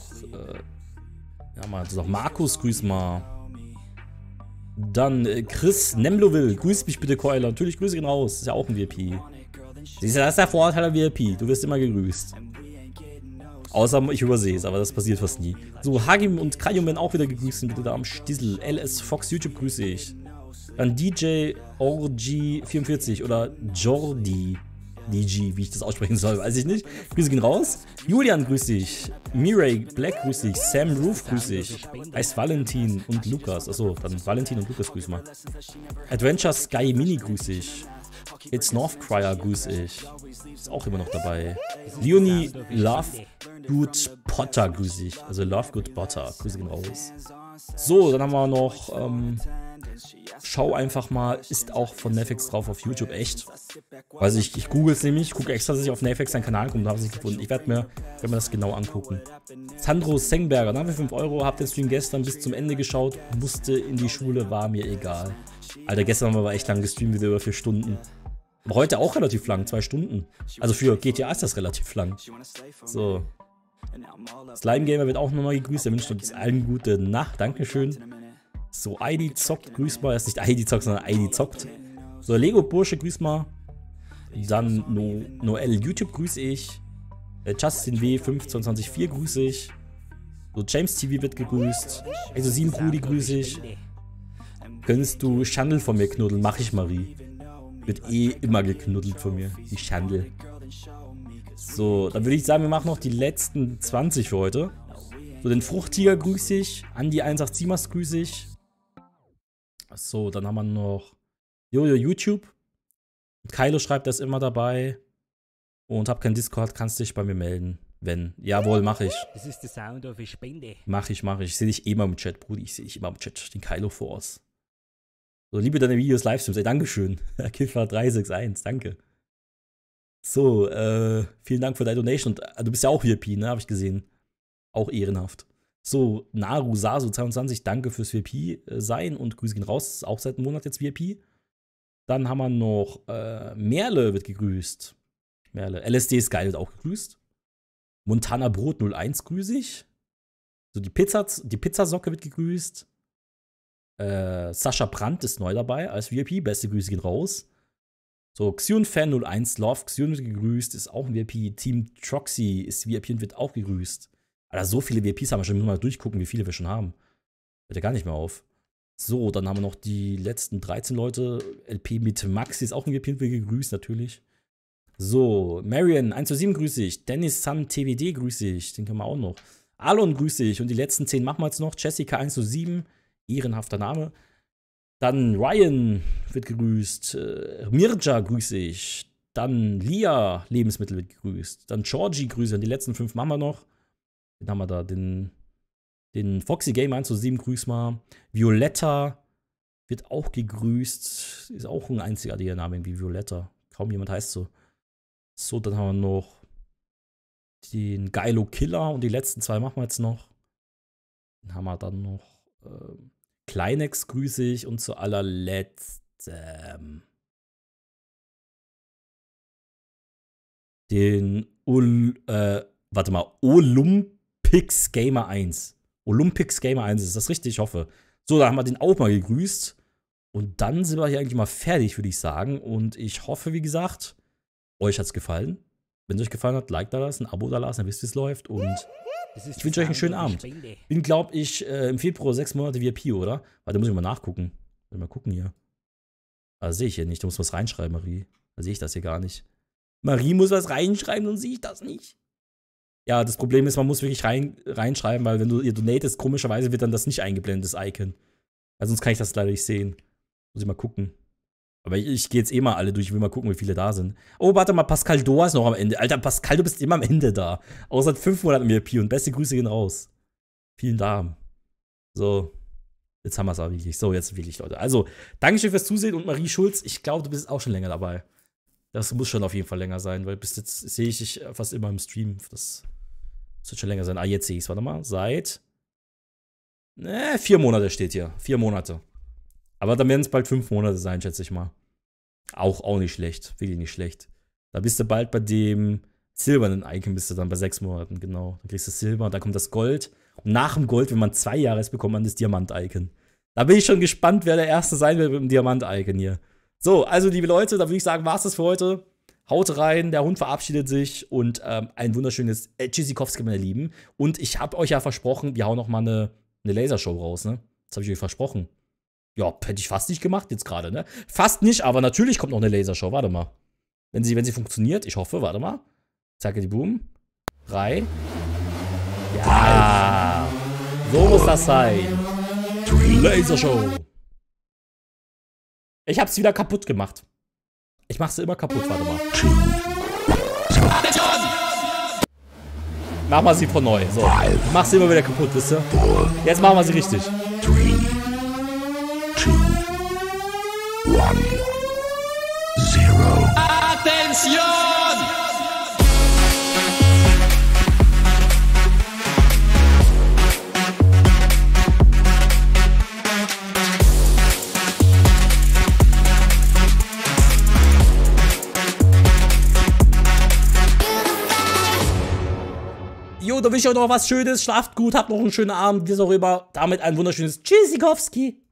[SPEAKER 1] Markus, grüß mal. Dann Chris Nemloville, grüß mich bitte, Keuler. Natürlich, Grüße gehen raus, ist ja auch ein VIP. Siehst du, das ist der Vorteil der VIP, du wirst immer gegrüßt. Außer ich übersehe es, aber das passiert fast nie. So, Hagim und Kayum werden auch wieder gegrüßt, sind bitte da am Stissel. LS Fox YouTube grüße ich. Dann DJ Orgi44 oder Jordi DG, wie ich das aussprechen soll, weiß ich nicht. Grüße gehen raus. Julian grüße ich. Mirai Black grüße ich. Sam Roof grüße ich. Ice Valentin und Lukas. Achso, dann Valentin und Lukas grüße mal. Adventure Sky Mini grüße ich. It's Northcrier grüße ich. Ist auch immer noch dabei. Leonie Lovegood Potter grüße ich. Also Lovegood Potter. Grüße gehen raus. So, dann haben wir noch, schau einfach mal, ist auch von Netflix drauf auf YouTube, echt. Also ich google es nämlich, gucke extra, dass ich auf Netflix seinen Kanal komme, da habe ich es nicht gefunden. Ich werde mir das genau angucken. Sandro Sengberger, danke für 5 Euro, hab den Stream gestern bis zum Ende geschaut, musste in die Schule, war mir egal. Alter, gestern haben wir aber echt lang gestreamt, wieder über 4 Stunden. Aber heute auch relativ lang, 2 Stunden. Also für GTA ist das relativ lang. So. Slime Gamer wird auch nochmal gegrüßt, er wünscht uns allen gute Nacht, dankeschön. So, ID zockt, grüß mal. Er ist nicht ID zockt, sondern ID zockt. So, Lego Bursche, grüß mal. Dann Noel YouTube grüße ich. Justin W. 5224 grüße ich. So, James TV wird gegrüßt. Also 7 Brudi grüße ich. Könntest du Schandel von mir knuddeln? Mach ich, Marie. Wird eh immer geknuddelt von mir. Die Schandel. So, dann würde ich sagen, wir machen noch die letzten 20 für heute. So, den Fruchttiger grüße ich. Andi 187 grüße ich. So, dann haben wir noch Jojo YouTube. Kylo schreibt, er ist immer dabei. Und hab kein Discord, kannst dich bei mir melden, wenn. Jawohl, mache ich.
[SPEAKER 4] Das ist der Sound of a Spende.
[SPEAKER 1] Mach ich. Ich sehe dich immer im Chat, Brudi. Ich sehe dich immer im Chat. Den Kylo Force. So, liebe deine Videos, Livestreams. Ey, Dankeschön. Kiffer 361, danke. So, vielen Dank für deine Donation. Und du bist ja auch VIP, ne? Habe ich gesehen. Auch ehrenhaft. So, Naru Sasu 22, danke fürs VIP sein und Grüße gehen raus. Ist auch seit einem Monat jetzt VIP. Dann haben wir noch Merle wird gegrüßt. Merle. LSD ist geil, wird auch gegrüßt. Montana Brot 01 grüße ich. So, die Pizzasocke wird gegrüßt. Sascha Brandt ist neu dabei als VIP. Beste Grüße gehen raus. So, Xion-Fan 01 Love. Xion wird gegrüßt, ist auch ein VIP. Team Troxy ist VIP und wird auch gegrüßt. Alter, so viele VIPs haben wir schon. Wir müssen mal durchgucken, wie viele wir schon haben. Hört ja gar nicht mehr auf. So, dann haben wir noch die letzten 13 Leute. LP mit Maxi ist auch ein VIP und wird gegrüßt, natürlich. So, Marian 127 grüße ich. Dennis Sun TWD grüße ich. Den können wir auch noch. Alon, grüß dich. Und die letzten 10 machen wir jetzt noch. Jessica 107, ehrenhafter Name. Dann Ryan wird gegrüßt. Mirja, grüß dich. Dann Lia, Lebensmittel wird gegrüßt. Dann Georgie, Grüße. Und die letzten 5 machen wir noch. Den haben wir da, den Foxy Game 107, grüß mal. Violetta wird auch gegrüßt. Ist auch ein einzigartiger Name, irgendwie Violetta. Kaum jemand heißt so. So, dann haben wir noch den Geilo Killer und die letzten 2 machen wir jetzt noch. Dann haben wir dann noch Kleinex, grüße ich. Und zu allerletzt den Olympix Gamer 1. Olympix Gamer 1, ist das richtig? Ich hoffe. So, da haben wir den auch mal gegrüßt. Und dann sind wir hier eigentlich mal fertig, würde ich sagen. Und ich hoffe, wie gesagt, euch hat es gefallen. Wenn es euch gefallen hat, Like da lassen, ein Abo da lassen, dann wisst ihr, wie es läuft. Und ich wünsche euch einen schönen Abend. Bin, glaube ich, im Februar 6 Monate VIP, oder? Warte, muss ich mal nachgucken. Mal gucken hier. Also sehe ich hier nicht. Da muss was reinschreiben, Marie. Da sehe ich das hier gar nicht. Marie muss was reinschreiben, dann sehe ich das nicht. Ja, das Problem ist, man muss wirklich reinschreiben, weil wenn du ihr donatest, komischerweise wird dann das nicht eingeblendet, das Icon. Also sonst kann ich das leider nicht sehen. Muss ich mal gucken. Aber ich gehe jetzt eh mal alle durch, ich will mal gucken, wie viele da sind. Oh, warte mal, Pascal Doa ist noch am Ende. Alter, Pascal, du bist immer am Ende da. Auch seit 5 Monaten VIP und beste Grüße gehen raus. Vielen Dank. So, jetzt haben wir es auch wirklich. So, jetzt wirklich, Leute. Also, Dankeschön fürs Zusehen und Marie Schulz, ich glaube, du bist auch schon länger dabei. Das muss schon auf jeden Fall länger sein, weil bis jetzt sehe ich dich fast immer im Stream. Das wird schon länger sein. Ah, jetzt sehe ich es. Warte mal. Seit 4 Monate steht hier. 4 Monate. Aber dann werden es bald 5 Monate sein, schätze ich mal. Auch nicht schlecht. Wirklich nicht schlecht. Da bist du bald bei dem silbernen Icon, bist du dann bei 6 Monaten, genau. Dann kriegst du Silber, dann kommt das Gold. Und nach dem Gold, wenn man 2 Jahre ist, bekommt man das Diamant-Icon. Da bin ich schon gespannt, wer der Erste sein wird mit dem Diamant-Icon hier. So, also liebe Leute, da würde ich sagen, war's das für heute. Haut rein, der Hund verabschiedet sich und ein wunderschönes Tschüssikowski, meine Lieben. Und ich habe euch ja versprochen, wir hauen noch mal eine Lasershow raus, ne? Das habe ich euch versprochen. Ja, hätte ich fast nicht gemacht jetzt gerade, ne? Fast nicht, aber natürlich kommt noch eine Lasershow. Warte mal. Wenn sie funktioniert, ich hoffe, warte mal. Zacke die Boom. 3. Ja. So muss das sein. Lasershow. Ich hab's wieder kaputt gemacht. Ich mach sie immer kaputt, warte mal. Machen wir sie von neu. So. Ich mach sie immer wieder kaputt, wisst ihr? Jetzt machen wir sie richtig.
[SPEAKER 9] 3, 2, 1, 0.
[SPEAKER 3] Attention!
[SPEAKER 1] Jo, da wünsche ich euch noch was Schönes. Schlaft gut, habt noch einen schönen Abend. Wie auch immer. Damit ein wunderschönes Tschüssikowski.